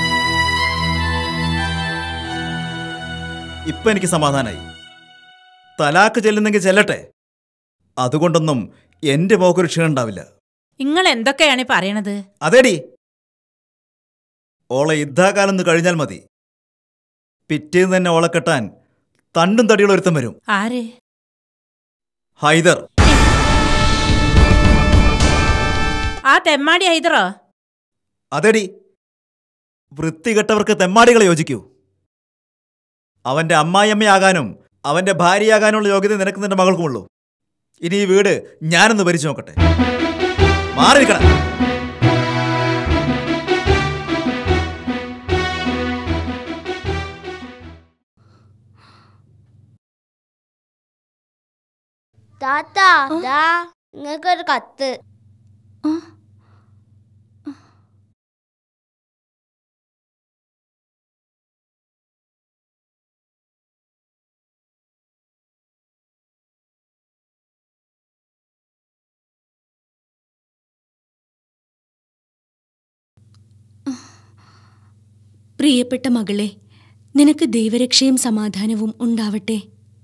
ഇപ്പൊ എനിക്ക് സമാധാനായി. തലാക്ക് ചെല്ലുന്നെങ്കിൽ ചെല്ലട്ടെ. അതുകൊണ്ടൊന്നും എന്റെ മോക്കൊരു ക്ഷീണം ഉണ്ടാവില്ല. നിങ്ങൾ എന്തൊക്കെയാണ് പറയണത്? അതേടി, ഓളെ യുദ്ധാകാലം ഒന്ന് കഴിഞ്ഞാൽ മതി. പിറ്റേന്ന് തന്നെ ഓളെ കെട്ടാൻ തണ്ടും തടിയുള്ള ഒരുത്തം വരും. ആര്? ഹൈദർ. ആ തെമ്മാടി ഹൈദറോ? അതേടി, വൃത്തികെട്ടവർക്ക് തെമ്മാടികളെ യോജിക്കൂ. അവന്റെ അമ്മായിയമ്മയാകാനും അവന്റെ ഭാര്യയാകാനുള്ള യോഗ്യത നിനക്ക് നിന്റെ മകൾക്കുമുള്ളൂ. ഇനി ഈ വീട് ഞാനൊന്ന് ഭരിച്ചു നോക്കട്ടെ. മാറിയിരിക്കണം. താത്താ, ദാ നിങ്ങൾക്കൊരു കത്ത്. പ്രിയപ്പെട്ട മകളെ, നിനക്ക് ദൈവരക്ഷയും സമാധാനവും ഉണ്ടാവട്ടെ.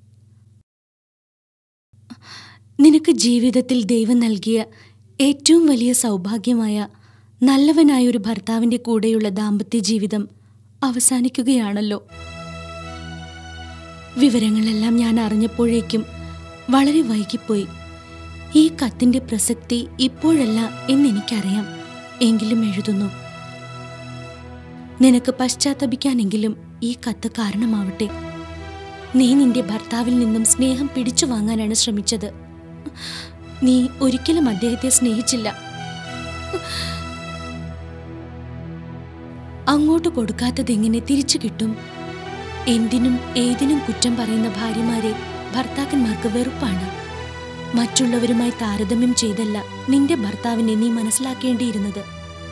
നിനക്ക് ജീവിതത്തിൽ ദൈവം നൽകിയ ഏറ്റവും വലിയ സൗഭാഗ്യമായ നല്ലവനായൊരു ഭർത്താവിൻ്റെ കൂടെയുള്ള ദാമ്പത്യ ജീവിതം അവസാനിക്കുകയാണല്ലോ. വിവരങ്ങളെല്ലാം ഞാൻ അറിഞ്ഞപ്പോഴേക്കും വളരെ വൈകിപ്പോയി. ഈ കത്തിൻ്റെ പ്രസക്തി ഇപ്പോഴല്ല എന്നെനിക്കറിയാം. എങ്കിലും എഴുതുന്നു. നിനക്ക് പശ്ചാത്തപിക്കാനെങ്കിലും ഈ കത്ത് കാരണമാവട്ടെ. നീ നിന്റെ ഭർത്താവിൽ നിന്നും സ്നേഹം പിടിച്ചു വാങ്ങാനാണ് ശ്രമിച്ചത്. നീ ഒരിക്കലും അദ്ദേഹത്തെ സ്നേഹിച്ചില്ല. അങ്ങോട്ട് കൊടുക്കാത്തതെങ്ങനെ തിരിച്ചു കിട്ടും? എന്തിനും ഏതിനും കുറ്റം പറയുന്ന ഭാര്യമാരെ ഭർത്താക്കന്മാർക്ക് വെറുപ്പാണ്. മറ്റുള്ളവരുമായി താരതമ്യം ചെയ്തല്ല നിന്റെ ഭർത്താവിനെ നീ മനസ്സിലാക്കേണ്ടിയിരുന്നത്.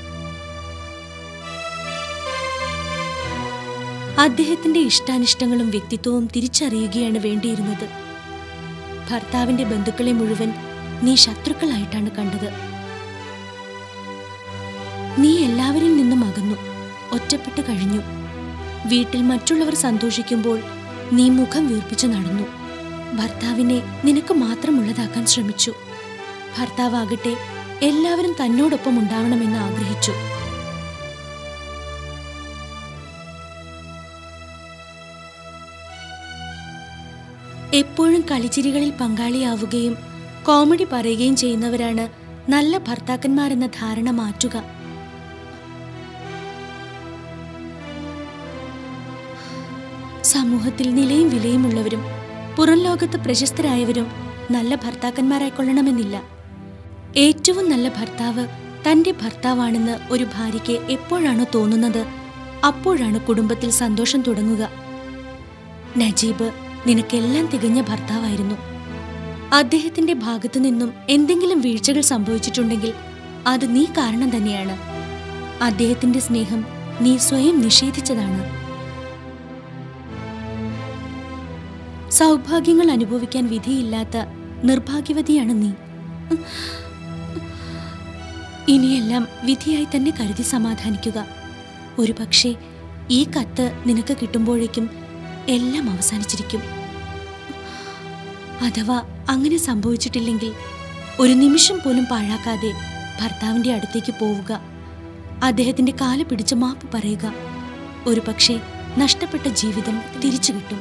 അദ്ദേഹത്തിന്റെ ഇഷ്ടാനിഷ്ടങ്ങളും വ്യക്തിത്വവും തിരിച്ചറിയുകയാണ് വേണ്ടിയിരുന്നത്. ഭർത്താവിന്റെ ബന്ധുക്കളെ മുഴുവൻ നീ ശത്രുക്കളായിട്ടാണ് കണ്ടത്. നീ എല്ലാവരിൽ നിന്നും അകന്നു, ഒറ്റപ്പെട്ടു കഴിഞ്ഞു. വീട്ടിൽ മറ്റുള്ളവർ സന്തോഷിക്കുമ്പോൾ നീ മുഖം വീർപ്പിച്ചു നടന്നു. ഭർത്താവിനെ നിനക്ക് മാത്രമുള്ളതാക്കാൻ ശ്രമിച്ചു. ഭർത്താവാകട്ടെ എല്ലാവരും തന്നോടൊപ്പം ഉണ്ടാവണമെന്ന് ആഗ്രഹിച്ചു. എപ്പോഴും കളിച്ചിരികളിൽ പങ്കാളിയാവുകയും കോമഡി പറയുകയും ചെയ്യുന്നവരാണ് നല്ല ഭർത്താക്കന്മാരെന്ന ധാരണ മാറ്റുക. സമൂഹത്തിൽ നിലയും വിലയുമുള്ളവരും പുറം ലോകത്ത് പ്രശസ്തരായവരും നല്ല ഭർത്താക്കന്മാരായിക്കൊള്ളണമെന്നില്ല. ഏറ്റവും നല്ല ഭർത്താവ് തന്റെ ഭർത്താവാണെന്ന് ഒരു ഭാര്യയ്ക്ക് എപ്പോഴാണോ തോന്നുന്നത്, അപ്പോഴാണ് കുടുംബത്തിൽ സന്തോഷം തുടങ്ങുക. നജീബ് നിനക്കെല്ലാം തികഞ്ഞ ഭർത്താവായിരുന്നു. അദ്ദേഹത്തിന്റെ ഭാഗത്തു നിന്നും എന്തെങ്കിലും വീഴ്ചകൾ സംഭവിച്ചിട്ടുണ്ടെങ്കിൽ അത് നീ കാരണം തന്നെയാണ്. അദ്ദേഹത്തിന്റെ സ്നേഹം നീ സ്വയം നിഷേധിച്ചതാണ്. സൗഭാഗ്യങ്ങൾ അനുഭവിക്കാൻ വിധിയില്ലാത്ത നിർഭാഗ്യവതിയാണ് നീ. ഇനിയെല്ലാം വിധിയായി തന്നെ കരുതി സമാധാനിക്കുക. ഒരുപക്ഷെ ഈ കത്ത് നിനക്ക് കിട്ടുമ്പോഴേക്കും എല്ലാം അവസാനിച്ചിരിക്കും. അഥവാ അങ്ങനെ സംഭവിച്ചിട്ടില്ലെങ്കിൽ ഒരു നിമിഷം പോലും പാഴാക്കാതെ ഭർത്താവിന്റെ അടുത്തേക്ക് പോവുക. അദ്ദേഹത്തിന്റെ കാല് പിടിച്ച് മാപ്പ് പറയുക. ഒരുപക്ഷെ നഷ്ടപ്പെട്ട ജീവിതം തിരിച്ചു കിട്ടും.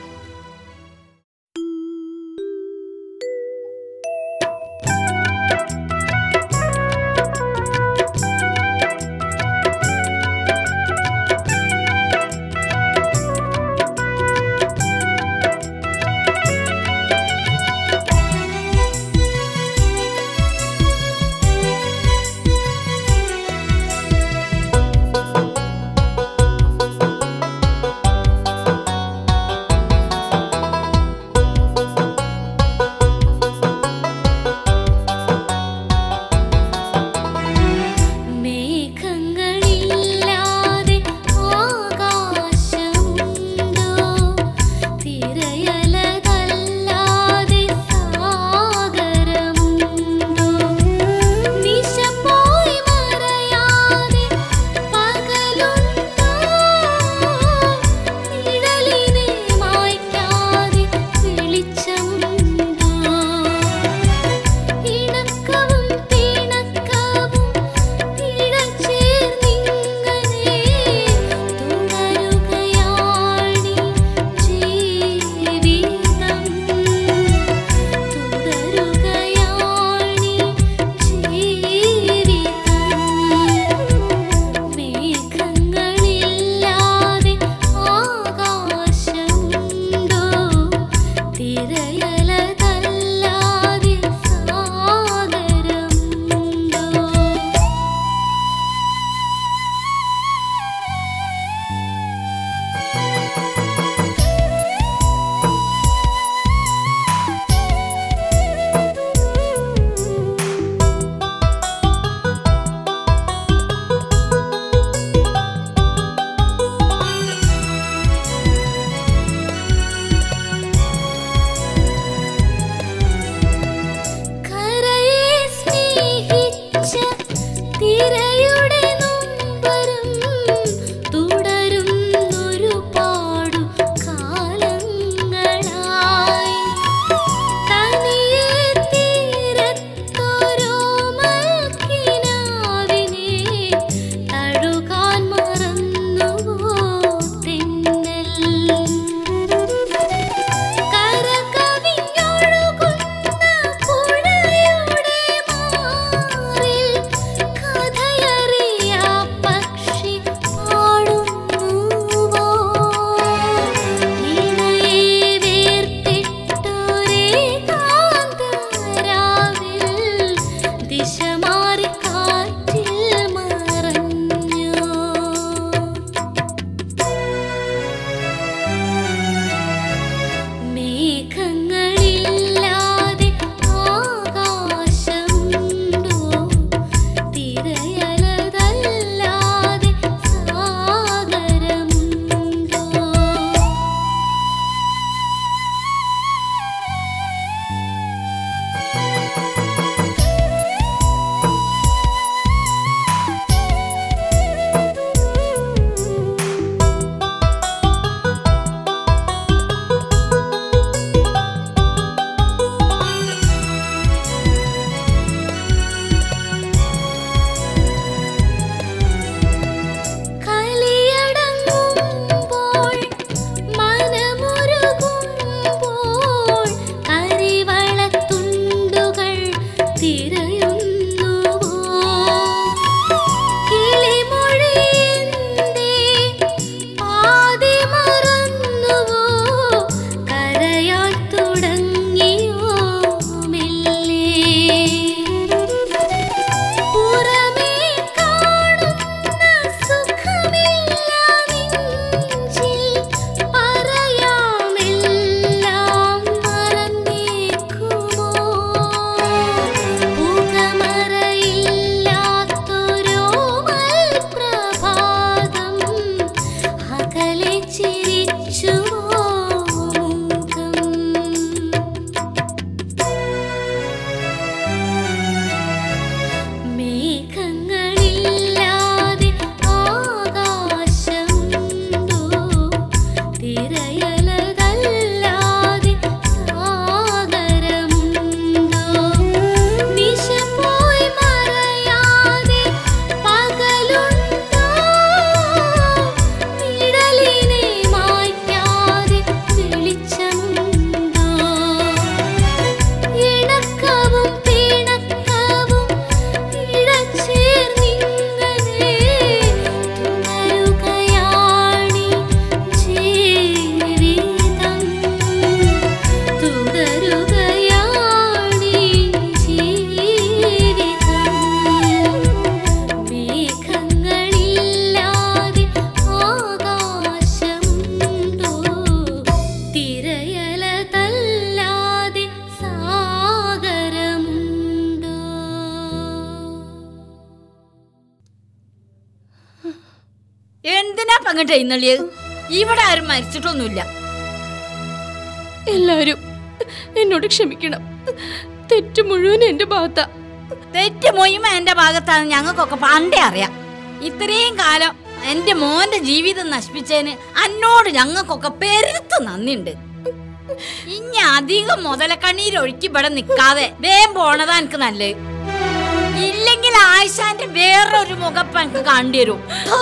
എന്തിനാ പങ്കിട്ട് എഴുന്നള്ളിയത്? ഇവിടെ ആരും മരിച്ചിട്ടൊന്നുമില്ല. എല്ലാരും എന്നോട് ക്ഷമിക്കണം. തെറ്റ് മുഴുവൻ എന്റെ ഭാഗത്താ. തെറ്റ് മുഴുവൻ എന്റെ ഭാഗത്താണ് ഞങ്ങൾക്കൊക്കെ പണ്ടേ അറിയാം. ഇത്രയും കാലം എന്റെ മോന്റെ ജീവിതം നശിപ്പിച്ചതിന് എന്നോട് ഞങ്ങൾക്കൊക്കെ പെരുത്ത് നന്ദിയുണ്ട്. ഇനി അധികം മുതലക്കണ്ണീരൊഴുക്കി ഇവിടെ നിക്കാതെ വേഗം പോണതാ എനിക്ക് നല്ലത്. ഇല്ലെങ്കിൽ ആയിഷാന്റെ വേറൊരു മുഖപ്പ് എനിക്ക് കാണേണ്ടി വരും.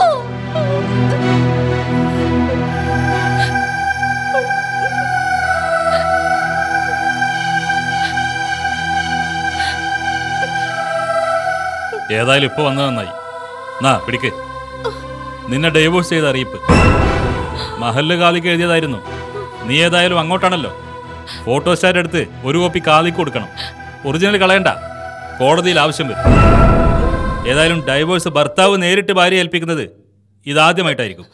ഏതായാലും ഇപ്പൊ വന്നത് നന്നായി. നാ പിടിക്ക്. നിന്നെ ഡൈവോഴ്സ് ചെയ്ത അറിയിപ്പ് മഹല്ല് കാലിക്ക് എഴുതിയതായിരുന്നു. നീ ഏതായാലും അങ്ങോട്ടാണല്ലോ. ഫോട്ടോസ്റ്റാറ്റ് എടുത്ത് ഒരു കോപ്പി കാലിക്ക് കൊടുക്കണം. ഒറിജിനൽ കളയണ്ട, കോടതിയിൽ ആവശ്യം വരും. ഏതായാലും ഡൈവോഴ്സ് ഭർത്താവ് നേരിട്ട് ഭാര്യ ഏൽപ്പിക്കുന്നത് ഇതാദ്യമായിട്ടായിരിക്കും.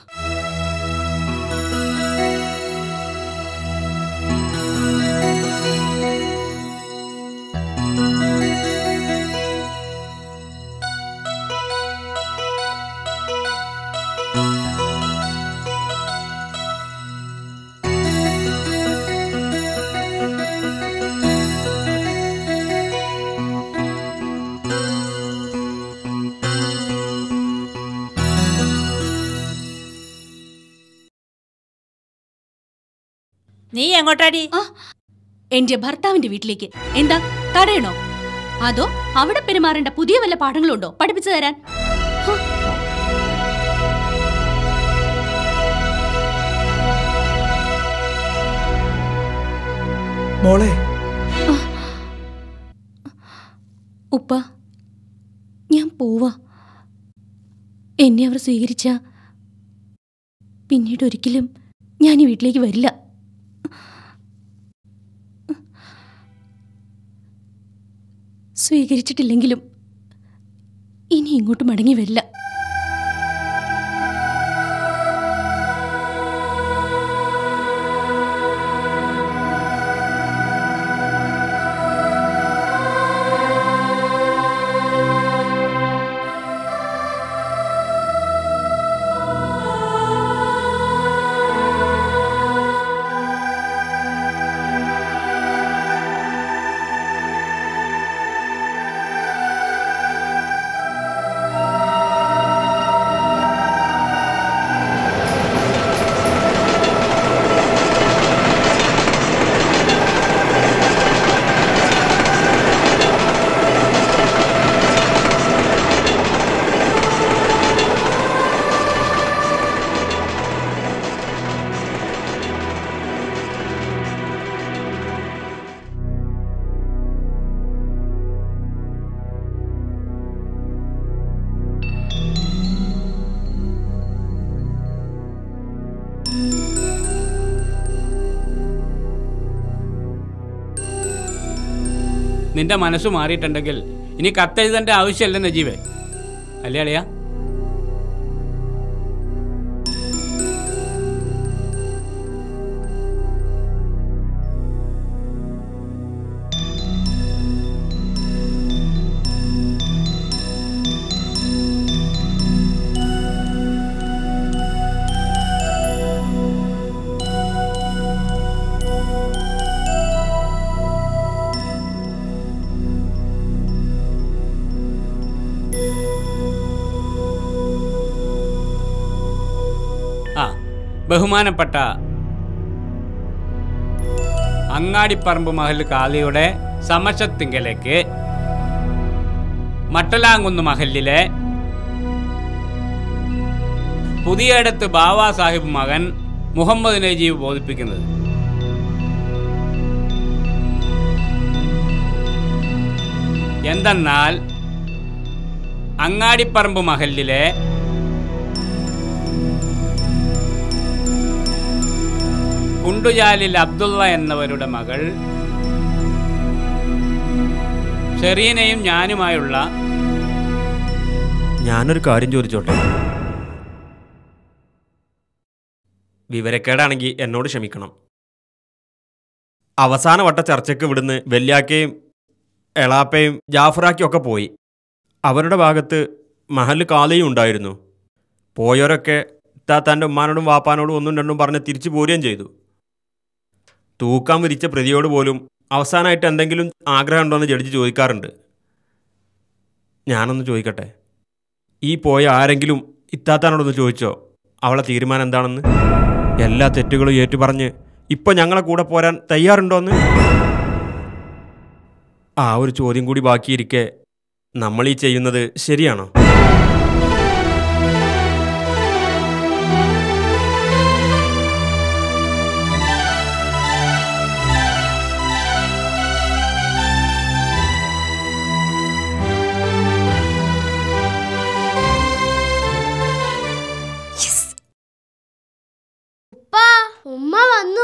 നീ എങ്ങോട്ടാടി? എന്റെ ഭർത്താവിന്റെ വീട്ടിലേക്ക്. എന്താ തടയണോ? അതോ അവിടെ പെരുമാറേണ്ട പുതിയ വല്ല പാഠങ്ങളുണ്ടോ പഠിപ്പിച്ചു തരാൻ? മോളെ, ഉപ്പ ഞാൻ പോവാ. എന്നെ അവർ സ്വീകരിച്ച പിന്നീട് ഒരിക്കലും ഞാൻ ഈ വീട്ടിലേക്ക് വരില്ല. സ്വീകരിച്ചിട്ടില്ലെങ്കിലും ഇനി ഇങ്ങോട്ട് മടങ്ങി വരില്ല. നിന്റെ മനസ്സ് മാറിയിട്ടുണ്ടെങ്കിൽ ഇനി കത്തെഴുതേണ്ട ആവശ്യമല്ല നജീബേ. അല്ലേ അളിയാ? ബഹുമാനപ്പെട്ട അങ്ങാടിപ്പറമ്പ് മഹൽ കാളിയുടെ സമക്ഷത്തിങ്കലേക്ക് മട്ടലാങ്കുന്ന് മഹലിലെ പുതിയടത്ത് ബാവാ സാഹിബ് മകൻ മുഹമ്മദ് നജീബ് ബോധിപ്പിക്കുന്നത്. എന്തെന്നാൽ അങ്ങാടിപ്പറമ്പ് മഹലിലെ കുണ്ടുചാലിൽ അബ്ദുള്ള എന്നവരുടെ മകൾ ഷെറീനയും ഞാനുമായുള്ള ഞാനൊരു കാര്യം ചോദിച്ചോട്ടെ? വിവരക്കേടാണെങ്കിൽ എന്നോട് ക്ഷമിക്കണം. അവസാന വട്ട ചർച്ചയ്ക്ക് ഇവിടുന്ന് വല്യാക്കയും എളാപ്പയും ജാഫറാക്കിയും ഒക്കെ പോയി. അവരുടെ ഭാഗത്ത് മഹൽ കാളിയും ഉണ്ടായിരുന്നു. പോയവരൊക്കെ ഇത്താത്താൻ്റെ ഉമ്മാനോടും വാപ്പാനോടും ഒന്നും രണ്ടും പറഞ്ഞ് തിരിച്ചു പോരുകയും ചെയ്തു. തൂക്കാൻ വിരിച്ച പ്രതിയോട് പോലും അവസാനമായിട്ട് എന്തെങ്കിലും ആഗ്രഹം ഉണ്ടോ എന്ന് ജഡ്ജി ചോദിക്കാറുണ്ട്. ഞാനൊന്ന് ചോദിക്കട്ടെ, ഈ പോയ ആരെങ്കിലും ഇത്താത്താനോടൊന്ന് ചോദിച്ചോ അവളെ തീരുമാനം എന്താണെന്ന്? എല്ലാ തെറ്റുകളും ഏറ്റുപറഞ്ഞ് ഇപ്പം ഞങ്ങളെ കൂടെ പോരാൻ തയ്യാറുണ്ടോയെന്ന്? ആ ഒരു ചോദ്യം കൂടി ബാക്കിയിരിക്കെ നമ്മൾ ഈ ചെയ്യുന്നത് ശരിയാണോ? ഉമ്മ വന്നു.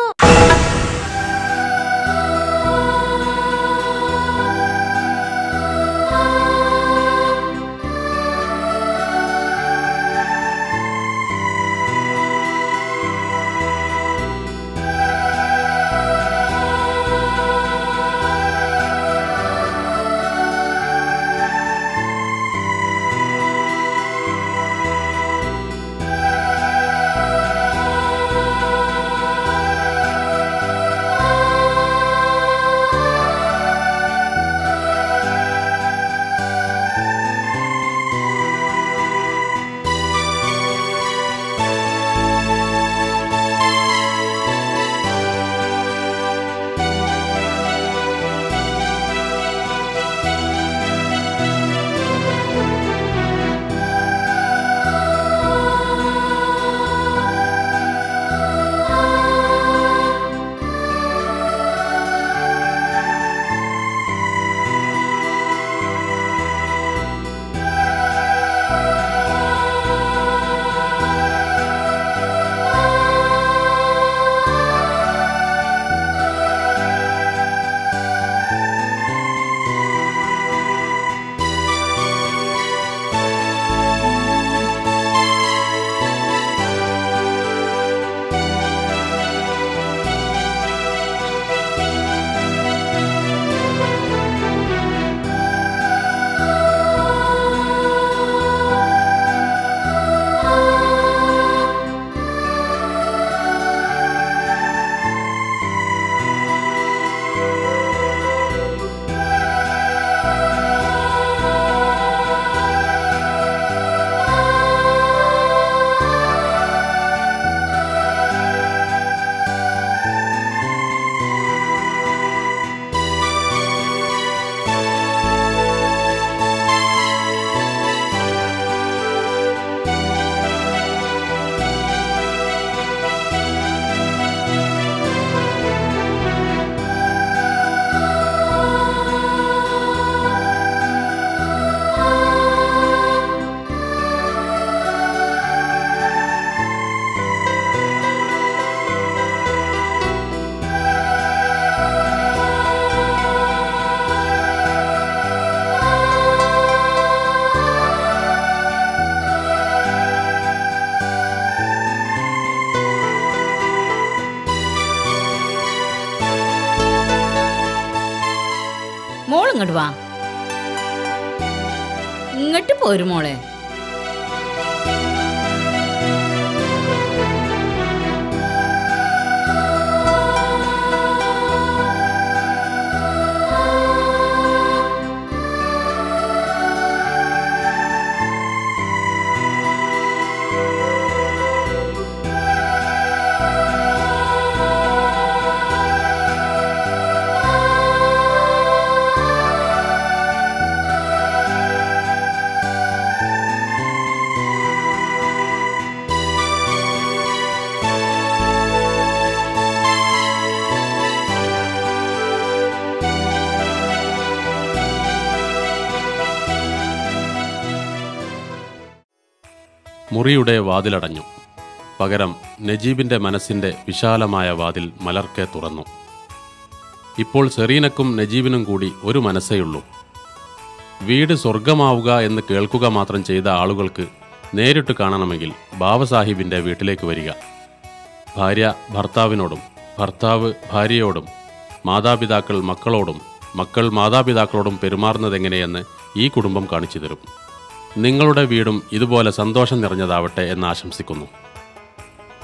ഇങ്ങോട്ട് വാ, ഇങ്ങോട്ട് പോരും മോളെ. മുറിയുടെ വാതിലടഞ്ഞു. പകരം നജീബിൻ്റെ മനസ്സിൻ്റെ വിശാലമായ വാതിൽ മലർക്കെ തുറന്നു. ഇപ്പോൾ സെറീനക്കും നജീബിനും കൂടി ഒരു മനസ്സേയുള്ളൂ. വീട് സ്വർഗമാവുക എന്ന് കേൾക്കുക മാത്രം ചെയ്ത ആളുകൾക്ക് നേരിട്ട് കാണണമെങ്കിൽ ബാബസാഹിബിൻ്റെ വീട്ടിലേക്ക് വരിക. ഭാര്യ ഭർത്താവിനോടും, ഭർത്താവ് ഭാര്യയോടും, മാതാപിതാക്കൾ മക്കളോടും, മക്കൾ മാതാപിതാക്കളോടും പെരുമാറുന്നതെങ്ങനെയെന്ന് ഈ കുടുംബം കാണിച്ചു തരും. നിങ്ങളുടെ വീടും ഇതുപോലെ സന്തോഷം നിറഞ്ഞതാവട്ടെ എന്ന് ആശംസിക്കുന്നു.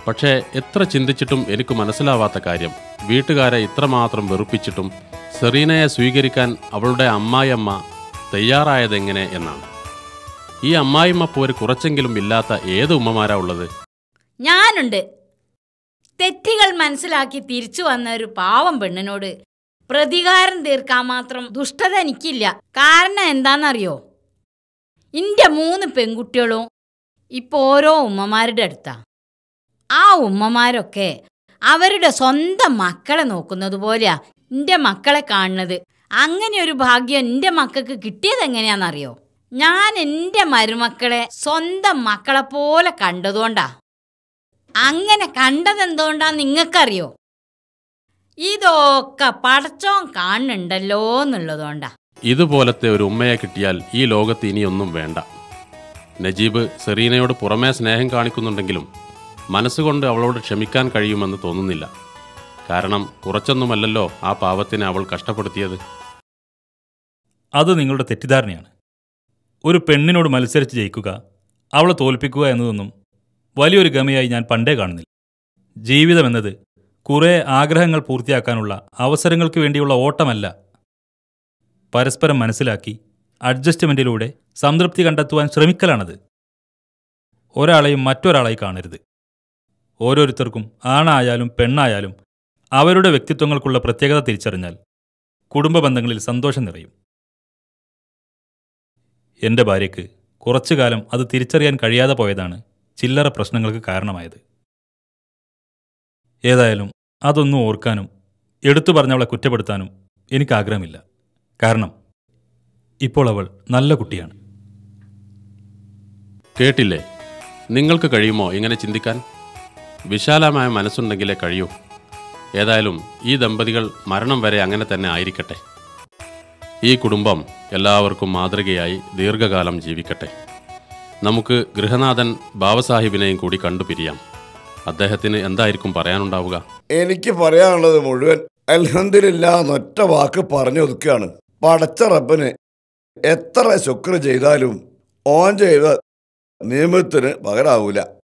പക്ഷേ എത്ര ചിന്തിച്ചിട്ടും എനിക്ക് മനസ്സിലാവാത്ത കാര്യം, വീട്ടുകാരെ ഇത്രമാത്രം വെറുപ്പിച്ചിട്ടും സെറീനയെ സ്വീകരിക്കാൻ അവളുടെ അമ്മായിയമ്മ തയ്യാറായതെങ്ങനെ എന്നാണ്. ഈ അമ്മായിയമ്മ പോര് കുറച്ചെങ്കിലും ഇല്ലാത്ത ഏത് ഉമ്മമാരാ ഉള്ളത്? ഞാനുണ്ട്. തെറ്റുകൾ മനസ്സിലാക്കി തിരിച്ചു വന്ന ഒരു പാവം പെണ്ണിനോട് പ്രതികാരം തീർക്കാൻ മാത്രം ദുഷ്ടത എനിക്കില്ല. കാരണം എന്താണെന്നറിയോ? എൻ്റെ 3 പെൺകുട്ടികളും ഇപ്പോൾ ഓരോ ഉമ്മമാരുടെ അടുത്താ. ആ ഉമ്മമാരൊക്കെ അവരുടെ സ്വന്തം മക്കളെ നോക്കുന്നത് പോലെയാ എൻ്റെ മക്കളെ കാണുന്നത്. അങ്ങനെ ഒരു ഭാഗ്യം എൻ്റെ മക്കൾക്ക് കിട്ടിയത് എങ്ങനെയാണെന്നറിയോ? ഞാൻ എൻ്റെ മരുമക്കളെ സ്വന്തം മക്കളെ പോലെ കണ്ടതുകൊണ്ടാ. അങ്ങനെ കണ്ടതെന്തുകൊണ്ടാന്ന് നിങ്ങൾക്കറിയോ? ഇതൊക്കെ പടച്ചോൻ കാണുന്നുണ്ടല്ലോ എന്നുള്ളതുകൊണ്ടാ. ഇതുപോലത്തെ ഒരു ഉമ്മയെ കിട്ടിയാൽ ഈ ലോകത്ത് ഇനിയൊന്നും വേണ്ട. നജീബ് സെറീനയോട് പുറമേ സ്നേഹം കാണിക്കുന്നുണ്ടെങ്കിലും മനസ്സുകൊണ്ട് അവളോട് ക്ഷമിക്കാൻ കഴിയുമെന്ന് തോന്നുന്നില്ല. കാരണം കുറച്ചൊന്നുമല്ലല്ലോ ആ പാവത്തിനെ അവൾ കഷ്ടപ്പെടുത്തിയത്. അത് നിങ്ങളുടെ തെറ്റിദ്ധാരണയാണ്. ഒരു പെണ്ണിനോട് മത്സരിച്ച് ജയിക്കുക, അവളെ തോൽപ്പിക്കുക എന്നതൊന്നും വലിയൊരു ഗമയായി ഞാൻ പണ്ടേ കാണുന്നില്ല. ജീവിതമെന്നത് കുറേ ആഗ്രഹങ്ങൾ പൂർത്തിയാക്കാനുള്ള അവസരങ്ങൾക്ക് വേണ്ടിയുള്ള ഓട്ടമല്ല. പരസ്പരം മനസ്സിലാക്കി അഡ്ജസ്റ്റ്മെൻറ്റിലൂടെ സംതൃപ്തി കണ്ടെത്തുവാൻ ശ്രമിക്കലാണത്. ഒരാളെയും മറ്റൊരാളായി കാണരുത്. ഓരോരുത്തർക്കും ആണായാലും പെണ്ണായാലും അവരുടെ വ്യക്തിത്വങ്ങൾക്കുള്ള പ്രത്യേകത തിരിച്ചറിഞ്ഞാൽ കുടുംബ ബന്ധങ്ങളിൽ സന്തോഷം നിറയും. എൻ്റെ ഭാര്യയ്ക്ക് കുറച്ചു കാലം അത് തിരിച്ചറിയാൻ കഴിയാതെ പോയതാണ് ചില്ലറ പ്രശ്നങ്ങൾക്ക് കാരണമായത്. ഏതായാലും അതൊന്നും ഓർക്കാനും എടുത്തു പറഞ്ഞവളെ കുറ്റപ്പെടുത്താനും എനിക്ക് ആഗ്രഹമില്ല. കാരണം ഇപ്പോൾ അവൾ നല്ല കുട്ടിയാണ്. കേട്ടില്ലേ? നിങ്ങൾക്ക് കഴിയുമോ ഇങ്ങനെ ചിന്തിക്കാൻ? വിശാലമായ മനസ്സുണ്ടെങ്കിലേ കഴിയൂ. ഏതായാലും ഈ ദമ്പതികൾ മരണം വരെ അങ്ങനെ തന്നെ ആയിരിക്കട്ടെ. ഈ കുടുംബം എല്ലാവർക്കും മാതൃകയായി ദീർഘകാലം ജീവിക്കട്ടെ. നമുക്ക് ഗൃഹനാഥൻ ബാബസാഹിബിനെയും കൂടി കണ്ടുപിരിയാം. അദ്ദേഹത്തിന് എന്തായിരിക്കും പറയാനുണ്ടാവുക? എനിക്ക് പറയാനുള്ളത് മുഴുവൻ അൽഹംദുലില്ലാ എന്നൊറ്റ വാക്ക് പറഞ്ഞൊതുക്കുകയാണ്. പടച്ച റബ്ബിന് എത്ര ശുക്ർ ചെയ്താലും ഓൻ ചെയ്ത നിയമത്തിന് പകരാവൂല.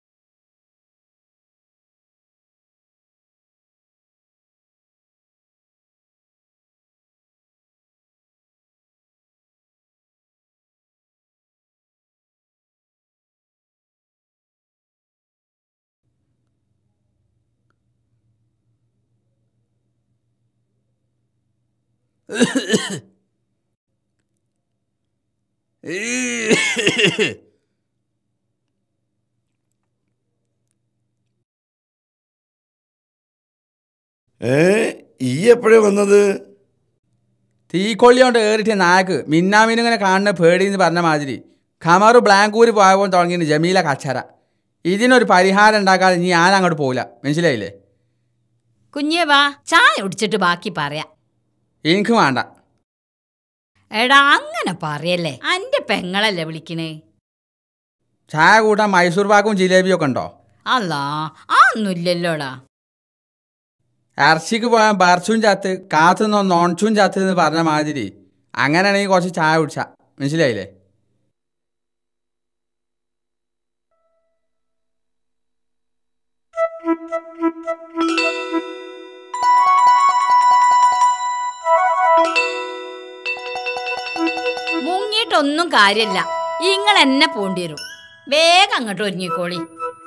ഈ എപ്പോഴേ വന്നത്? തീക്കൊള്ളിയോണ്ട് ഏറിട്ട് നായക്ക് മിന്നാമിനിങ്ങനെ കാണുന്ന പേടിയെന്ന് പറഞ്ഞ മാതിരി ഖമറ് ബ്ലാങ്കൂര് പോയപ്പോൾ തുടങ്ങിയിട്ട് ജമീല കച്ചറ. ഇതിനൊരു പരിഹാരം ഉണ്ടാക്കാതെ നീ ആരങ്ങോട്ട് പോവില്ല. മനസ്സിലായില്ലേ? കുഞ്ഞേ വാ, ചായ കുടിച്ചിട്ട് ബാക്കി പറയാം. എനിക്ക് വേണ്ട. എടാ അങ്ങനെ പറയല്ലേ, എൻ്റെ പെങ്ങളല്ലേ വിളിക്കണേ. ചായ കൂട്ടാൻ മൈസൂർ പാക്കും ജിലേബിയൊക്കെ ഉണ്ടോ? അല്ലാ, അതൊന്നുമില്ലല്ലോടാ. ഇറച്ചിക്ക് പോയാൽ ബർച്ചും ചാത്ത് കാത്തുനിന്നോ നോൺച്ചും ചാത്ത് എന്ന് പറഞ്ഞ മാതിരി അങ്ങനെയാണെങ്കിൽ കുറച്ച് ചായ കുടിച്ച. മനസ്സിലായില്ലേ? മുങ്ങിയിട്ടൊന്നും കാര്യമില്ല. നിങ്ങൾ എന്നെ പോണ്ടി വരും. വേഗം അങ്ങോട്ട് ഒരുങ്ങിക്കോളി.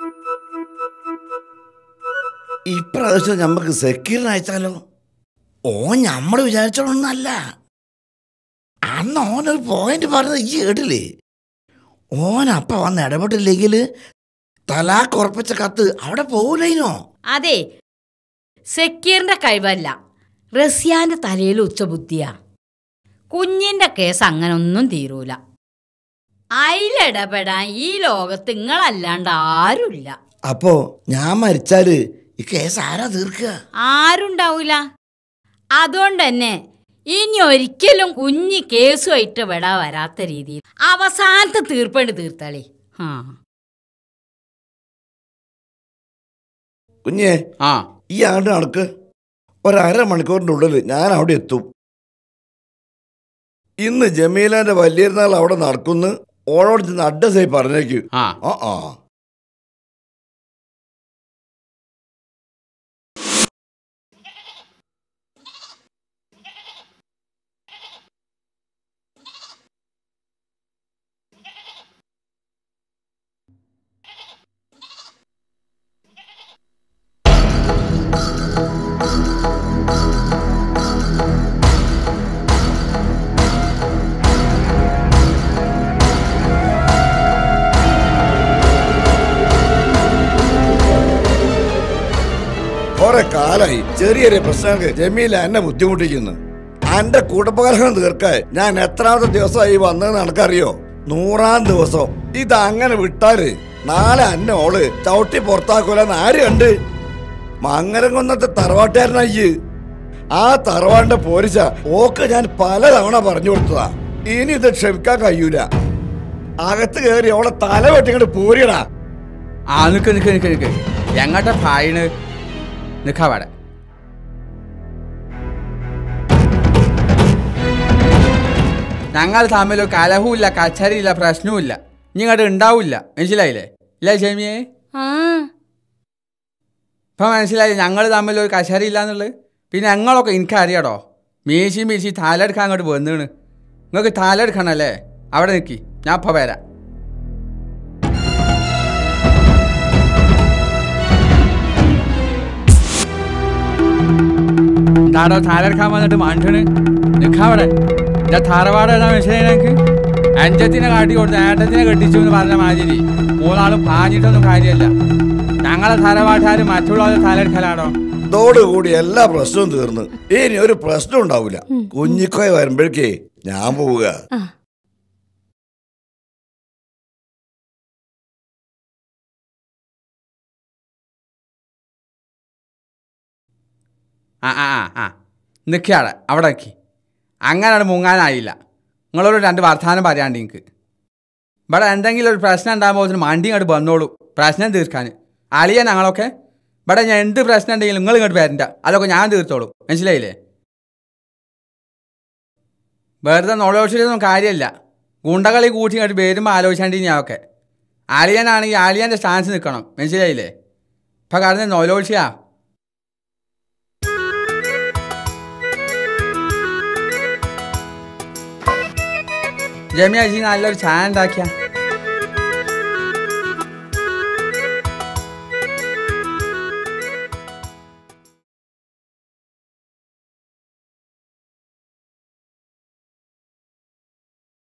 ഇപ്രാവശ്യം നമുക്ക് സെക്യൂരിന് അയച്ചാലോ? നമ്മൾ വിചാരിച്ചോളൊന്നല്ല. അന്ന് ഓനൊരു പോയിന്റ് പറഞ്ഞത് ഈ കേട്ടില്ലേ? ഓനപ്പ വന്ന് ഇടപെട്ടില്ലെങ്കിൽ തലാക്ക് ഉറപ്പിച്ച കത്ത് അവിടെ പോകൂലോ? അതെ, സെക്യൂറിന്റെ കഴിവല്ല, റസിയാന്റെ തലയിൽ ഉച്ചബുദ്ധിയാ. കുഞ്ഞിന്റെ കേസ് അങ്ങനെ ഒന്നും തീരൂല. അതിലിടപെടാൻ ഈ ലോകത്ത് നിങ്ങളല്ലാണ്ട് ആരുമില്ല. അപ്പോ ഞാൻ മരിച്ചാല് ഈ കേസ് ആരാ തീർക്കുക? ആരുണ്ടാവൂല. അതുകൊണ്ട് തന്നെ ഇനി ഒരിക്കലും കുഞ്ഞി കേസുമായിട്ട് വിടാ വരാത്ത രീതിയിൽ അവസാനത്തെ തീർപ്പേണ്ടി തീർത്താളി. കുഞ്ഞേ, ഈ ആണ്ട് നടക്ക്. 1.5 മണിക്കൂറിൻ്റെ ഉള്ളിൽ ഞാൻ അവിടെ എത്തും. ഇന്ന് ജമീലാന്റെ വലിയൊരുനാൾ അവിടെ നടക്കുന്നു. ഓളോട് ചെന്ന് അഡ്രസ്സായി പറഞ്ഞേക്കൂ. കുറെ കാലായി ചെറിയ ചെറിയ പ്രശ്നങ്ങൾക്ക് ജമീല എന്നെ ബുദ്ധിമുട്ടിക്കുന്നു. എന്റെ കുടുംബകലഹം തീർക്കാൻ ഞാൻ എത്രാമത്തെ ദിവസമായി വന്നതെന്ന് എനിക്കറിയോ? 100-ാം ദിവസം. ഇത് അങ്ങനെ വിട്ടാല് നാളെ അന്നെ ഓള് ചവിട്ടി പുറത്താക്കൂലെന്ന് ആര് കണ്ട്? മങ്ങരം കൊന്നത്തെ തറവാട്ടുകാരനായി. ആ തറവാടിന്റെ പോരിച്ച ഓക്ക് ഞാൻ പലതവണ പറഞ്ഞു കൊടുത്തതാ. ഇനി ഇത് ക്ഷമിക്കാൻ കഴിയൂല. അകത്ത് കയറി ഓളെ തല വെട്ടിങ്ങോട്ട് പോരിയടാ. ആ നിക്ക് നിക്ക് നിക്ക് നിക്ക് എങ്ങോട്ടാ പായണ്? നിക്കാവാടെ. ഞങ്ങൾ തമ്മിൽ കലഹവുമില്ല, കച്ചറിയില്ല, പ്രശ്നവുമില്ല. ഇങ്ങോട്ട് ഉണ്ടാവില്ല. മനസ്സിലായില്ലേ? ഇല്ല ഷെമിയെ? ഇപ്പൊ മനസ്സിലായി ഞങ്ങൾ തമ്മിൽ ഒരു കച്ചറിയില്ല എന്നുള്ളത്. പിന്നെ ഞങ്ങളൊക്കെ എനിക്കറിയാടോ. മീശി താലെടുക്കാൻ അങ്ങോട്ട് വന്നിണ്. നിങ്ങൾക്ക് താലെടുക്കണല്ലേ? അവിടെ നിൽക്കി, ഞാൻ ഇപ്പൊ വരാം. എന്താടോ താലെടുക്കാൻ വന്നിട്ട് മാണ്ടണ്? നിൽക്കാവിടെ. എൻ്റെ തറവാട് ഏതാ മനസ്സിലായി എനിക്ക്? അഞ്ചത്തിനെ കാട്ടി കൊടുത്ത് ഏട്ടത്തിനെ കെട്ടിച്ചു എന്ന് പറഞ്ഞ മാതിരി മൂന്നാളും പാഞ്ഞിട്ടൊന്നും കാര്യമല്ല. ഞങ്ങളെ തറവാട്ടുകാർ മറ്റുള്ളവരെ താലെടുക്കലാണോ? ഇതോടുകൂടി എല്ലാ പ്രശ്നവും തീർന്ന് ഇനി ഒരു പ്രശ്നം ഉണ്ടാവില്ല. കുഞ്ഞിക്കോയ വരുമ്പോഴേക്കേ ഞാൻ പോവുക. നിൽക്കുകയാണ് അവിടെ നിൽക്കി. അങ്ങനെയാണ് മുങ്ങാനായില്ല. നിങ്ങളോട് 2 വർത്തമാനം പറയാണ്ട് എനിക്ക്. ഇവിടെ എന്തെങ്കിലും ഒരു പ്രശ്നം ഉണ്ടാകുമ്പോൾ മണ്ടി ഇങ്ങോട്ട് വന്നോളൂ പ്രശ്നം തീർക്കാൻ. അളിയാ ഞങ്ങളൊക്കെ ഇവിടെ ഞാൻ എന്ത് പ്രശ്നം ഉണ്ടെങ്കിലും നിങ്ങൾ ഇങ്ങോട്ട് വരണ്ട. അതൊക്കെ ഞാൻ തീർത്തോളൂ. മനസ്സിലായില്ലേ? വെറുതെ നോളോഷിച്ചൊന്നും കാര്യമില്ല. ഗുണ്ടകളി കൂട്ടി ഇങ്ങോട്ട് വരുമ്പോൾ ആലോചിച്ചാണ്ടി ഞാനൊക്കെ. അളിയനാണെങ്കിൽ അളിയൻ്റെ സ്റ്റാൻസ് നിൽക്കണം. മനസ്സിലായില്ലേ? ഇപ്പം കടന്ന് നോലോഷിയാ. ജമിയാജി നല്ലൊരു ചായ ഉണ്ടാക്കിയ